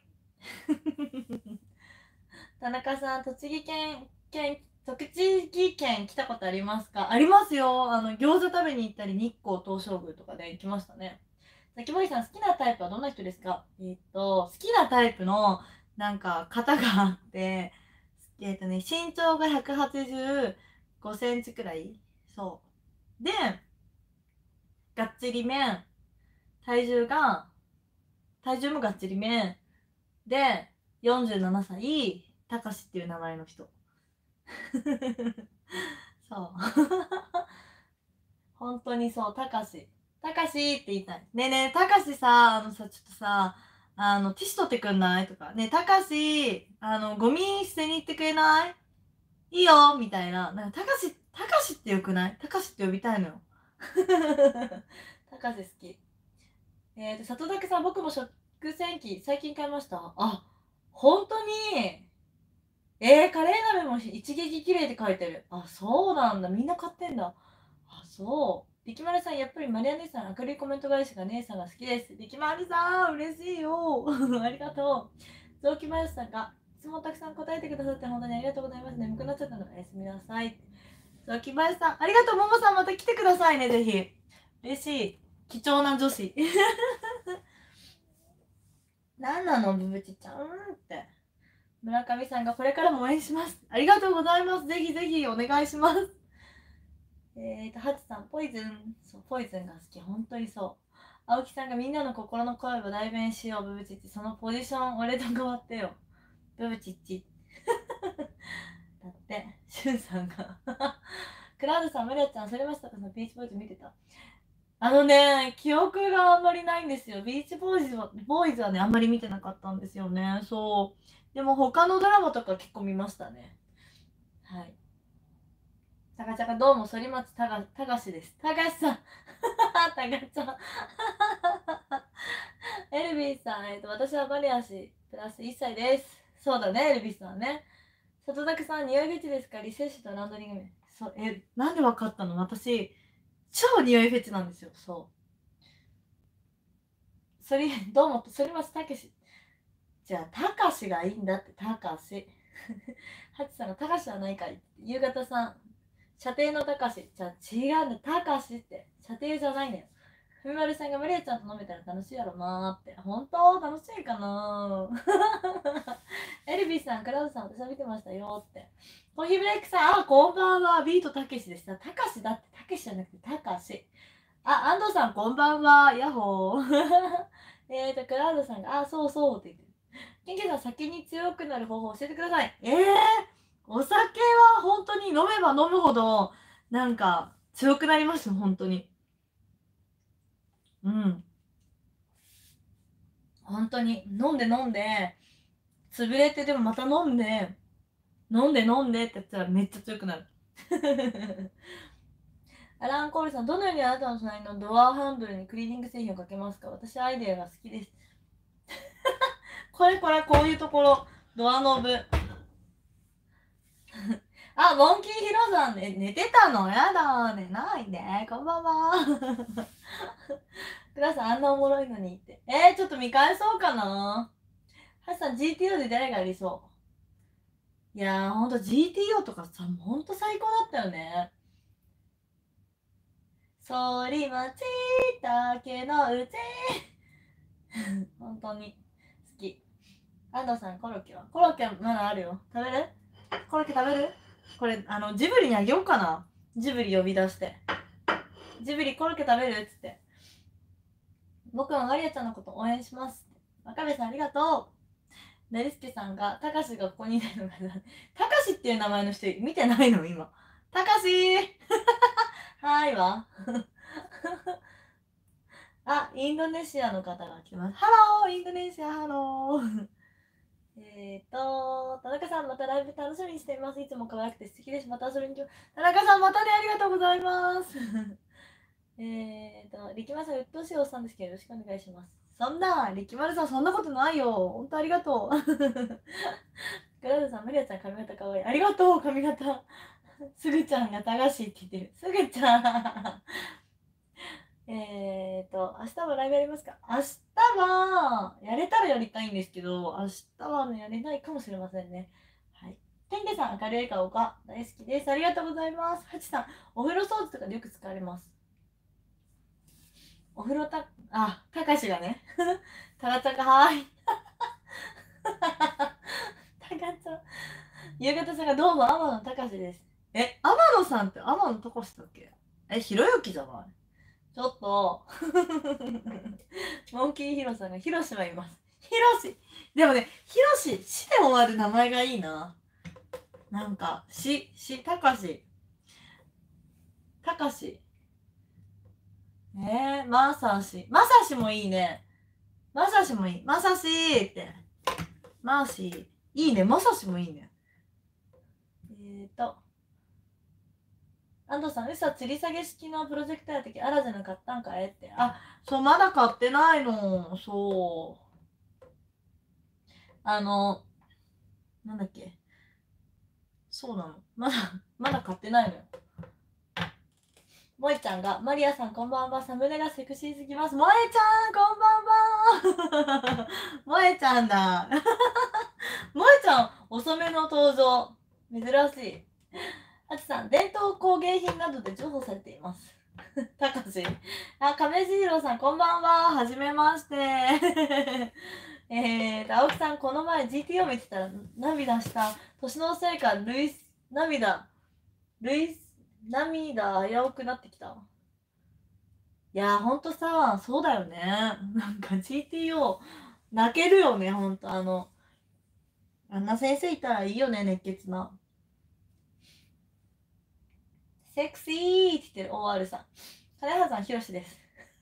田中さん、栃木県、県、栃木県来たことありますか？ありますよ。あの、餃子食べに行ったり、日光東照宮とかで行きましたね。崎森さん、好きなタイプはどんな人ですか？えっと、好きなタイプの、なんか、型があって、えっとね、身長がひゃくはちじゅうごセンチくらい。そう。で、がっちり麺。体重が、体重もがっちり麺。で、よんじゅうななさい、たかしっていう名前の人。そう。本当にそう、たかし。たかしって言いたい。ねえねえ、たかしさ、あのさ、ちょっとさ、あの、ティッシュ取ってくんないとか。ねえ、たかし、あの、ゴミ捨てに行ってくれない？いいよみたいな。なんか、たかし、たかしってよくない？たかしって呼びたいのよ。たかし好き。えーと、里竹さん、僕も食洗機、最近買いました。あ、本当に？えー、カレー鍋も一撃綺麗って書いてる。あ、そうなんだ。みんな買ってんだ。あ、そう。力丸さん、やっぱりマリア姉さん、明るいコメント返しが姉さんが好きです。力丸さん、嬉しいよ。ありがとう。臓器マヨさんが、質問たくさん答えてくださって本当にありがとうございます。眠くなっちゃったのでおやすみなさい。臓器マヨさん、ありがとう。ももさん、また来てくださいね、ぜひ。嬉しい。貴重な女子。なんなの、ブブチちゃんって。村上さんがこれからも応援します。ありがとうございます。ぜひぜひお願いします。えーと、ハチさん、ポイズン。そう、ポイズンが好き。本当にそう。青木さんがみんなの心の声を代弁しよう、ブブチッチ。そのポジション、俺と変わってよ。ブブチッチ。だって、シュンさんが。クラウドさん、マリアちゃん、それましたか？そのビーチボーイズ見てた？あのね、記憶があんまりないんですよ。ビーチボーイズは、ボーイズはね、あんまり見てなかったんですよね。そう。でも他のドラマとか結構見ましたね。はい。たかちゃかどうも、反町たがたがしです。たがしさん。たがちゃん。エルビスさん、えっと、私はバリアシプラスいっさいです。そうだね、エルビスさんね。里崎さん、匂いフェチですか？リセッシュとランドリング名。そう、え、なんでわかったの？私、超匂いフェチなんですよ。そう。それ、どうも、反町たけし。じゃあ、たかしがいいんだって、たかし。ハチさんがたかしはないかい。夕方さん、射程のたかし。じゃあ違うんだ、たかしって。射程じゃないねよ。ふみまるさんがマリアちゃんと飲めたら楽しいやろなーって。本当楽しいかなエルビスさん、クラウドさん、私は見てましたよって。コーヒーブレイクさん、あ、こんばんは。ビートたけしでした。たかしだって、たけしじゃなくてたかし。あ、安藤さん、こんばんは。ヤッホー。えーと、クラウドさんが、あ、そうそうって言ってる。ケンケンさん、酒に強くなる方法教えてください。えー、お酒は本当に飲めば飲むほど、なんか、強くなりますよ、本当に。うん。本当に。飲んで飲んで、潰れてでもまた飲んで、飲んで飲んでってやったらめっちゃ強くなる。アラン・コールさん、どのようにあなたの隣のドアハンドルにクリーニング製品をかけますか？私アイデアが好きです。これこれ、こういうところ、ドアノブ。あ、モンキーヒロさん、ね、寝てたの？やだ、寝ないで。こんばんは。クラさん、あんなおもろいのにって。えー、ちょっと見返そうかな。ハチさん、ジーティーオー で誰がやりそう？いやー、ほんと ジーティーオー とかさ、ほんと最高だったよね。反町竹の内。本当に好き。安藤さん、コロッケはコロッケはまだあるよ。食べる？コロッケ食べる？これ、あの、ジブリにあげようかな。ジブリ呼び出して。ジブリコロッケ食べる？っつって。僕はマリアちゃんのこと応援します。若部さん、ありがとう。なりすけさんが、たかしがここにいないのかな。たかしっていう名前の人見てないの今。たかしーはーいわ。あ、インドネシアの方が来ます。ハローインドネシア、ハローえーと、田中さん、またライブ楽しみにしています。いつも可愛くて素敵です。また遊びに来ます。田中さん、またね、ありがとうございます。えーと、力丸さん、うっとうしいおっさんですけど、よろしくお願いします。そんな、力丸さん、そんなことないよ。ほんとありがとう。グラウドさん、マリアちゃん、髪型かわいい。ありがとう、髪型。すぐちゃんがたがしいって言ってる。すぐちゃん。 えーと、明日はライブやりますか？明日は、やれたらやりたいんですけど、明日はね、やれないかもしれませんね。はい。てんげさん、明るい顔が大好きです。ありがとうございます。はちさん、お風呂掃除とかでよく使われます。お風呂た、あ、たかしがね。たがたかはーい。たかちゃん。夕方さんがどうも、天野たかしです。え、天野さんって天野たかしだっけ？え、ひろゆきじゃない？ちょっとモンキーヒロさんがヒロシはいます。ヒロシでもね、ヒロシ、シで終わる名前がいいな。なんか、し、し、たかし、たかし。えー、まさし。まさしもいいね。まさしもいい。まさしーって。マーシー。いいね。まさしもいいね。えーと。安藤さん、うさ、吊り下げ式のプロジェクターやった時、アラジェの買ったんかえって。あ、そう、まだ買ってないの。そう。あの、なんだっけ。そうなの。まだ、まだ買ってないのよ。萌えちゃんが、マリアさんこんばんは。サムネがセクシーすぎます。萌えちゃんこんばんは。萌えちゃんだ。萌えちゃん、遅めの登場。珍しい。ハチさん、伝統工芸品などで重宝されています。たかし。あ、亀次郎さん、こんばんは。はじめまして。えーと、青木さん、この前 ジーティーオー 見てたら涙した。年のせいか、ルイス、涙、ルイス、涙危うくなってきた。いやー、ほんとさ、そうだよね。なんか ジーティーオー、泣けるよね、ほんと。あの、あんな先生いたらいいよね、熱血な。セクシーって言ってる オーアール さん。金原さん、ヒロシです。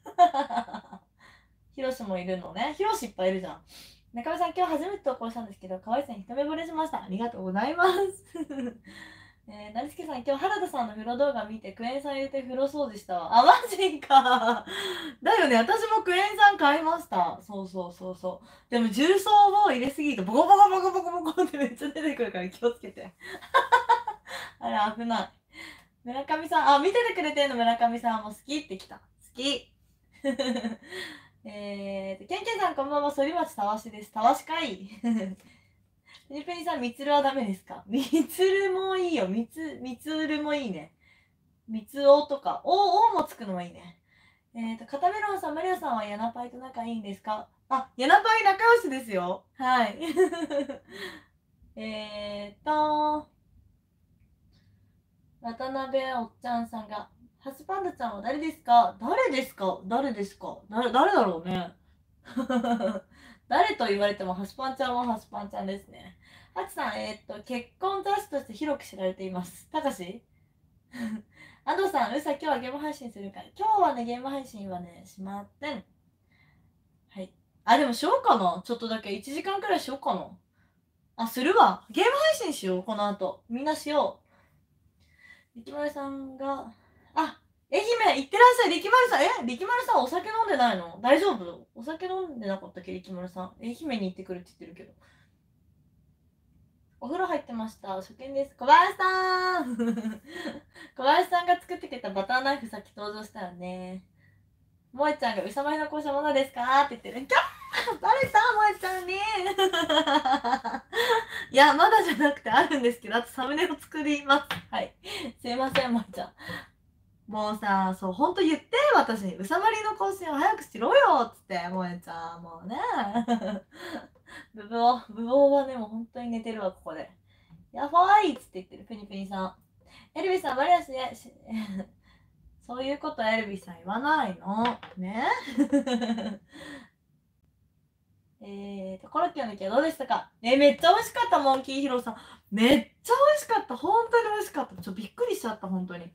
ヒロシもいるのね。ヒロシいっぱいいるじゃん。中村さん、今日初めて投稿したんですけど、可愛さに一目惚れしました。ありがとうございます。えー、なりすけさん、今日原田さんの風呂動画見てクエン酸入れて風呂掃除したわ。あ、マジか。だよね、私もクエン酸買いました。そうそうそうそう。でも重曹を入れすぎるとボコボコボコボコボコってめっちゃ出てくるから気をつけて。あれ危ない。村上さん、あ、見ててくれてんの村上さんも好きってきた。好き。えーと、ケンケンさんこんばんは、反町たわしです。たわしかい。ペニペニさん、みつるはダメですか？みつるもいいよ。みつ、みつるもいいね。みつおとか、お、おもつくのもいいね。えっと、カタメロンさん、マリアさんはヤナパイと仲いいんですか？あ、ヤナパイ仲良しですよ。はい。えっと、渡辺おっちゃんさんが、ハスパンダちゃんは誰ですか？誰ですか？誰ですか？誰、誰だろうね。誰と言われてもハスパンちゃんはハスパンちゃんですね。ハチさん、えーっと、結婚雑誌として広く知られています。たかし安藤さん、うさ、今日はゲーム配信するかい？今日はね、ゲーム配信はね、しまってん。はい。あ、でもしようかな。ちょっとだけいちじかんくらいしようかな。あ、するわ。ゲーム配信しよう、この後。みんなしよう。力丸さんが、あ、愛媛、行ってらっしゃい、力丸さん。え、力丸さんお酒飲んでないの？大丈夫？お酒飲んでなかったっけ、力丸さん。愛媛に行ってくるって言ってるけど。お風呂入ってました。初見です。小林さん小林さんが作ってくれたバターナイフさっき登場したよね。萌えちゃんがうさまりの校舎ものですかって言ってる。キャッバレた萌えちゃんにいや、まだじゃなくてあるんですけど、あとサムネを作ります。はい。すいません、萌えちゃん。もうさ、そう、ほんと言って、私に。うさまりの更新を早くしろよっつって、萌えちゃん。もうね。ブブオ、ブブオはね、もう本当に寝てるわ、ここで。やばいっつって言ってる、ペニペニさん。エルビスさん、マリアスね、そういうことエルビスさん言わないの。ねえーと、コロッケの時はどうでしたか？えー、めっちゃ美味しかった、モンキーヒロさん。めっちゃ美味しかった。本当に美味しかった。ちょっとびっくりしちゃった、本当に。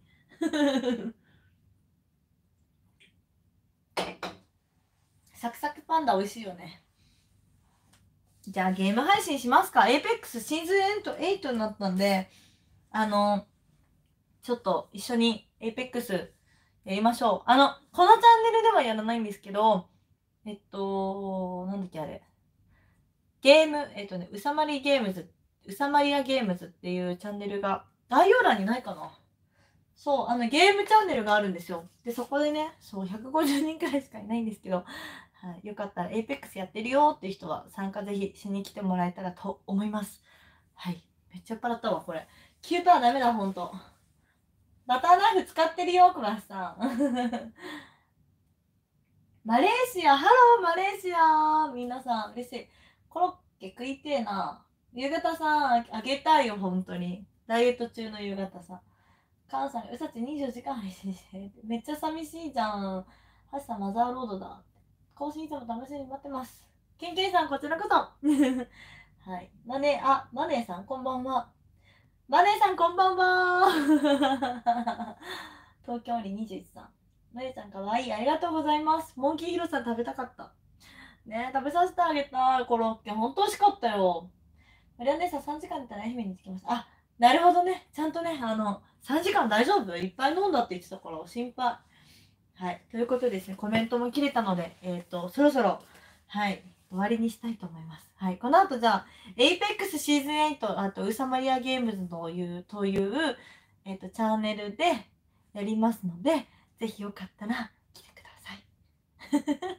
サクサクパンダ美味しいよね。じゃあゲーム配信しますか？ エーペックス シーズンエイトになったんで、あの、ちょっと一緒に エーペックス やりましょう。あの、このチャンネルではやらないんですけど、えっと、なんだっけあれ。ゲーム、えっとね、うさまりゲームズ、うさまりやゲームズっていうチャンネルが、概要欄にないかな？ そう、あの、ゲームチャンネルがあるんですよ。で、そこでね、そう、ひゃくごじゅうにんくらいしかいないんですけど、はい、よかったら エイペックス やってるよっていう人は参加ぜひしに来てもらえたらと思います。はい。めっちゃ酔っ払ったわ、これ。きゅうパーダメだ、ほんと。バターナイフ使ってるよ、小林さん。マレーシア、ハローマレーシア。皆さん、嬉しい。コロッケ食いてえな。夕方さん、あげたいよ、本当に。ダイエット中の夕方さ。母さん、うさちにじゅうよじかん配信して。めっちゃ寂しいじゃん。ハシさん、マザーロードだ。更新いつも楽しみに待ってます。ケンケンさん、こちらこそ。はい。マネー、あ、マネーさん、こんばんは。マネーさん、こんばんは。東京ににじゅういちさん。マネーさん、かわいい。ありがとうございます。モンキーヒロさん、食べたかった。ねえ、食べさせてあげたコロッケ。ほんと美味しかったよ。マリア姉さん、さんじかんで愛媛に着きました。あ、なるほどね。ちゃんとね、あの、さんじかん大丈夫？いっぱい飲んだって言ってたから、心配。はい。ということでですね、コメントも切れたので、えっ、ー、と、そろそろ、はい、終わりにしたいと思います。はい。この後、じゃあ、エイペックス シーズンエイト、あと、ウサマリアゲームズという、という、えっ、ー、と、チャンネルでやりますので、ぜひよかったら来てください。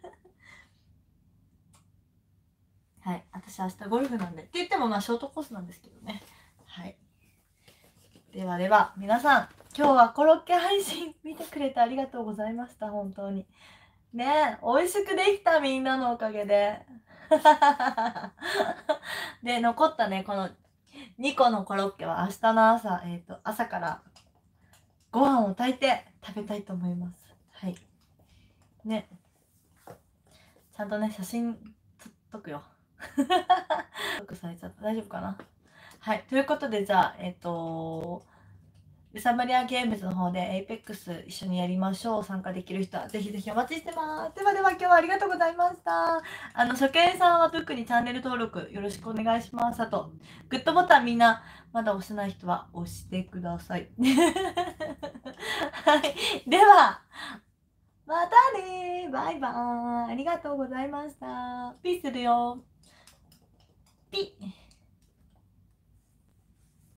はい。私、明日ゴルフなんで。って言っても、まあ、ショートコースなんですけどね。はい。ではでは、皆さん、今日はコロッケ配信見てくれてありがとうございました。本当に。ねえ、美味しくできた、みんなのおかげで。で、残ったね、このにこのコロッケは明日の朝、えっと、朝からご飯を炊いて食べたいと思います。はい。ね。ちゃんとね、写真撮っとくよ。撮っくされちゃった。大丈夫かな？はい。ということで、じゃあ、えっと、ウサマリアゲームズの方で エイペックス 一緒にやりましょう。参加できる人はぜひぜひお待ちしてます。ではでは今日はありがとうございました。あの、初見さんは特にチャンネル登録よろしくお願いします。あと、グッドボタンみんなまだ押してない人は押してください。はい。では、またねバイバーイ。ありがとうございました。ピーするよ。ピッ。